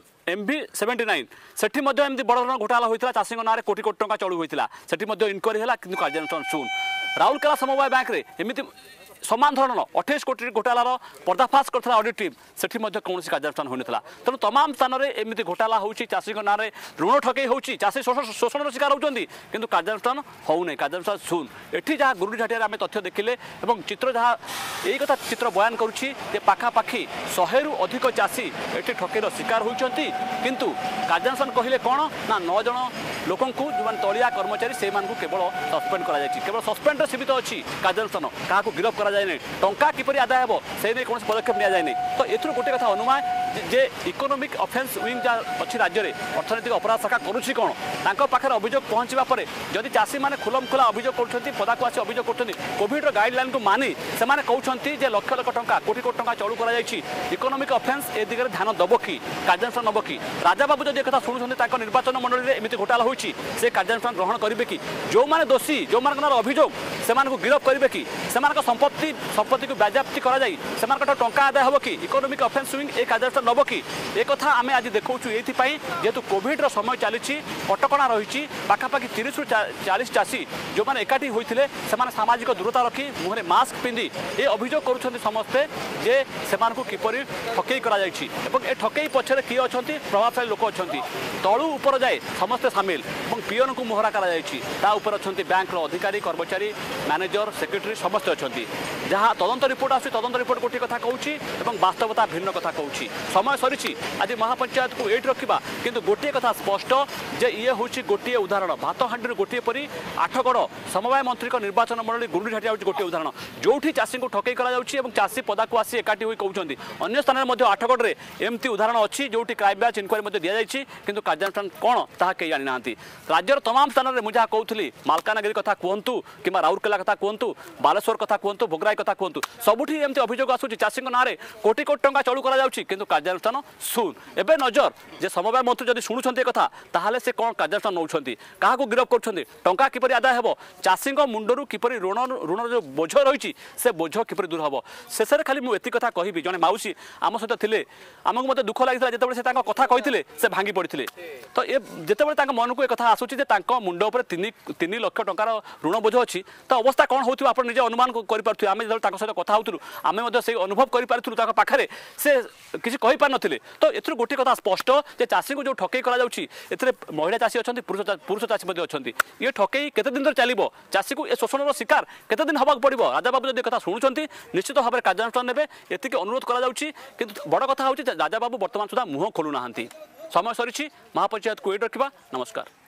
Speaker 1: MV79 सेठी मध्य एमती बड़ धरण घोटाला होइतिला चाषी नारे कोटी कोटी टंका चलू होइतिला सेठी मध्य इनक्वारी होला किंतु कार्यानुष्ठान सुन राउरकेला समवाय बैंक रे एमिति समान धरण 28 कोटी घोटालार पर्दाफाश करथिला ऑडिट टीम सेठी मध्य कौनसी कार्यानुष्ठान होइनथिला तेणु तमाम स्थान रे एमिति घोटाला होउची चाषी नारे ऋण ठकेई होउची चाषी शोषण शिकार होउचंदी किंतु कार्यानुष्ठान होउ नै कार्यानुष्ठान सुन एठी जहाँ गुरुडी झाटिया आमे तथ्य देखिले एवं चित्र जहाँ एई कथा चित्र बयान करूची जे पाखापाखी 100 रु अधिक चाषी एठी ठकेईर शिकार होइचंती किंतु कार्यानुष्ठान कहिले कोन ना 9 जण लोकंकु जो तलिया कर्मचारी से मानकु केवल सस्पेंड करा जायछि केवल सस्पेंड सीमित अछि कार्यानुष्ठान काहाकु गिरफ करा जाय नै टंका किपरि आदाय हेबो से नै कोनोस पदक्षेप निया जाय नै तो एथुर गोटे कथा अनुमान जे इकोनॉमिक ऑफेंस विंग जा अछि राज्य रे अर्थनैतिक अपराध शाखा करूछि कोन तांको पाखर अभियोग पहुंचबा परे जदि चाषी माने खुलम खुला अभियोग करछंती पदाकु आसी अभियोग करछंती कोविड रो गाइडलाइन को मानि से माने कहउछंती जे लक्ष लक्ष टंका कोटी कोटी टंका चलू करा जायछि इकोनॉमिक ऑफेंस ए दिगरे ध्यान दबो की कार्यानुष्ठान नबो की राजा बाबू जदि कथा सुनुछंती ताको निर्वाचन मंडली रे एमिति घोटाला होइछि से कार्यानुष्ठान ग्रहण करिवे कि जो माने दोषी जो मानकर अभियोग से मानको गिरफ करिवे कि से मानक संपत्ति को बाज्याप्ति करा जाई से मानक टंका आदाय हबो कि इकोनॉमिक ऑफेंस विंग ए कार्यानुष्ठान କାର୍ଯ୍ୟାନୁଷ୍ଠାନ ନେବ कि एक आम आज देखु ये जेहेतु कोविड समय चली कटकणा रही पाखापाखि 30 ରୁ 40 चाषी जो मैंने एकाठी होते सामाजिक दूरता रखी मुहरे मास्क पिंधि ये अभियोग करुँच समस्ते जे से किपरि ठकई कर ठकई पछरे किए अच्छा प्रभावशाली लोक अच्छा तलू उपर जाए समस्ते सामिल और पीएन को मोहरा कर बैंक अधिकारी कर्मचारी मैनेजर सेक्रेटरी समस्ते अच्छा जहाँ तदंत रिपोर्ट आस तदंत रिपोर्ट गोटे कथा कहूँ वास्तवता भिन्न कथा कहूँ समय सरी आज महापंचायत को ये रखा किंतु गोटे कथा स्पष्ट जे ये हूँ गोटे उदाहरण भात हांडी गोटे परी आठगड़ समवाय मंत्री निर्वाचन मंडली गुरुडी घाटी हूँ गोटे उदाहरण जो चाषी को ठकई कर चाषी पदा को आसी एकाठी हुई कहते अन्य स्थान में आठगड़ में एमती उदाहरण अच्छी जो क्राइम ब्रांच इनक्वारी दि जाएगी किंतु कार्यानुष्ठान कौन ताहा कई जानी ना राज्यर तमाम स्थान में मुझे कहूली मालकानगिरी कथा कहतु कि राउरकेला कथा कहतु बालेश्वर कथा कहतु भोगराई कथा कहतु सबुठी एमती अभियोग आसूँ चाषी ना कोटी कोटी टंका चलू कर कार्यानुष्ठान शून्य एवं नजर जे समवाय मंत्री जब शुणुंट कथा ताहले से कौन कार्यानुष्ठान नौकरी क्या गिरफ कर टंका किपरि आदाय हे चाषी मुंडरू किपरि ऋण जो बोझ रही से बोझ किपरि दूर हम शेष में खाली मुझे कथा कहि जड़े माउसी आम सहित थे आमको मत दुख लगी जो से कथा कहते से भांगी पड़ते तो ये जिते मन को कथा आसूँ मुंड उपर 3 लाख टंकार ऋण बोझ अच्छी तो अवस्था कौन हो आप निजे अनुमान करें आम जो सहित कथा होलु आम से अनुभव कर पाखे से किसी कहीपार नी तो ये गोटे कथा स्पष्ट जे चाषी को जो ठकई कर महिला चाषी अच्छा पुरुष चाषी अच्छा ये ठकई केते दिन चलो चाषी को शोषण शिकार केते दिन हवाक पड़ो राजा बाबू जब कथा शुणुंट निश्चित भाव में कार्यानुष्ठान ने ये अनुरोध कर बड़ कथा हूँ राजा बाबू बर्तमान सुधा मुह खोलुना समय सरी महापंचायत को ये रखा नमस्कार।